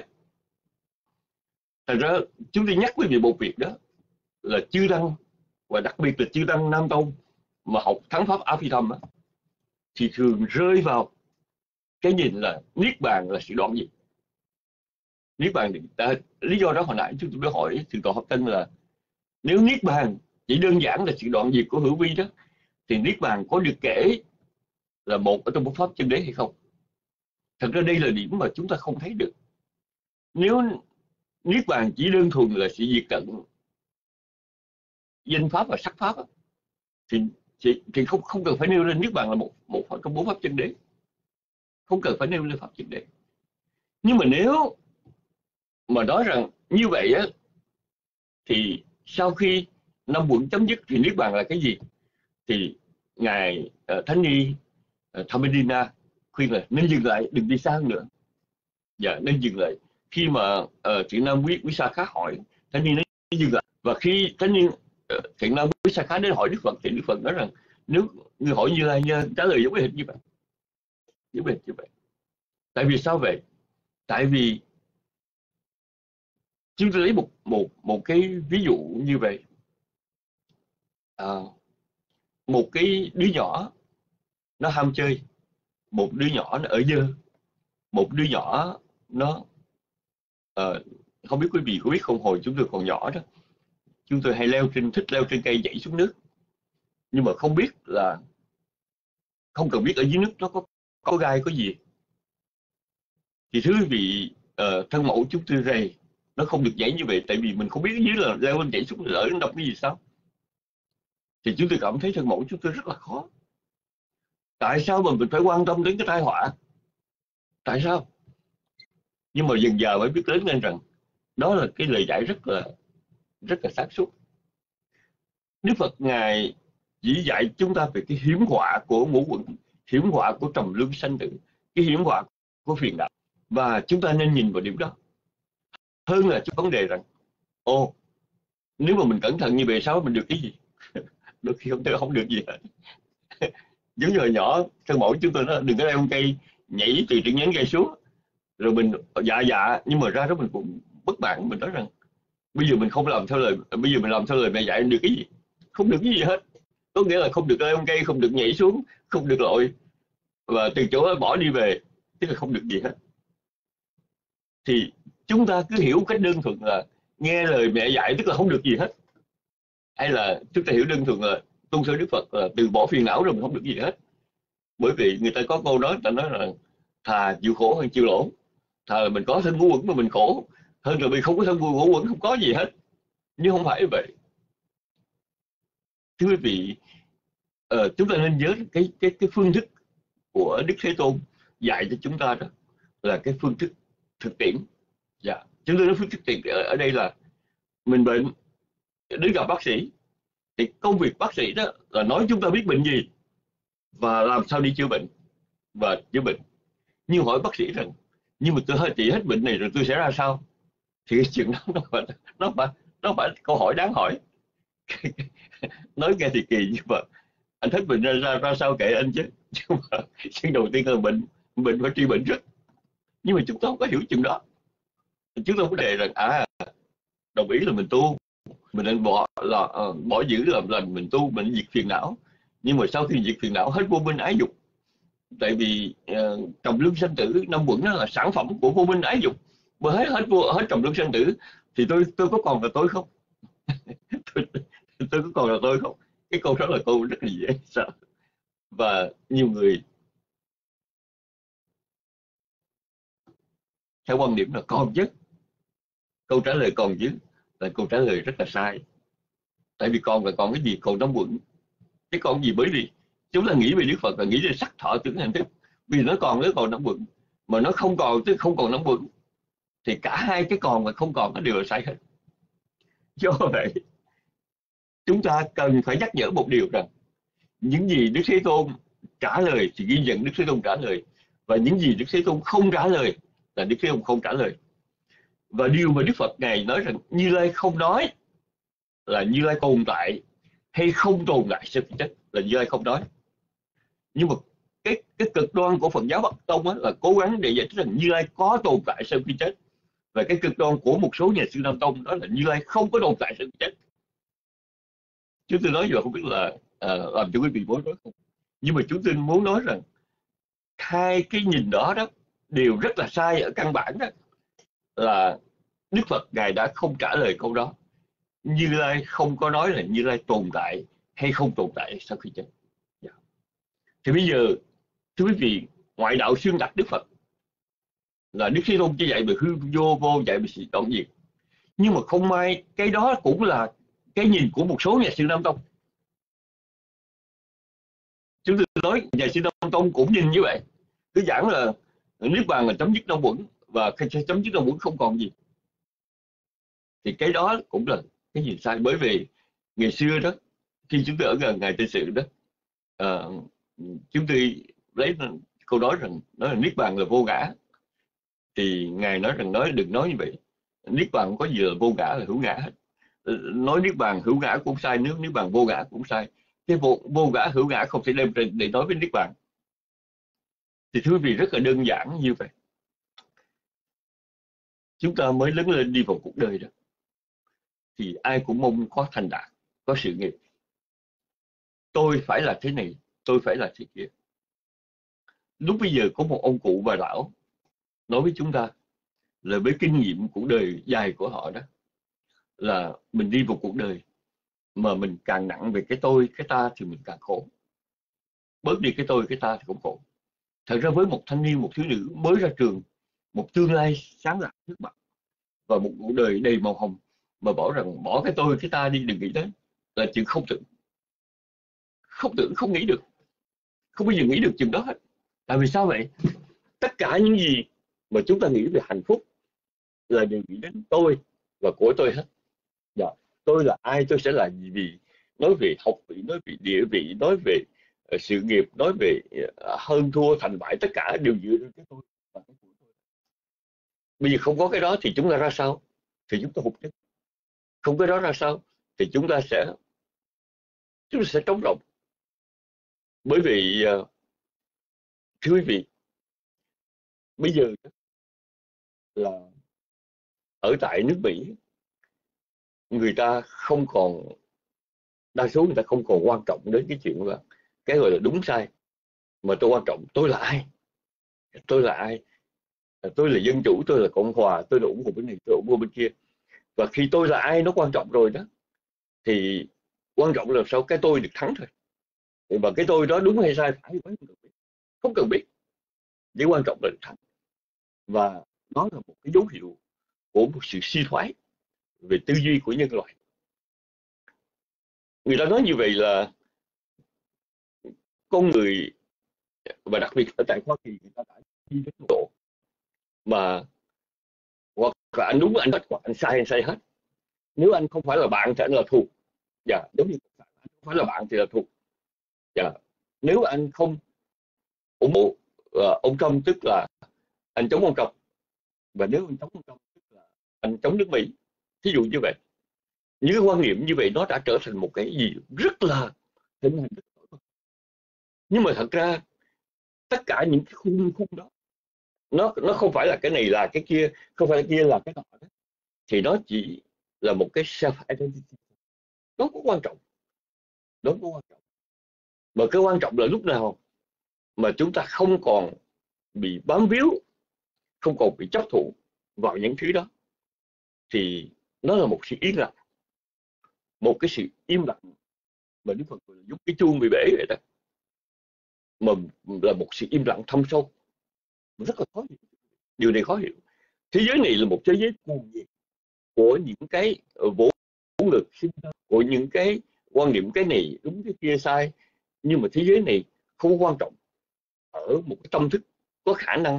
Thành ra chúng tôi nhắc quý vị một việc đó là chư tăng, và đặc biệt là chư tăng Nam Tông mà học thắng pháp A Phi Thâm á, thì thường rơi vào cái nhìn là Niết Bàn là sự đoạn diệt. Niết Bàn thì ta, lý do đó hồi nãy chúng tôi mới hỏi Thượng tọa Hợp Tinh là nếu Niết Bàn chỉ đơn giản là sự đoạn diệt của hữu vi đó, thì Niết Bàn có được kể là một ở trong bốn pháp chân đế hay không? Thật ra đây là điểm mà chúng ta không thấy được. Nếu Niết Bàn chỉ đơn thuần là sự diệt tận danh pháp và sắc pháp thì, thì, thì không không cần phải nêu lên Niết Bàn là một một trong bốn pháp chân đế, không cần phải nêu lên pháp chân đế. Nhưng mà nếu mà nói rằng như vậy á, thì sau khi năm quẩn chấm dứt thì Niết Bàn là cái gì? Thì ngài uh, Thánh Ni uh, Thammadina khuyên là nên dừng lại, đừng đi xa hơn nữa. Dạ, nên dừng lại. Khi mà uh, Thiện Nam Quý Quý Sa Khá hỏi, Thánh Ni nói dừng lại. Và khi Thánh Ni uh, Thiện Nam Quý Sa Khá đến hỏi Đức Phật, thì Đức Phật nói rằng nếu người hỏi Như Lai nha, trả lời giống hệt như vậy, giống hệt như vậy. Tại vì sao vậy? Tại vì chúng tôi lấy một một một cái ví dụ như vậy. À, một cái đứa nhỏ nó ham chơi, một đứa nhỏ nó ở dơ, một đứa nhỏ nó uh, không biết quý vị có biết không, hồi chúng tôi còn nhỏ đó, chúng tôi hay leo trên thích leo trên cây nhảy xuống nước, nhưng mà không biết là không cần biết ở dưới nước nó có có gai có gì. Thì thưa quý vị, uh, thân mẫu chúng tôi rầy nó không được nhảy như vậy, tại vì mình không biết ở dưới là leo lên nhảy xuống lỡ nó đọc cái gì sao. Thì chúng tôi cảm thấy thân mẫu chúng tôi rất là khó. Tại sao mà mình phải quan tâm đến cái tai họa? Tại sao? Nhưng mà dần dà mới biết lớn lên rằng đó là cái lời giải rất là rất là sáng suốt. Đức Phật ngài chỉ dạy chúng ta về cái hiểm họa của ngũ quẩn, hiểm họa của trầm luân sanh tử, cái hiểm họa của phiền não, và chúng ta nên nhìn vào điểm đó hơn là cái vấn đề rằng ô, nếu mà mình cẩn thận như vậy sao mình được cái gì? Đôi khi không thể không được gì hết. Giống như hồi nhỏ thân mẫu chúng tôi nói đừng có leo cây nhảy từ trên nhánh cây xuống, rồi mình dạ dạ nhưng mà ra đó mình cũng bất mãn, mình nói rằng bây giờ mình không làm theo lời, bây giờ mình làm theo lời mẹ dạy được cái gì? Không được cái gì hết. Có nghĩa là không được leo cây, không được nhảy xuống, không được lội, và từ chỗ đó bỏ đi về, tức là không được gì hết. Thì chúng ta cứ hiểu cách đơn thuần là nghe lời mẹ dạy tức là không được gì hết, hay là chúng ta hiểu đơn thuần là tuân theo Đức Phật là từ bỏ phiền não rồi mình không được gì hết. Bởi vì người ta có câu nói, ta nói là thà chịu khổ hơn chịu lỗ, thà là mình có thân ngũ uẩn mà mình khổ hơn là mình không có thân ngũ uẩn không có gì hết. Nhưng không phải vậy. Thưa quý vị, uh, chúng ta nên nhớ cái cái cái phương thức của Đức Thế Tôn dạy cho chúng ta đó là cái phương thức thực tiễn. Dạ, chúng tôi nói phương thức thực tiễn ở, ở đây là mình bệnh đến gặp bác sĩ, thì công việc bác sĩ đó là nói chúng ta biết bệnh gì và làm sao đi chữa bệnh và chữa bệnh. Nhưng hỏi bác sĩ rằng nhưng mà tôi hơi trị hết bệnh này rồi tôi sẽ ra sao, thì cái chuyện đó nó phải nó phải nó phải câu hỏi đáng hỏi. Nói nghe thì kỳ nhưng mà anh hết bệnh ra ra, ra sao kệ anh chứ. Nhưng mà chuyện đầu tiên là bệnh bệnh phải trị bệnh trước. Nhưng mà chúng ta không có hiểu chuyện đó. Chúng ta có đề rằng à đồng ý là mình tu, mình nên bỏ là uh, bỏ giữ làm lành, mình tu mình diệt phiền não. Nhưng mà sau khi diệt phiền não hết vô minh ái dục, tại vì uh, trầm luân sanh tử năm uẩn đó là sản phẩm của vô minh ái dục, mà hết hết vô hết trầm luân sanh tử thì tôi tôi có còn là tôi không? tôi, tôi có còn là tôi không? Cái câu đó là câu rất là dễ sợ, và nhiều người theo quan điểm là còn chứ. Câu trả lời còn chứ là câu trả lời rất là sai. Tại vì còn là còn cái gì? Còn năm uẩn. Cái còn gì? Bởi vì chúng ta nghĩ về Đức Phật là nghĩ về sắc thọ tưởng hành thức, vì nó còn nó còn năm uẩn, mà nó không còn tức không còn năm uẩn, thì cả hai cái còn và không còn nó đều là sai hết. Do vậy chúng ta cần phải nhắc nhở một điều rằng những gì Đức Thế Tôn trả lời thì ghi nhận Đức Thế Tôn trả lời, và những gì Đức Thế Tôn không trả lời là Đức Thế Tôn không trả lời. Và điều mà Đức Phật Ngài nói rằng Như Lai không nói là Như Lai tồn tại hay không tồn tại sau khi chết, là Như Lai không nói. Nhưng mà cái cái cực đoan của Phật giáo Bắc Tông á, là cố gắng để giải thích rằng Như Lai có tồn tại sau khi chết, và cái cực đoan của một số nhà sư Nam Tông đó là Như Lai không có tồn tại sau khi chết. Chúng tôi nói giờ không biết là uh, làm cho quý vị bối rối không, nhưng mà chúng tôi muốn nói rằng hai cái nhìn đó đó đều rất là sai. Ở căn bản đó là Đức Phật Ngài đã không trả lời câu đó. Như Lai không có nói là Như Lai tồn tại hay không tồn tại sau khi chết. Yeah. Thì bây giờ thưa quý vị, ngoại đạo xuyên tạc Đức Phật là Đức Thế Tôn chỉ dạy về hư vô vô, dạy về sự đoạn diệt. Nhưng mà không may cái đó cũng là cái nhìn của một số nhà sư Nam Tông. Chúng tôi nói nhà sư Nam Tông cũng nhìn như vậy, cứ giảng là Niết Bàn là chấm dứt năm uẩn, và khi chấm dứt năm uẩn không còn gì. Thì cái đó cũng là cái nhìn sai. Bởi vì ngày xưa đó, khi chúng tôi ở gần Ngài Tây Sự đó, uh, chúng tôi lấy câu nói rằng nói là Niết Bàn là vô ngã, thì Ngài nói rằng nói đừng nói như vậy. Niết Bàn không có gì là vô ngã, là hữu ngã hết. Nói Niết Bàn hữu ngã cũng sai, nếu Niết Bàn vô ngã cũng sai. Cái vô, vô ngã hữu ngã không thể đem để nói với Niết Bàn. Thì thưa quý vị, rất là đơn giản như vậy. Chúng ta mới lớn lên đi vào cuộc đời đó, thì ai cũng mong có thành đạt, có sự nghiệp. Tôi phải là thế này, tôi phải là thế kia. Lúc bây giờ có một ông cụ bà lão nói với chúng ta là với kinh nghiệm cuộc đời dài của họ đó, là mình đi vào cuộc đời mà mình càng nặng về cái tôi, cái ta thì mình càng khổ. Bớt đi cái tôi, cái ta thì cũng khổ. Thật ra với một thanh niên, một thiếu nữ mới ra trường, một tương lai sáng rạng trước mặt và một cuộc đời đầy màu hồng, mà bỏ rằng bỏ cái tôi, cái ta đi, đừng nghĩ đến, là chuyện không tưởng. Không tưởng, không nghĩ được. Không bao giờ nghĩ được chuyện đó hết. Tại vì sao vậy? Tất cả những gì mà chúng ta nghĩ về hạnh phúc là đều nghĩ đến tôi và của tôi hết. Dạ. Tôi là ai, tôi sẽ là gì, vì nói về học vị, nói về địa vị, nói về uh, sự nghiệp, nói về uh, hơn thua thành bại, tất cả đều dựa trên cái tôi và cái của tôi. Bây giờ không có cái đó thì chúng ta ra sao? Thì chúng ta hụt chết. Không cái đó ra sao? Thì chúng ta sẽ chúng ta sẽ trống rỗng. Bởi vì uh, thưa quý vị, bây giờ là ở tại nước Mỹ, người ta không còn, đa số người ta không còn quan trọng đến cái chuyện là cái gọi là đúng sai, mà tôi quan trọng tôi là ai, tôi là ai, tôi là dân chủ, tôi là cộng hòa, tôi là ủng hộ bên này, tôi ủng hộ bên kia. Và khi tôi là ai nó quan trọng rồi đó, thì Quan trọng là sao cái tôi được thắng thôi. Và cái tôi đó đúng hay sai phải không cần biết, không cần biết. Chỉ quan trọng là được thắng. Và đó là một cái dấu hiệu của một sự suy thoái về tư duy của nhân loại. Người ta nói như vậy là con người, và đặc biệt ở tại Hoa Kỳ, người ta đã đi đến một độ mà hoặc là anh đúng anh hết, hoặc anh sai anh sai hết. Nếu anh không phải là bạn thì anh là thù. Dạ, giống như anh không phải là bạn thì là thù. Dạ, nếu anh không ủng hộ uh, ông Trump tức là anh chống ông Trump, và nếu anh chống ông Trump tức là anh chống nước Mỹ. Thí dụ như vậy, những cái quan niệm như vậy nó đã trở thành một cái gì rất là hình hành. Nhưng mà thật ra tất cả những cái khung khung đó, nó nó không phải là cái này là cái kia, không phải là kia là cái nọ đó, thì nó chỉ là một cái self identity. Nó có quan trọng, nó có quan trọng. Mà cái quan trọng là lúc nào mà chúng ta không còn bị bám víu, không còn bị chấp thụ vào những thứ đó, thì nó là một sự yên lặng, một cái sự im lặng mà Đức Phật gọi là giúp cái chuông bị bể vậy đó, mà là một sự im lặng thâm sâu, rất là khó hiểu. Điều này khó hiểu. Thế giới này là một thế giới cuồng nhiệt của những cái vũ lực sinh ra, của những cái quan niệm cái này đúng cái kia sai. Nhưng mà thế giới này không quan trọng ở một cái tâm thức có khả năng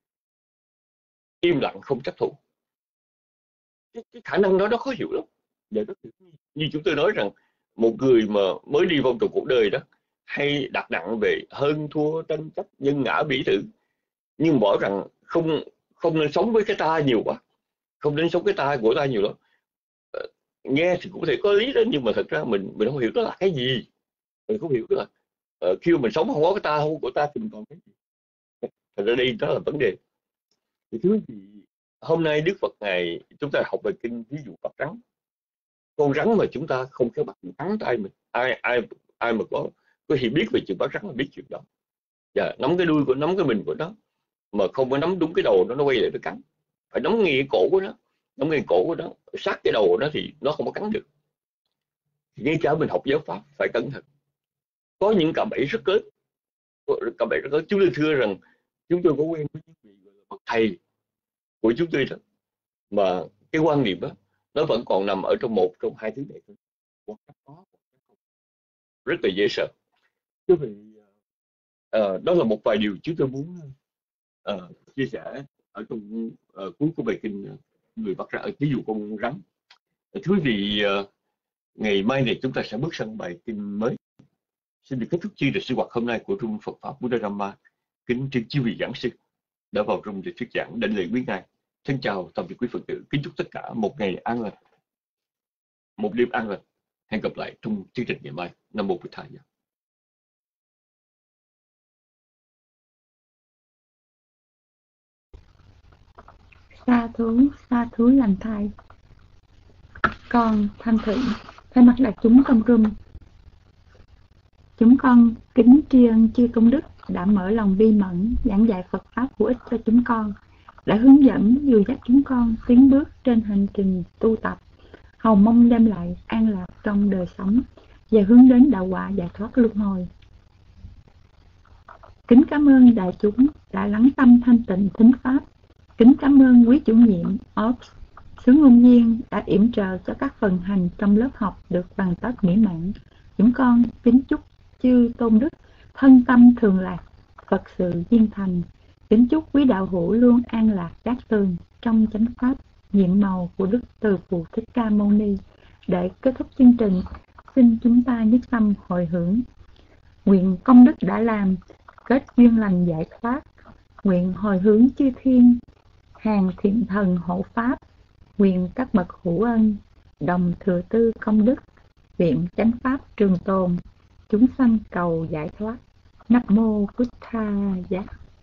im lặng không chấp thụ. Cái, cái khả năng đó nó khó hiểu lắm. Để rất hiểu. Như chúng tôi nói rằng một người mà mới đi vòng tròn cuộc đời đó hay đặt nặng về hơn thua, tranh chấp, nhân ngã, bỉ tử, nhưng bỏ rằng không không nên sống với cái ta nhiều quá, không nên sống cái ta của ta nhiều lắm. Nghe thì cũng có thể có lý đó, nhưng mà thật ra mình mình không hiểu đó là cái gì. Mình không hiểu đó là uh, khi mình sống không có cái ta, không có của ta thì mình còn cái gì. Thật ra đây đó là vấn đề. Thì thứ gì hôm nay Đức Phật Ngài chúng ta học về kinh ví dụ bắt rắn. Con rắn mà chúng ta không có bắt cắn tay mình, ai ai ai mà có có hiểu biết về chuyện bắt rắn là biết chuyện đó. Và nắm cái đuôi của nắm cái mình của nó, mà không có nắm đúng cái đầu nó nó quay lại nó cắn. Phải nắm ngay cái cổ của nó, nắm ngay cổ của nó, sát cái đầu của nó thì nó không có cắn được. Thì ngay cả mình học giáo pháp phải cẩn thận. Có những cạm bẫy rất lớn, cạm bẫy rất lớn. Chúng tôi thưa rằng chúng tôi có quen với những vị gọi là bậc thầy của chúng tôi đó, mà cái quan niệm đó nó vẫn còn nằm ở trong một trong hai thứ này thôi. Rất là dễ sợ. Quý vị, uh, đó là một vài điều chúng tôi muốn uh, chia sẻ ở trong uh, cuối của bài kinh uh, người bắt ra ở ví dụ con rắn. Thưa quý vị, uh, ngày mai này chúng ta sẽ bước sang bài kinh mới. Xin được kết thúc chi được sinh hoạt hôm nay của Trung Phật Pháp Buddha Dhamma. Kính trên chư vị giảng sư đã vào trong để thuyết giảng, đảnh lễ quý ngài. Thân chào tạm biệt quý Phật tử. Kính chúc tất cả một ngày an lành, một đêm an lành. Hẹn gặp lại trong chương trình ngày mai. Nam mô Bổn Thầy. Sa thú, sa thú lành thai. Con Thanh Thủy thay mặt đại chúng trong room, chúng con kính tri ân chư công đức đã mở lòng bi mẫn giảng dạy Phật pháp hữu ích cho chúng con, đã hướng dẫn dìu dắt chúng con tiến bước trên hành trình tu tập, hầu mong đem lại an lạc trong đời sống và hướng đến đạo quả giải thoát luân hồi. Kính cảm ơn đại chúng đã lắng tâm thanh tịnh thính pháp. Kính cảm ơn quý chủ nhiệm Ops xứ Ngôn Viên đã yểm trợ cho các phần hành trong lớp học được hoàn tất mỹ mãn. Chúng con kính chúc chư tôn đức thân tâm thường lạc, Phật sự viên thành. Kính chúc quý đạo hữu luôn an lạc đắc tường trong chánh pháp nhiệm màu của Đức Từ Phụ Thích Ca Mâu Ni. Để kết thúc chương trình, xin chúng ta nhất tâm hồi hướng. Nguyện công đức đã làm kết duyên lành giải thoát, nguyện hồi hướng chư thiên hàng thiện thần hộ pháp, nguyện các bậc hữu ân đồng thừa tư công đức, viện chánh pháp trường tồn, chúng sanh cầu giải thoát. Nam mô Bụt Tha Giá.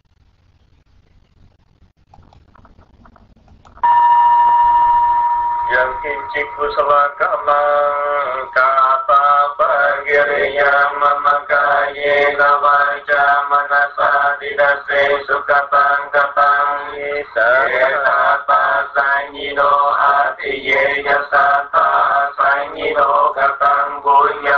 Yakinchik kusala kama kapa pagiriya mama kayena vaja manasa didase sukapang kapang isayata pasanyino atiye yasata sanyino kapang bunya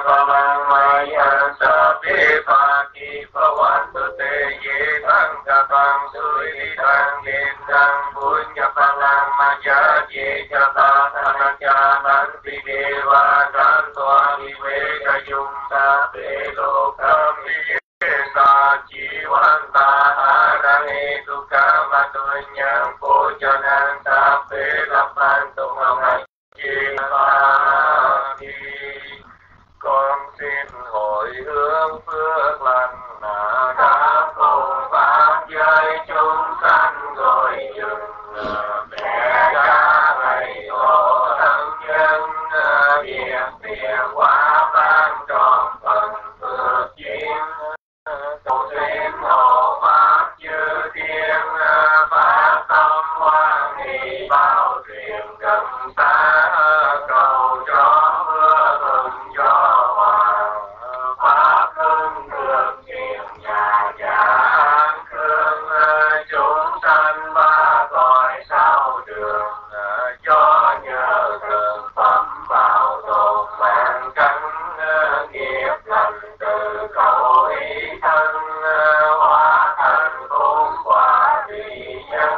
ya ye cha ta tha cha nan ti deva nan toa ni ve ca yung ta te lo cam ni sa chi văn ta đang e tu ca ma tu nhang po cho nan ta pe la pan tu ma chi ta đi. Con xin hồi hướng phước lành đã cùng pháp giới chúng sanh gọi dừng mẹ cha thầy tổ thân nhân việc việc quả ban trọn phần phước duyên cầu xin hộ pháp chư thiên phát tâm hoan hỷ bao truyền cần xa cầu cho mưa thuận cho hoàng pháp hưng được chuyện nhà gia an khương chúng sanh ba cõi sao đường cho nhờ thực phẩm bảo tồn mạng cánh nghiệp lành từ cầu ý thân hóa thành khôn quả vì nhân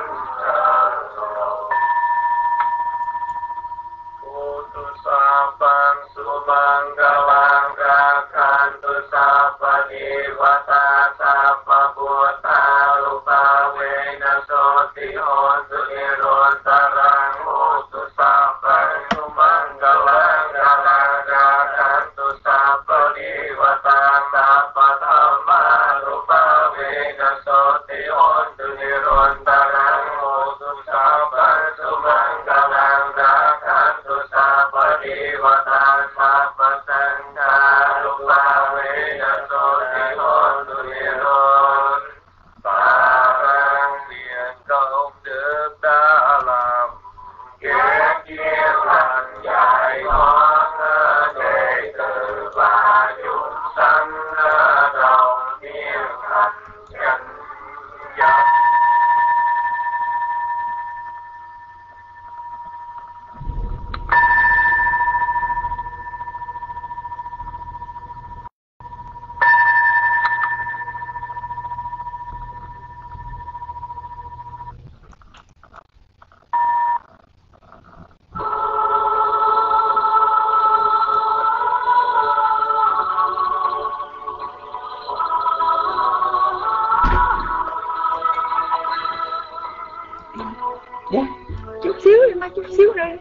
Putusapang sumanggalang rakantu sapa dewata sapa buta lupa wena soti hontu nirontarang putusapang sumanggalang rakantu sapa dewata sapa dhamma lupa wena soti hontu nirontarang putusapang sumanggalang rakantu sapa dewata sapa sangha lupa wena soti hontu niron Parang nguyện công đức đã làm kết duyên lành giải thoát đệ tử và chúng sanh đồng niên thành nhân dân. Dạ, chút xíu em ơi, chút xíu rồi.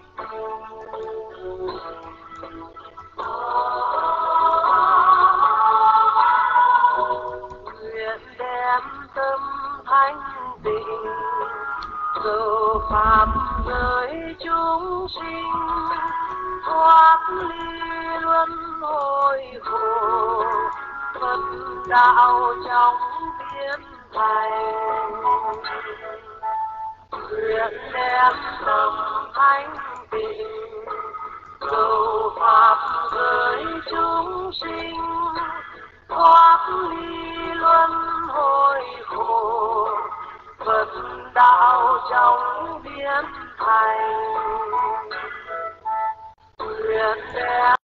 Nguyện đem tâm thanh tịnh cầu pháp giới chúng sinh thoát ly luân hồi khổ Phật đạo trong biến thành. Nguyện đem tâm thanh tịnh cầu pháp giới chúng sinh thoát ly luân hồi khổ Phật đạo trong biến thành. Nguyện đem